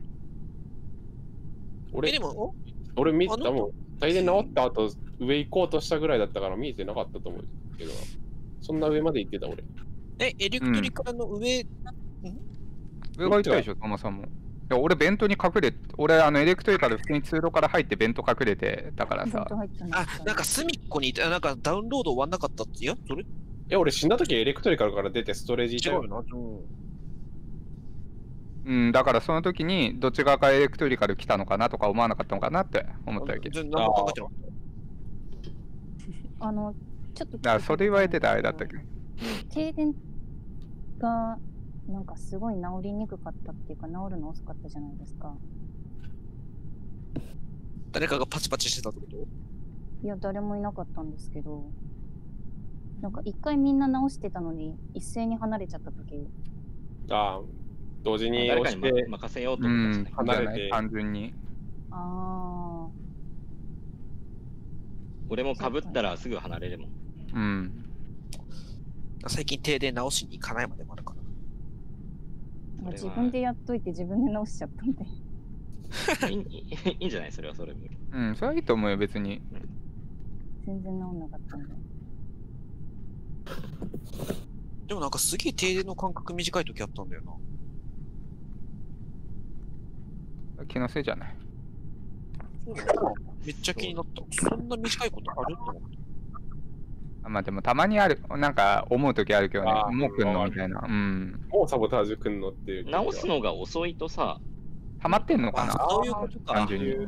俺見てたもん。大で治った後、上行こうとしたぐらいだったから見えてなかったと思うけど、そんな上まで行ってた俺。 エレクトリカルの上、 上が行ったでしょ、相馬さんも。いや、俺、ベントに隠れて、俺、エレクトリカル普通に通路から入ってベント隠れてたからさ。 なんか隅っこにいて、なんかダウンロード終わんなかったって、いや、それ？ いや、俺死んだ時エレクトリカルから出てストレージ違うな。 だからその時にどっち側からエレクトリカル来たのかなとか思わなかったのかなって思ったわけ。 何も考えてなかった。ちょっと。 だからそれ言われてたあれだったけど。 停電がなんかすごい治りにくかったっていうか、治るの遅かったじゃないですか。 誰かがパチパチしてたってこと？ いや、誰もいなかったんですけど、なんか一回みんな直してたのに一斉に離れちゃった時。 同時に押して任せようと思ったん離れて単純に。 俺も被ったらすぐ離れるもん。 最近停電直しに行かないまでもあるから。 自分でやっといて自分で直しちゃったんで。 いいんじゃないそれはそれも。 それはいいと思うよ別に。 全然治んなかったんで。 でもなんかすげえ停電の間隔短い時あったんだよな。 気のせいじゃない。 めっちゃ気になった。そんな短いことあると思って。 まあでもたまにある、なんか思うときあるけどね、もう来んのみたいな。 もうサボタージュ来んのっていう。 直すのが遅いとさ、 溜まってんのかな？ そういうことか。 単純に。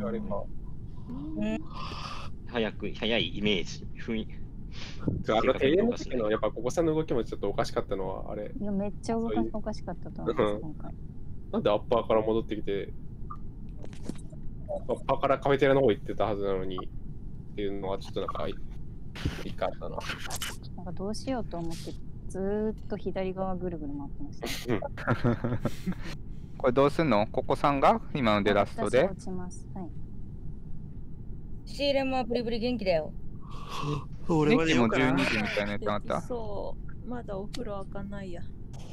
早いイメージ。 停電の時のやっぱここさんの動きもちょっとおかしかったのはあれ。 いや、めっちゃおかしかったと思います、今回。 なんでアッパーから戻ってきて、アッパーからカフェテラの方行ってたはずなのにっていうのはちょっとなんかいかったな。 なんかどうしようと思ってずーっと左側ぐるぐる回ってました。 これどうすんの？ここさんが今のでラストで。 落ちます。はい。 シーレもブリブリ元気だよ。 俺はね、もう12時みたいなやつあった。 そう、まだお風呂開かないや。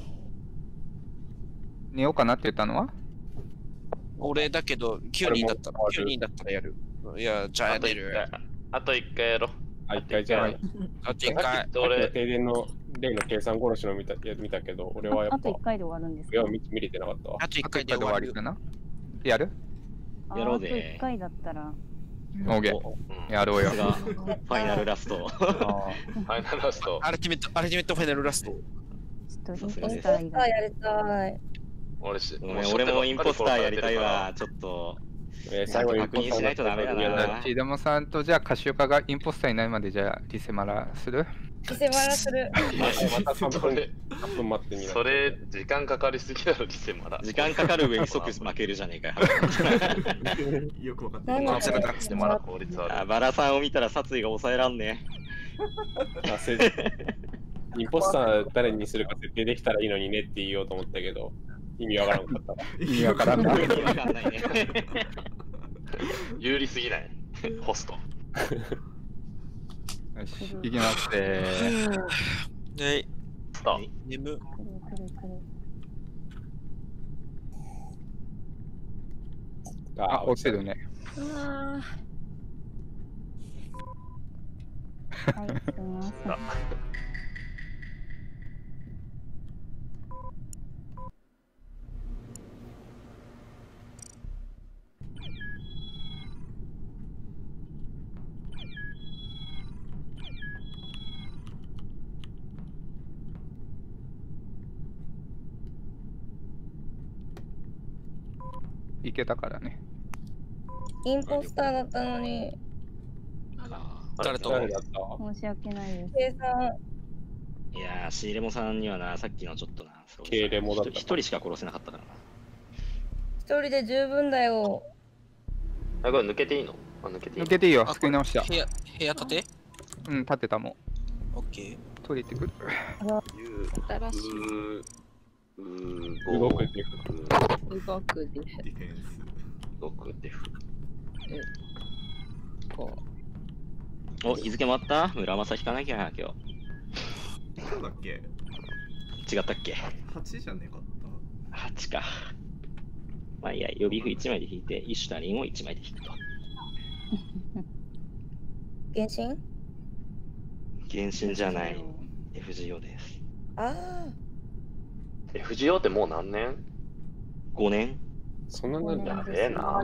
寝ようかなって言ったのは俺だけど、9人だったらやる。いや、じゃあ寝る。 あと1回やろう。 あ、1回じゃあ。 あと1回。 俺、停電の例の計算殺しの見たけど、俺はやっぱ。 あと1回で終わるんですか？ いや、見れてなかったわ。 あと1回で終わるかな。やる？ やろうぜ。 あと1回だったら。 オーケー。やろうよ。 ファイナルラスト。 ファイナルラスト。 アルティメットファイナルラスト。 ちょっとインポスターやりたい。 俺もインポスターやりたいわ。ちょっと。最後確認しないとダメだな。 チーダモさんとじゃあカシオカがインポスターいないまでじゃあリセマラする？ リセマラする。 また3分待ってみる。 それ時間かかりすぎだろリセマラ。 時間かかる上に即負けるじゃねえかよ。 よくわかってない。 リセマラ効率悪い。 バラさんを見たら殺意が抑えらんねインポスター誰にするか設定できたらいいのにねって言おうと思ったけど、意味わからんかった。 意味わからんな。 有利すぎない。ホスト。 よし、行きますはい。 スター。 眠。 あ、落ちてるね。 はい、すみません。 いけたからね。 インポスターだったのに。 誰と申し訳ないです。 計算。 いやー、シーレモさんにはな、さっきのちょっとな、 ケイレモだった。 一人しか殺せなかったからな。 一人で十分だよ。 あ、これ抜けていいの？抜けていいの？ 抜けていいよ、作り直した。 部屋立て？ うん、立てたもん。 オッケー。 取れてくる。 新しい。 動くデフ。 動くデフ。 動くデフ。 こう。お、日付回った？村正引かなきゃ、今日。 そうだっけ？ 違ったっけ？ 8 じゃねえかった。 8か。まあいいや、予備符1枚で引いて、イシュタリンを1枚で引くと。 原神？ 原神じゃない。FGO です。 ああ。 FGO ってもう何年？ 5年？ そんななんだ。 やべえな。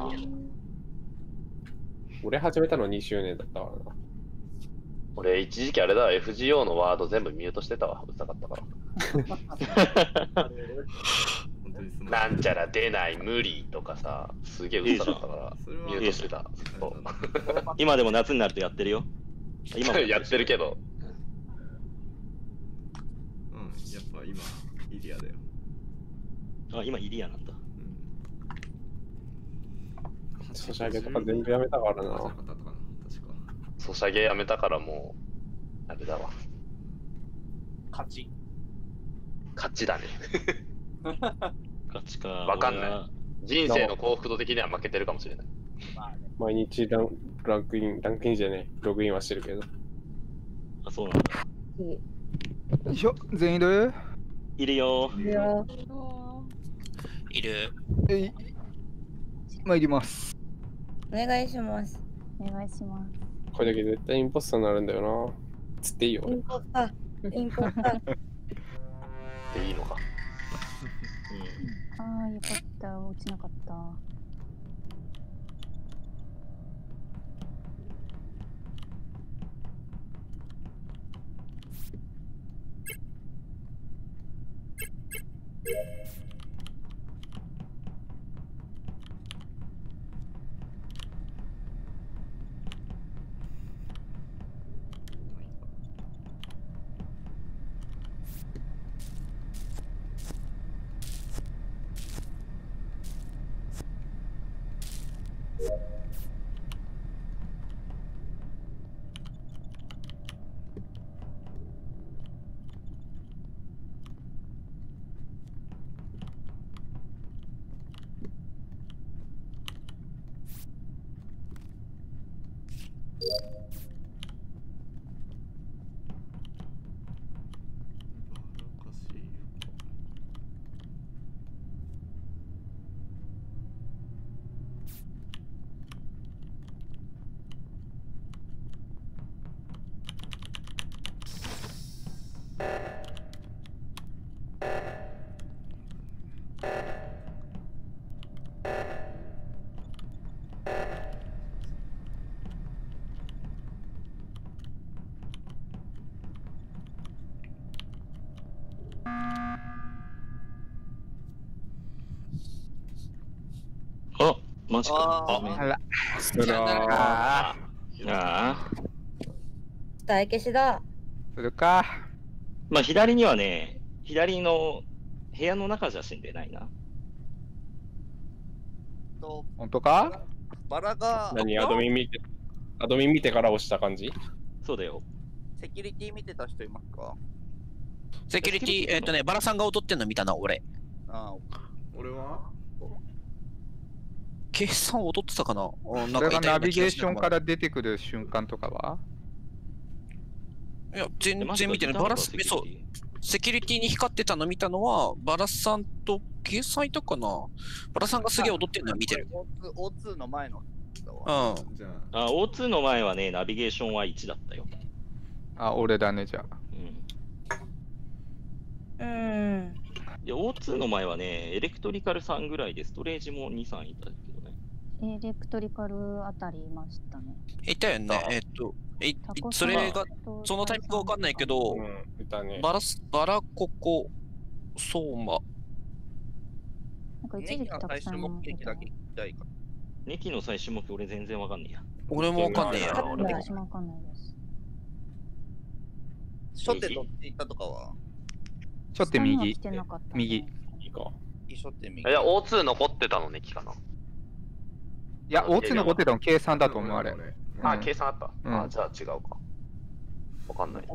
俺始めたの2周年だったからな。 俺一時期あれだ、FGO のワード全部ミュートしてたわ、うるさかったから。なんちゃら出ない無理とかさ、すげえうるさかったからミュートしてた。 今でも夏になるとやってるよ。 今もやってるけど。 うん、やっぱ今イリアだよ。 あ、今イリアなんだ。 ソシャゲとか全部やめたからな。 ソシャゲやめたからもう、あれだわ。 勝ち。 勝ちだね。 勝ちか。 わかんない。人生の幸福度的には負けてるかもしれない。 毎日ランクインじゃねえ、ログインはしてるけど。 あ、そうなんだ。 よいしょ、全員いる？ いるよ。 いるよ。 いる。 参ります。 お願いします。 お願いします。 これだけ絶対インポスターになるんだよな。つっていいよ。 インポスター。インポスター。 でいいのか。 ああ、よかった。落ちなかった。 マジか。 あら。 さよなら。 ああ。 伝え消しだ。 するか。 まあ、左にはね、左の部屋の中じゃ死んでないな。 本当か？ バラが。 何、アドミン見てから押した感じ？ そうだよ。 セキュリティ見てた人いますか？ セキュリティ、バラさんが踊ってんの見たな、俺。 ああ。 俺はケイさん踊ってたかな？ それがナビゲーションから出てくる瞬間とかは？ いや、全然見てない。バラス、そう。セキュリティに光ってたの見たのは、バラさんとケイさんいたかな？バラさんがすげえ踊ってるのは見てる。 O2 の前の。 うん。O2 の前はね、ナビゲーションは1だったよ。 あ、俺だね、じゃあ。 で、O2 の前はね、エレクトリカル3ぐらいで、ストレージも2、3いたけどね。 エレクトリカルあたりいましたね。 いたよね。それが、そのタイミングわかんないけど、バラココ、ソーマ。 なんか一時期たくさん持ってた。 ネキの最終目標、俺全然わかんねえや。 俺もわかんねえや。 私もわかんないです。 初手どっち行ったとかは？ 初手右。右。 いや、O2 残ってたのね、かな。 いや、O2 残ってたの計算だと思う、あれ。 あ、計算あった。あ、じゃあ違うか。わかんない。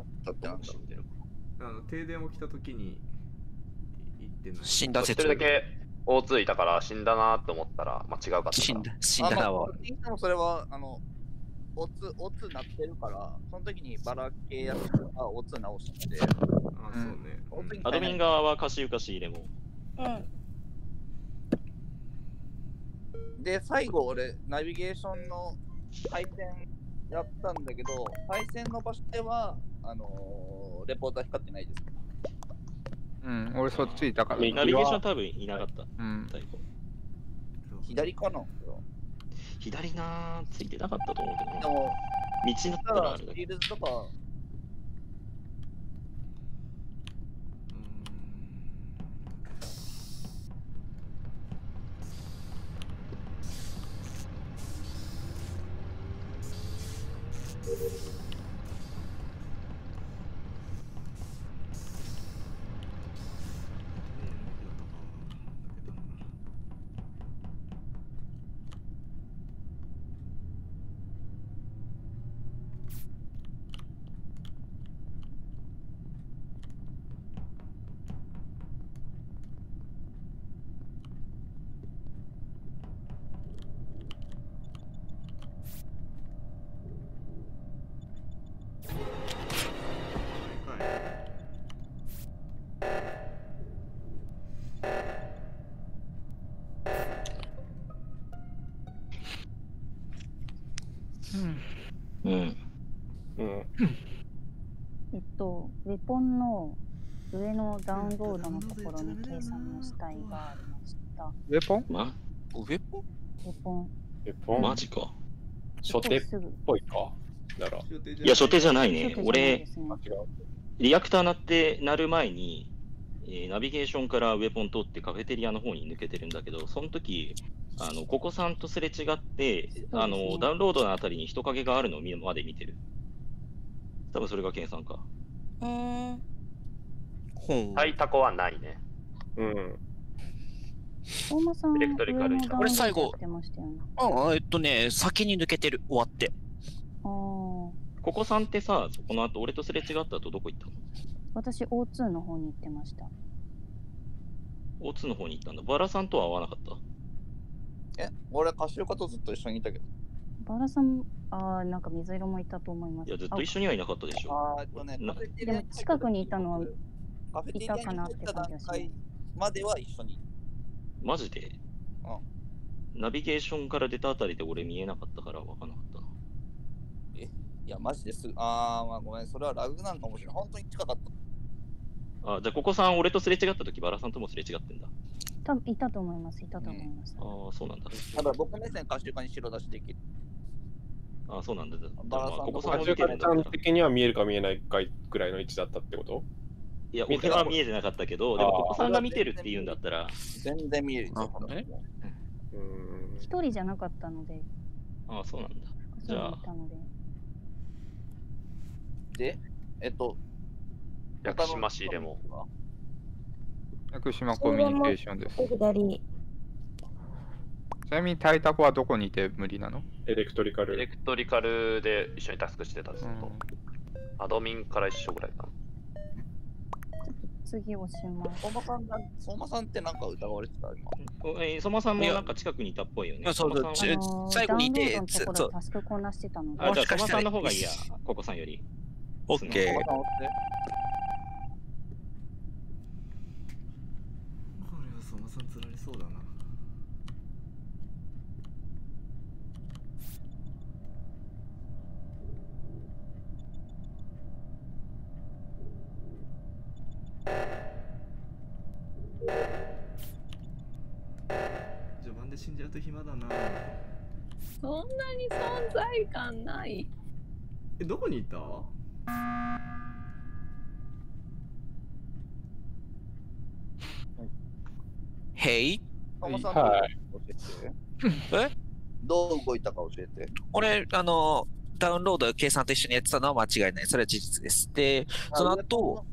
停電起きた時に行ってない。 死んだ説。 一人だけ O2 いたから死んだなって思ったら、まあ違うかった。 死んだなわ。 それは、O2 なってるから、その時にバラ系やつが O2 直して。 あ、そうね。 アドミン側は貸し入れも。 で、最後俺、ナビゲーションの配線やったんだけど、配線の場所では、レポーター光ってないです。 俺そっちいたから。 ナビゲーション多分いなかった。 左かな？ 左なついてなかったと思うけど。 でも、 道だったらあるだけ。 フィールズとか、 ウェポンの上のダウンロードのところに計算の死体がありました。 ウェポン？ ウェポン？ ウェポン。 ウェポン？マジか。初手っぽいか。 いや、初手じゃないね。俺、リアクター鳴る前に、ナビゲーションからウェポン通ってカフェテリアの方に抜けてるんだけど、その時、ココさんとすれ違って、ダウンロードのあたりに人影があるのをまで見てる。多分それがケンさんか。 はいタコはないね。 大間さん、 エレクトリカル俺最後、 ね、 先に抜けてる、終わって。 ココさんってさ、この後俺とすれ違った後どこ行ったの？ 私、O2 の方に行ってました。 O2 の方に行ったんだ。バラさんとは会わなかった？ 俺、カシオカとずっと一緒にいたけど。 バラさん、なんか水色もいたと思います。 いや、ずっと一緒にはいなかったでしょ。 でも近くにいたのはいたかなって感じがします。 までは一緒に。 マジで？ナビゲーションから出たあたりで俺見えなかったから分からなかったな。 いや、マジですぐ。まあごめん、それはラグなんかもしれない。本当に近かった。 じゃあ、ここさん、俺とすれ違った時バラさんともすれ違ってんだ。 多分いたと思います、いたと思います。 そうなんだ。 ただ僕目線、カシオカに白出しできる。 そうなんだ。 バラさんここさんカシオカちゃん的には見えるか見えないかぐらいの位置だったってこと？ いや、俺は見えてなかったけど、でもここさんが見てるって言うんだったら。 全然見える。 一人じゃなかったので。 ああ、そうなんだ。じゃあ。 で、 屋久島市でも。 屋久島コミュニケーションです。ちなみにタイタコはどこにいて無理なの？ エレクトリカル。 エレクトリカルで一緒にタスクしてたずっと。アドミンから一緒ぐらいかな。 次押します。 相馬さんってなんか疑われてた今。 相馬さんもなんか近くにいたっぽいよね。 そう最後にいて、 そう。タスクこなしてたので。 あ、じゃあ相馬さんの方がいいや、ココさんより。 オッケー。 相馬さん釣られそうだな。序盤で死んじゃうと暇だな。 そんなに存在感ない。 どこにいた？ へい。 相馬さん、教えて。どう動いたか教えて。 俺、ダウンロード計算と一緒にやってたのは間違いない。それは事実です。で、その後、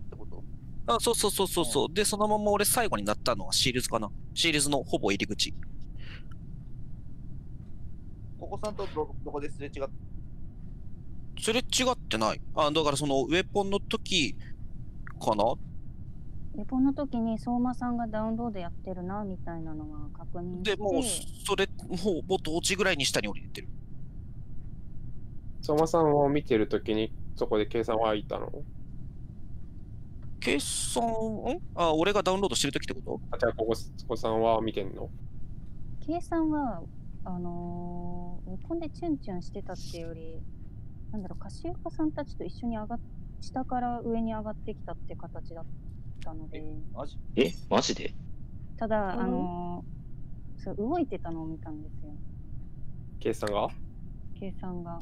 そう。で、そのまま俺最後になったのはシールズかな。シールズのほぼ入り口。 ここさんとどこですれ違った？ すれ違ってない。だからそのウェポンの時かな。 ウェポンの時に相馬さんがダウンロードやってるなみたいなのは確認して。 でもうそれもう同時ぐらいに下に降りてる。 相馬さんを見てる時にそこで計算はいたの？ 計算俺がダウンロードしてる時ってこと？ じゃあここさんは見てんの？ 計算はウェポンでチュンチュンしてたっていうより、なんだろう、カシウカさんたちと一緒に下から上に上がってきたって形だったので。 マジで？ ただ、そう動いてたのを見たんですよ。 計算が？ 計算が。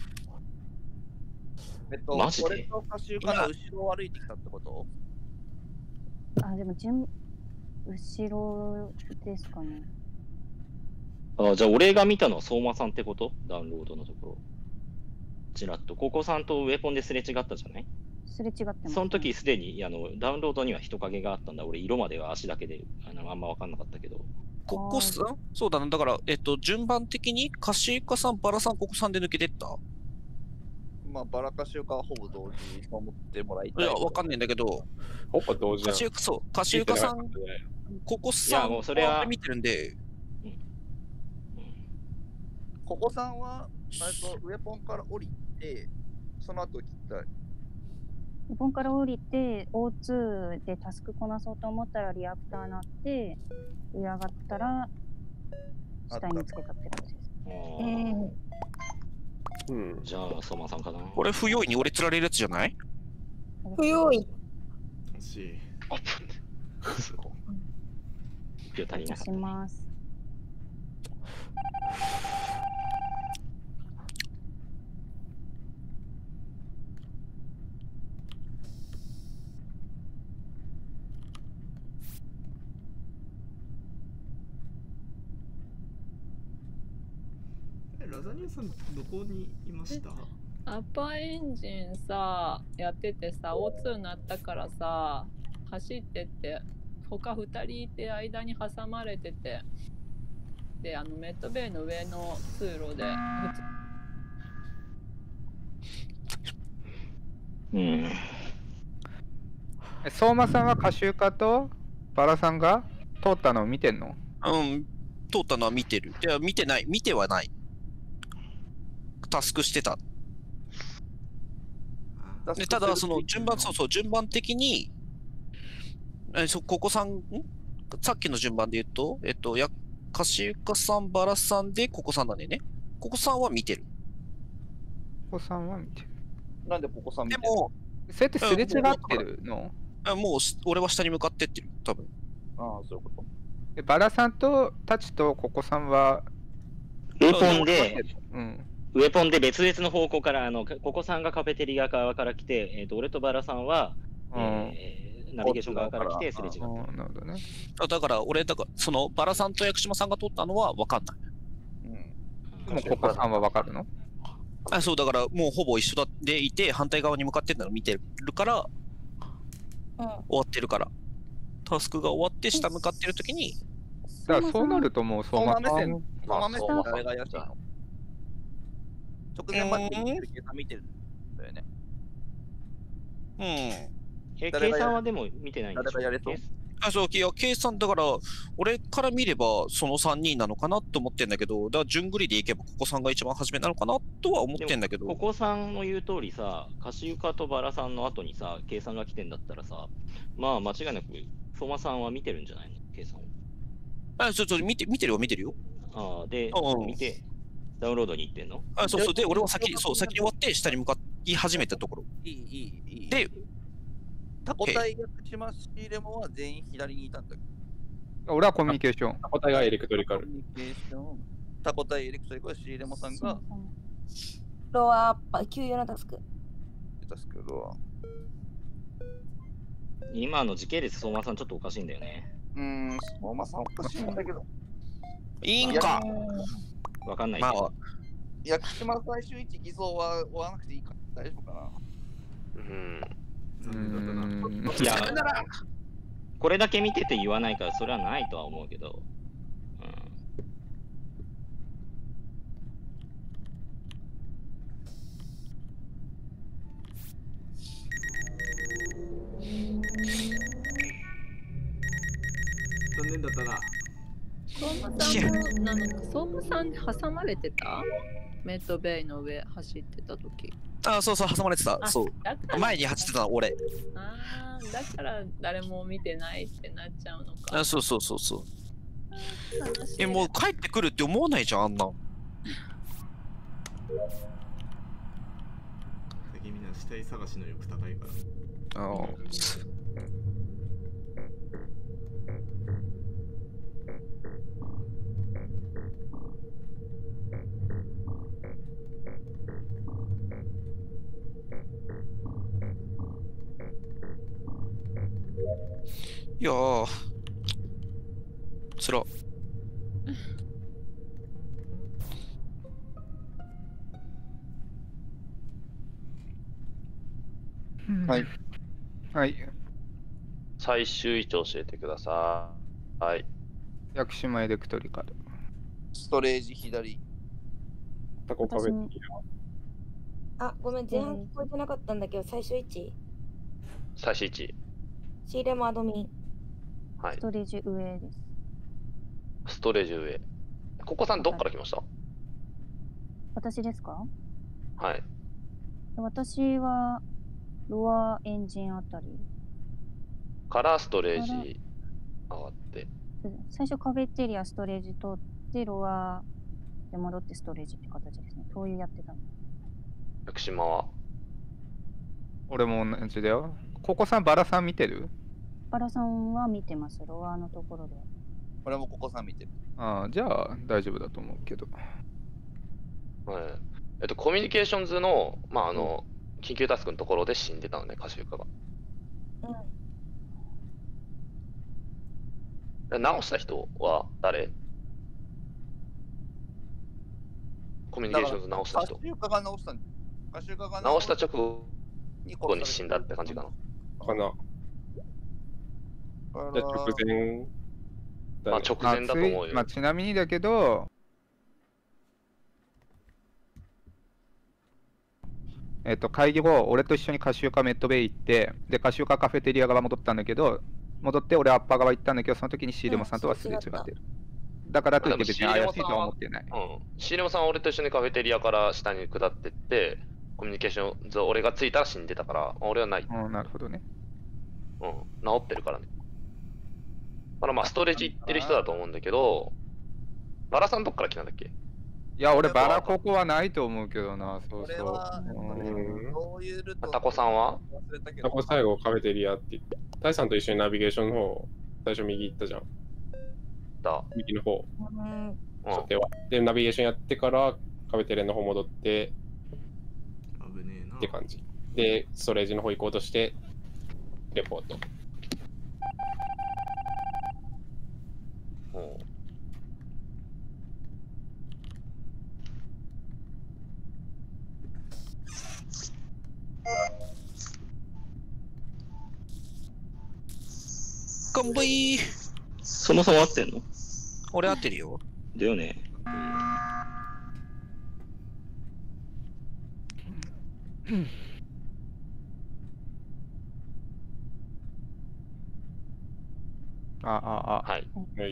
マジで？ 俺とカシウカの後ろを歩いてきたってこと？ でも後ろですかね。 じゃあ俺が見たのは相馬さんってこと？ダウンロードのところ。ちらっと、ココさんとウェポンですれ違ったじゃない？ すれ違ってます、ね。 その時すでにダウンロードには人影があったんだ。俺、色までは足だけであんま分かんなかったけど。 ココさん？そうだな。だから、順番的にカシウカさん、バラさん、ココさんで抜けてった？ まあ、バラカシウカはほぼ同時に守ってもらいたい。 いや、わかんないんだけど、 ほぼ同時だ。 カシウカさん、ココさん、 もうそれは見てるんで。 ココさんは、ウェポンから降りて、その後切った。 ウェポンから降りて、O2 でタスクこなそうと思ったらリアクター鳴って、上上がったら、下につけたって感じです。 じゃあ、相馬さんかな。 これ、不用意に俺釣られるやつじゃない？ 不用意。 欲しい。 すごい。1票足りなかった。 します。 ラザニアさん、どこにいました？ アッパーエンジンさ、やっててさ、O2 になったからさ、走ってって、他2人いて間に挟まれてて、で、メッドベイの上の通路で、 相馬さんはカシウカとバラさんが通ったのを見てんの？ 通ったのは見てる。いや、見てない。見てはない。タスクしてた。でただ、その順番的に、ここさん、さっきの順番で言うと、カシウカさん、バラさんで、ここさんなんだよね。ここさんは見てる。 ここさんは見てる。 なんでここさん見てる？ でも、それってすれ違ってるの？ もう、俺は下に向かってってる、多分。 ああ、そういうこと。 バラさんとタチとここさんは、 ウェポンで、ウェポンで別々の方向から、ここさんがカフェテリア側から来て、俺とバラさんは、 ナビゲーション側から来て、スレッジが。 なるほどね。 だから、俺、そのバラさんと屋久島さんが取ったのは分かんない。 でも、ここさんは分かるの？ そう、だからもうほぼ一緒でいて、反対側に向かってるのを見てるから、終わってるから。タスクが終わって下向かってるときに。 だからそうなるともう相馬さん。 相馬目線誰がやっちゃうの？直前まで計算見てるんだよね。 計算はでも見てないんでしょ？ 誰がやれそう？ そう、いや、計算だから、俺から見ればその3人なのかなと思ってんだけど、だから順繰りでいけばここさんが一番初めなのかなとは思ってんだけど。 ここさんの言う通りさ、カシユカとバラさんの後にさ、計算が来てんだったらさ、まあ間違いなく相馬さんは見てるんじゃないの？計算を。 そう、見てるよ。 で、見て、ダウンロードに行ってんの？ そう。で、俺は先に終わって下に向かい始めたところ。 いい。 で、 タコ対屋久島シーレモンは全員左にいたんだけど。俺はコミュニケーション。 タコ対がエレクトリカル。 タコ対エレクトリカルシーレモンさんがロア給与のタスク。 今の時系列相馬さんちょっとおかしいんだよね。 相馬さんおかしいんだけど。 いいんか。 わかんないけど。 屋久島最終位置偽造は追わなくていいか大丈夫かな。 いや、これだけ見てて言わないからそれはないとは思うけど。 残念だったな。 相馬さんも相馬さんに挟まれてた？メッドベイの上走ってた時。 そう、挟まれてた。そう。前に走ってたの、俺。 だから誰も見てないってなっちゃうのか。 そう。もう帰ってくるって思わないじゃん、あんな。 最近みんな死体探しの欲高いから。 いやー、つら。 はい。 最終位置教えてください。はい。 屋久島エレクトリカル。 ストレージ左。 タコ壁。 ごめん、前半聞こえてなかったんだけど、最終位置。 最終位置。 シーレモアドミン。 はい。 ストレージ上です。 ストレージ上。ここさんどっから来ました？ 私ですか？ はい。 私はロアエンジンあたりからストレージ上がって。 最初カフェテリアストレージ通ってロアで戻ってストレージって形ですね。灯油やってたの。 屋久島は？ 俺も同じだよ。ここさんバラさん見てる？ バラさんは見てます。ロアのところで。 俺もここさん見てる。 じゃあ大丈夫だと思うけど。 コミュニケーションズの、緊急タスクのところで死んでたのね、カシユカが。直した人は誰？コミュニケーションズ直した人。 カシユカが直した直した直後に死んだって感じかな。 かな。じゃあ直前。 直前だと思うよ。 ちなみにだけど、会議後、俺と一緒にカシユカメッドベイ行って、で、カシユカカフェテリア側戻ったんだけど、戻って俺アッパー側行ったんだけど、その時にシーレモさんとはすれ違ってる。だからといって別に怪しいとは思ってない。 シーレモさんは俺と一緒にカフェテリアから下に下ってって、コミュニケーションズ俺が着いたら死んでたから、俺はない。 なるほどね。 治ってるからね。だからストレージ行ってる人だと思うんだけど、バラさんどっから来たんだっけ？ いや、俺バラここはないと思うけどな、そう。 タコさんは？ タコ最後カフェテリアって言って、タイさんと一緒にナビゲーションの方、最初右行ったじゃん。右の方。で、ナビゲーションやってからカフェテリアの方戻って、って感じ。で、ストレージの方行こうとして、レポート。 乾杯。 そもそも合ってんの？ 俺合ってるよ。 だよね。 はい。 はい。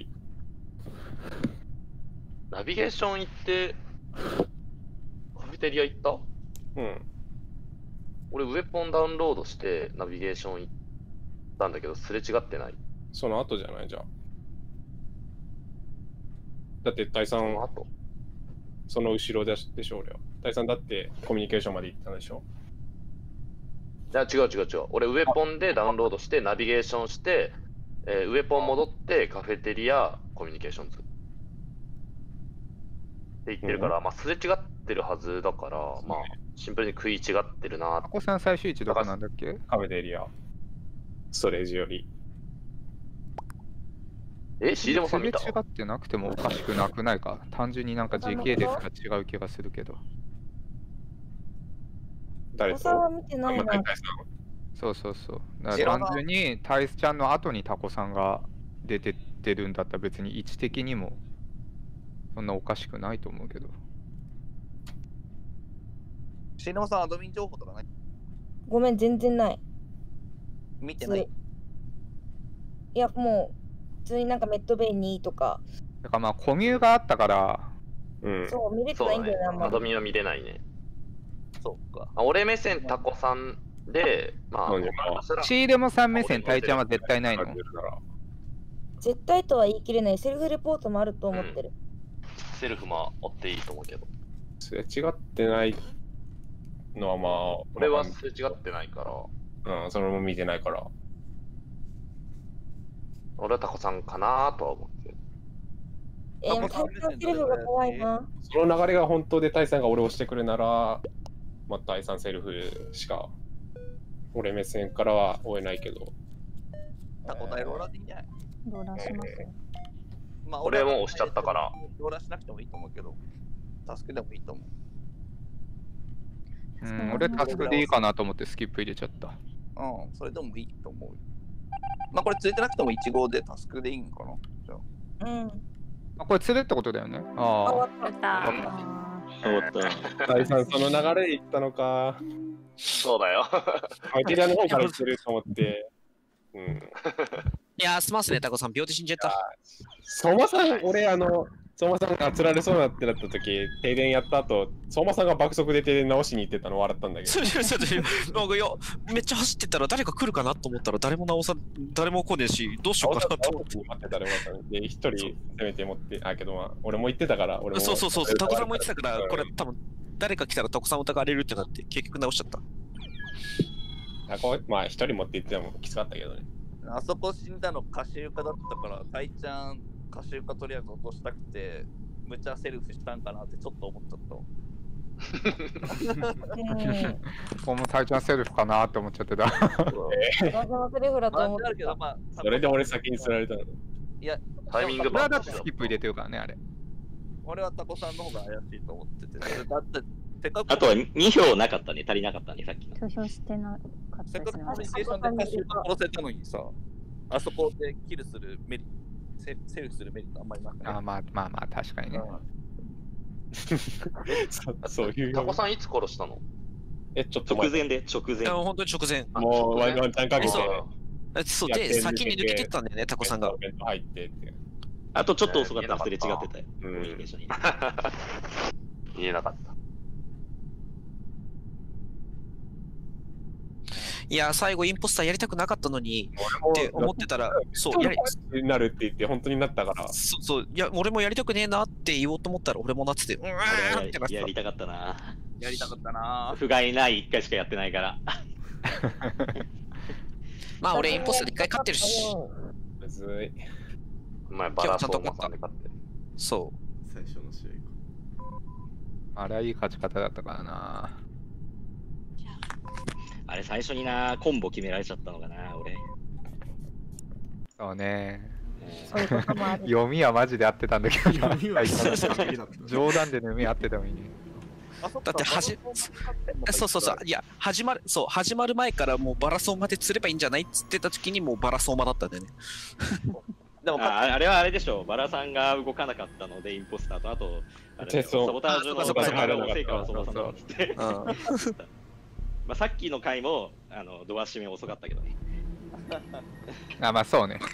ナビゲーション行って、カフェテリア行った？ うん。 俺、ウェポンダウンロードしてナビゲーション行ったんだけど、すれ違ってない。 その後じゃないじゃん。だって、大さん、その後ろでしょ、俺は。大さんだってコミュニケーションまで行ったんでしょ？ いや、違う。俺、ウェポンでダウンロードして、ナビゲーションして、ウェポン戻って、カフェテリア、コミュニケーションズ。って言ってるから、まあ、すれ違ってるはずだから、まあ、シンプルに食い違ってるな。 タコさん最終位置どこなんだっけ？ カフェテリア。ストレージより。 シーデモさん見た？ すれ違ってなくてもおかしくなくないか。単純になんか時系列が違う気がするけど。 誰と？ そう。だから単純にタイスちゃんの後にタコさんが出てってるんだったら別に位置的にもそんなおかしくないと思うけど。 シーデモさん、アドミン情報とかない？ ごめん、全然ない。 見てない？ いや、もう普通になんかメットベイにとか。 だからまあコミュがあったから、 そう、見れてないんだよな、 アドミンは見れないね。 そうか。 俺目線タコさんで、まあ、 シーデモさん目線、タイちゃんは絶対ないの？ 絶対とは言い切れない。セルフレポートもあると思ってる。 セルフも追っていいと思うけど。 すれ違ってないのはまあ、 俺はすれ違ってないから。 それも見てないから。 俺はタコさんかなとは思ってる。 もうタイさんセルフが怖いな。 その流れが本当でタイさんが俺を押してくれなら、まあ、タイさんセルフしか俺目線からは追えないけど。 タコタイローラーでいいんじゃない？ ローラーします。 まあ、 俺も押しちゃったから。 ローラーしなくてもいいと思うけど、タスクでもいいと思う。 俺タスクでいいかなと思ってスキップ入れちゃった。 それでもいいと思う。まあこれ釣れてなくても1号でタスクでいいんかな。じゃあ。これ釣れってことだよね。ああ。 終わった。 終わった。 タイさんその流れで行ったのか。 そうだよ。 カフェテリアの方から行ってると思って。 いやー、すますね、タコさん、病気死んじゃった。 相馬さん、俺、相馬さんが釣られそうなってなった時、停電やった後、相馬さんが爆速で停電直しに行ってたの笑ったんだけど。 なんかいや、めっちゃ走ってたら誰か来るかなと思ったら誰も来ねえし、どうしようかなと思って。 待ってたらで、一人攻めて持って、けどまあ、俺も言ってたから、俺も。 そう、タコさんも言ってたから、これ多分、誰か来たらタコさん疑われるってなって、結局直しちゃった。 まあ、一人持って行ってもきつかったけどね。 あそこ死んだのカシウカだったから、タイちゃん、カシウカとりあえず落としたくて、むちゃセルフしたんかなってちょっと思っちゃった。 このタイちゃんセルフかなって思っちゃってた。 それで俺先に釣られたの。 いや、 タイミングバーだってスキップ入れてるからね、あれ。 俺はタコさんの方が怪しいと思ってて。だってあとは2票なかったね、足りなかったね、さっきの。 投票してなかったですね。 せっかくコミュニケーションでカシウカ殺せたのにさ、あそこでキルするメリット、セルフするメリットあんまりなくない？ まあ、確かにね。 そういう。 タコさんいつ殺したの？ ちょっと直前。 本当に直前。 もうワンタンかけて。 そうで、先に抜けてったんだよね、タコさんが。 入ってって。 あとちょっと遅かったらすれ違ってたよ。 言えなかった。 いや、最後インポスターやりたくなかったのにって思ってたら、 なるって言って本当になったから。 そう、いや、俺もやりたくねえなって言おうと思ったら、俺もなってて、 やりたかったな。 やりたかったな。 不甲斐ない1回しかやってないから。 まあ、俺インポスターで1回勝ってるし。 むずい。 お前バラソンマさんで勝ってる。 そう。 最初の試合か。 あれはいい勝ち方だったからな。 あれ最初にな、コンボ決められちゃったのかな、俺。 そうね。読みはマジで合ってたんだけどな。冗談で読み合ってたのにね。 だってそうそうそう、いや、始まる前からもうバラソーマで釣ればいいんじゃないっつってた時にもうバラソーマだったんだよね。 でもあれはあれでしょ、バラさんが動かなかったのでインポスターと、あとサボタージュの成果は相馬さんだっつって。まあさっきの回もドア閉め遅かったけどね。 あ、まあそうね。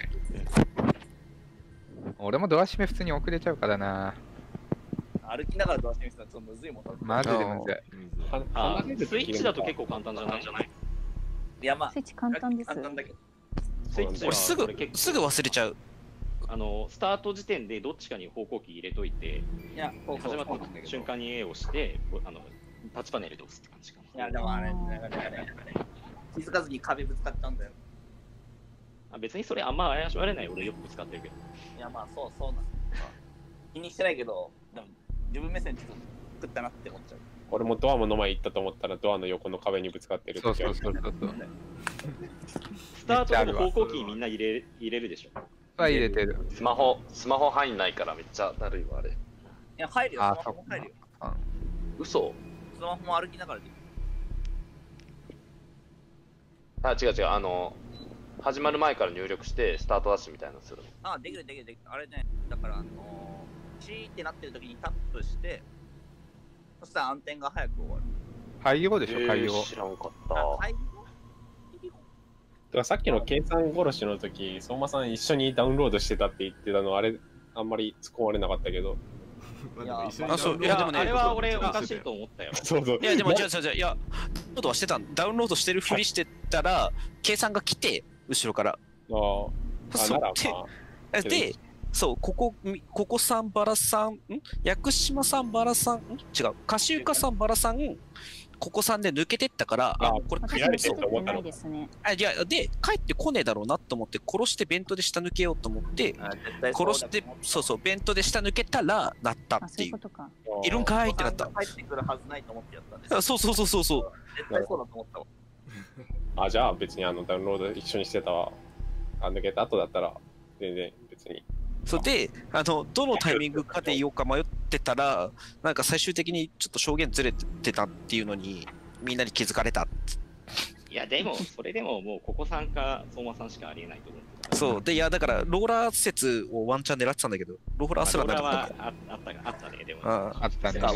俺もドア閉め普通に遅れちゃうからな。 歩きながらドア閉めするのちょっとむずいもん。 マジでむずい。スイッチだと結構簡単じゃない？ いやまあスイッチ簡単です。 簡単だけど。 スイッチはすぐ忘れちゃう。 スタート時点でどっちかに方向キー入れといて、始まった瞬間に A をして、タッチパネルで押すって感じかな。 いやでもあれ、気づかずに壁ぶつかっちゃうんだよ。 別にそれあんま怪しまれない、俺よくぶつかってるけど。 いやまあそうなんですよ。気にしてないけど、でも自分目線ちょっと食ったなって思っちゃう。 俺もドアの前行ったと思ったらドアの横の壁にぶつかってる。 そう。スタートで方向キーみんな入れるでしょ。 入れてる。 スマホ入んないからめっちゃだるいわあれ。いや入るよ。スマホも入るよ。 嘘？ スマホも歩きながらできる。 あ、違う。始まる前から入力してスタートダッシュみたいなのするの。 あ、できる。あれね、だからチーってなってる時にタップして、そしたら暗転が早く終わる。 廃業でしょ、廃業。 知らんかった。 廃業？ だからさっきの計算殺しの時、相馬さん一緒にダウンロードしてたって言ってたの、あれ、あんまり突っ込まれなかったけど。 いや、でもね、あれは俺おかしいと思ったよ。 そう。 いや、でも違う、いや、ダウンロードはしてたん。ダウンロードしてるふりしてたら、計算が来て、後ろから。で、そう、ここさん、バラさん、屋久島さん、バラさん、違う、カシウカさん、バラさん、ここさんで抜けてったから、これ帰ってこないですね。 いや、で、帰ってこねえだろうなと思って、殺してベントで下抜けようと思って、殺して、ベントで下抜けたら、なったっていう。いるんかいってなった。 帰ってくるはずないと思ってやったんで。 そう。 絶対そうだと思ったわ。 じゃあ別にダウンロード一緒にしてたわ。抜けた後だったら、全然別に。 そうで、どのタイミングかで言おうか迷ってたら、なんか最終的にちょっと証言ずれてたっていうのに、みんなに気づかれた。 いや、でも、それでももう、ここさんか相馬さんしかありえないと思う。 そう。で、いや、だから、ローラー説をワンチャン狙ってたんだけど、ローラーすらなかった。 ローラーはあったね、でも。 あったね。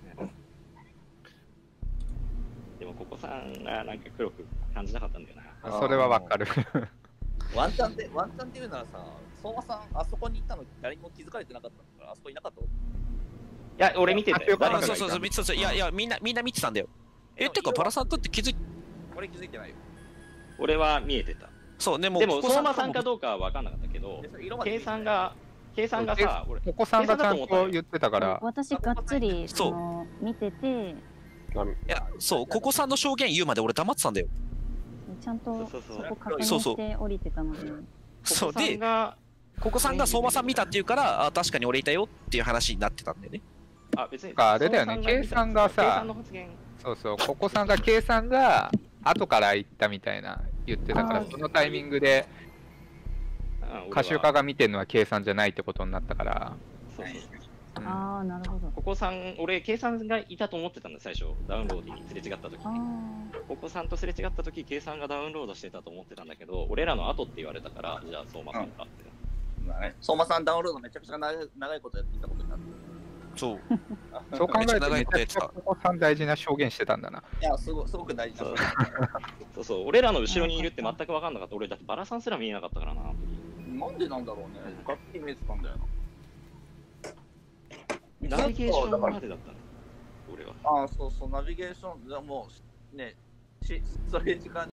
でも、ここさんがなんか黒く感じなかったんだよな。 それはわかる。 ワンチャンって言うならさ、相馬さん、あそこに行ったの誰にも気づかれてなかったから、あそこいなかった。いや、俺見てたよ。 そう、いや、みんな見てたんだよ。てか、バラさんだって俺気づいてないよ。 俺は見えてた。 そう、でも、 相馬さんかどうかは分かんなかったけど、計算がさ、 ここさんがちゃんと言ってたから。 私、がっつり見てて、 いや、そう、ここさんの証言言うまで俺黙ってたんだよ。 ちゃんとそこ確認して降りてたので。 そうで、ここさんが相馬さん見たっていうから、確かに俺いたよっていう話になってたんだよね。 別にあれだよね、計算がさ、そう、ここさんが計算が後から行ったみたいな言ってたから、そのタイミングで、カシオカが見てるのは計算じゃないってことになったから。 ああ、なるほど。 ここさん、俺、計算がいたと思ってたんだ、最初、ダウンロードにすれ違った時に。ここさんとすれ違った時、計算がダウンロードしてたと思ってたんだけど、俺らの後って言われたから、じゃあ、相馬さんかって。 相馬さん、ダウンロードめちゃくちゃ長いことやっていたことになって。 そう。 そう考えると、めちゃくちゃここさん大事な証言してたんだな。 いや、すごく大事な。 そう、俺らの後ろにいるって全く分かんなかった。俺、だってバラさんすら見えなかったからな。 なんでなんだろうね。がっつり見えてたんだよな。 ナビゲーションまでだったの、俺は。 そう、ナビゲーション、もうね、それ時間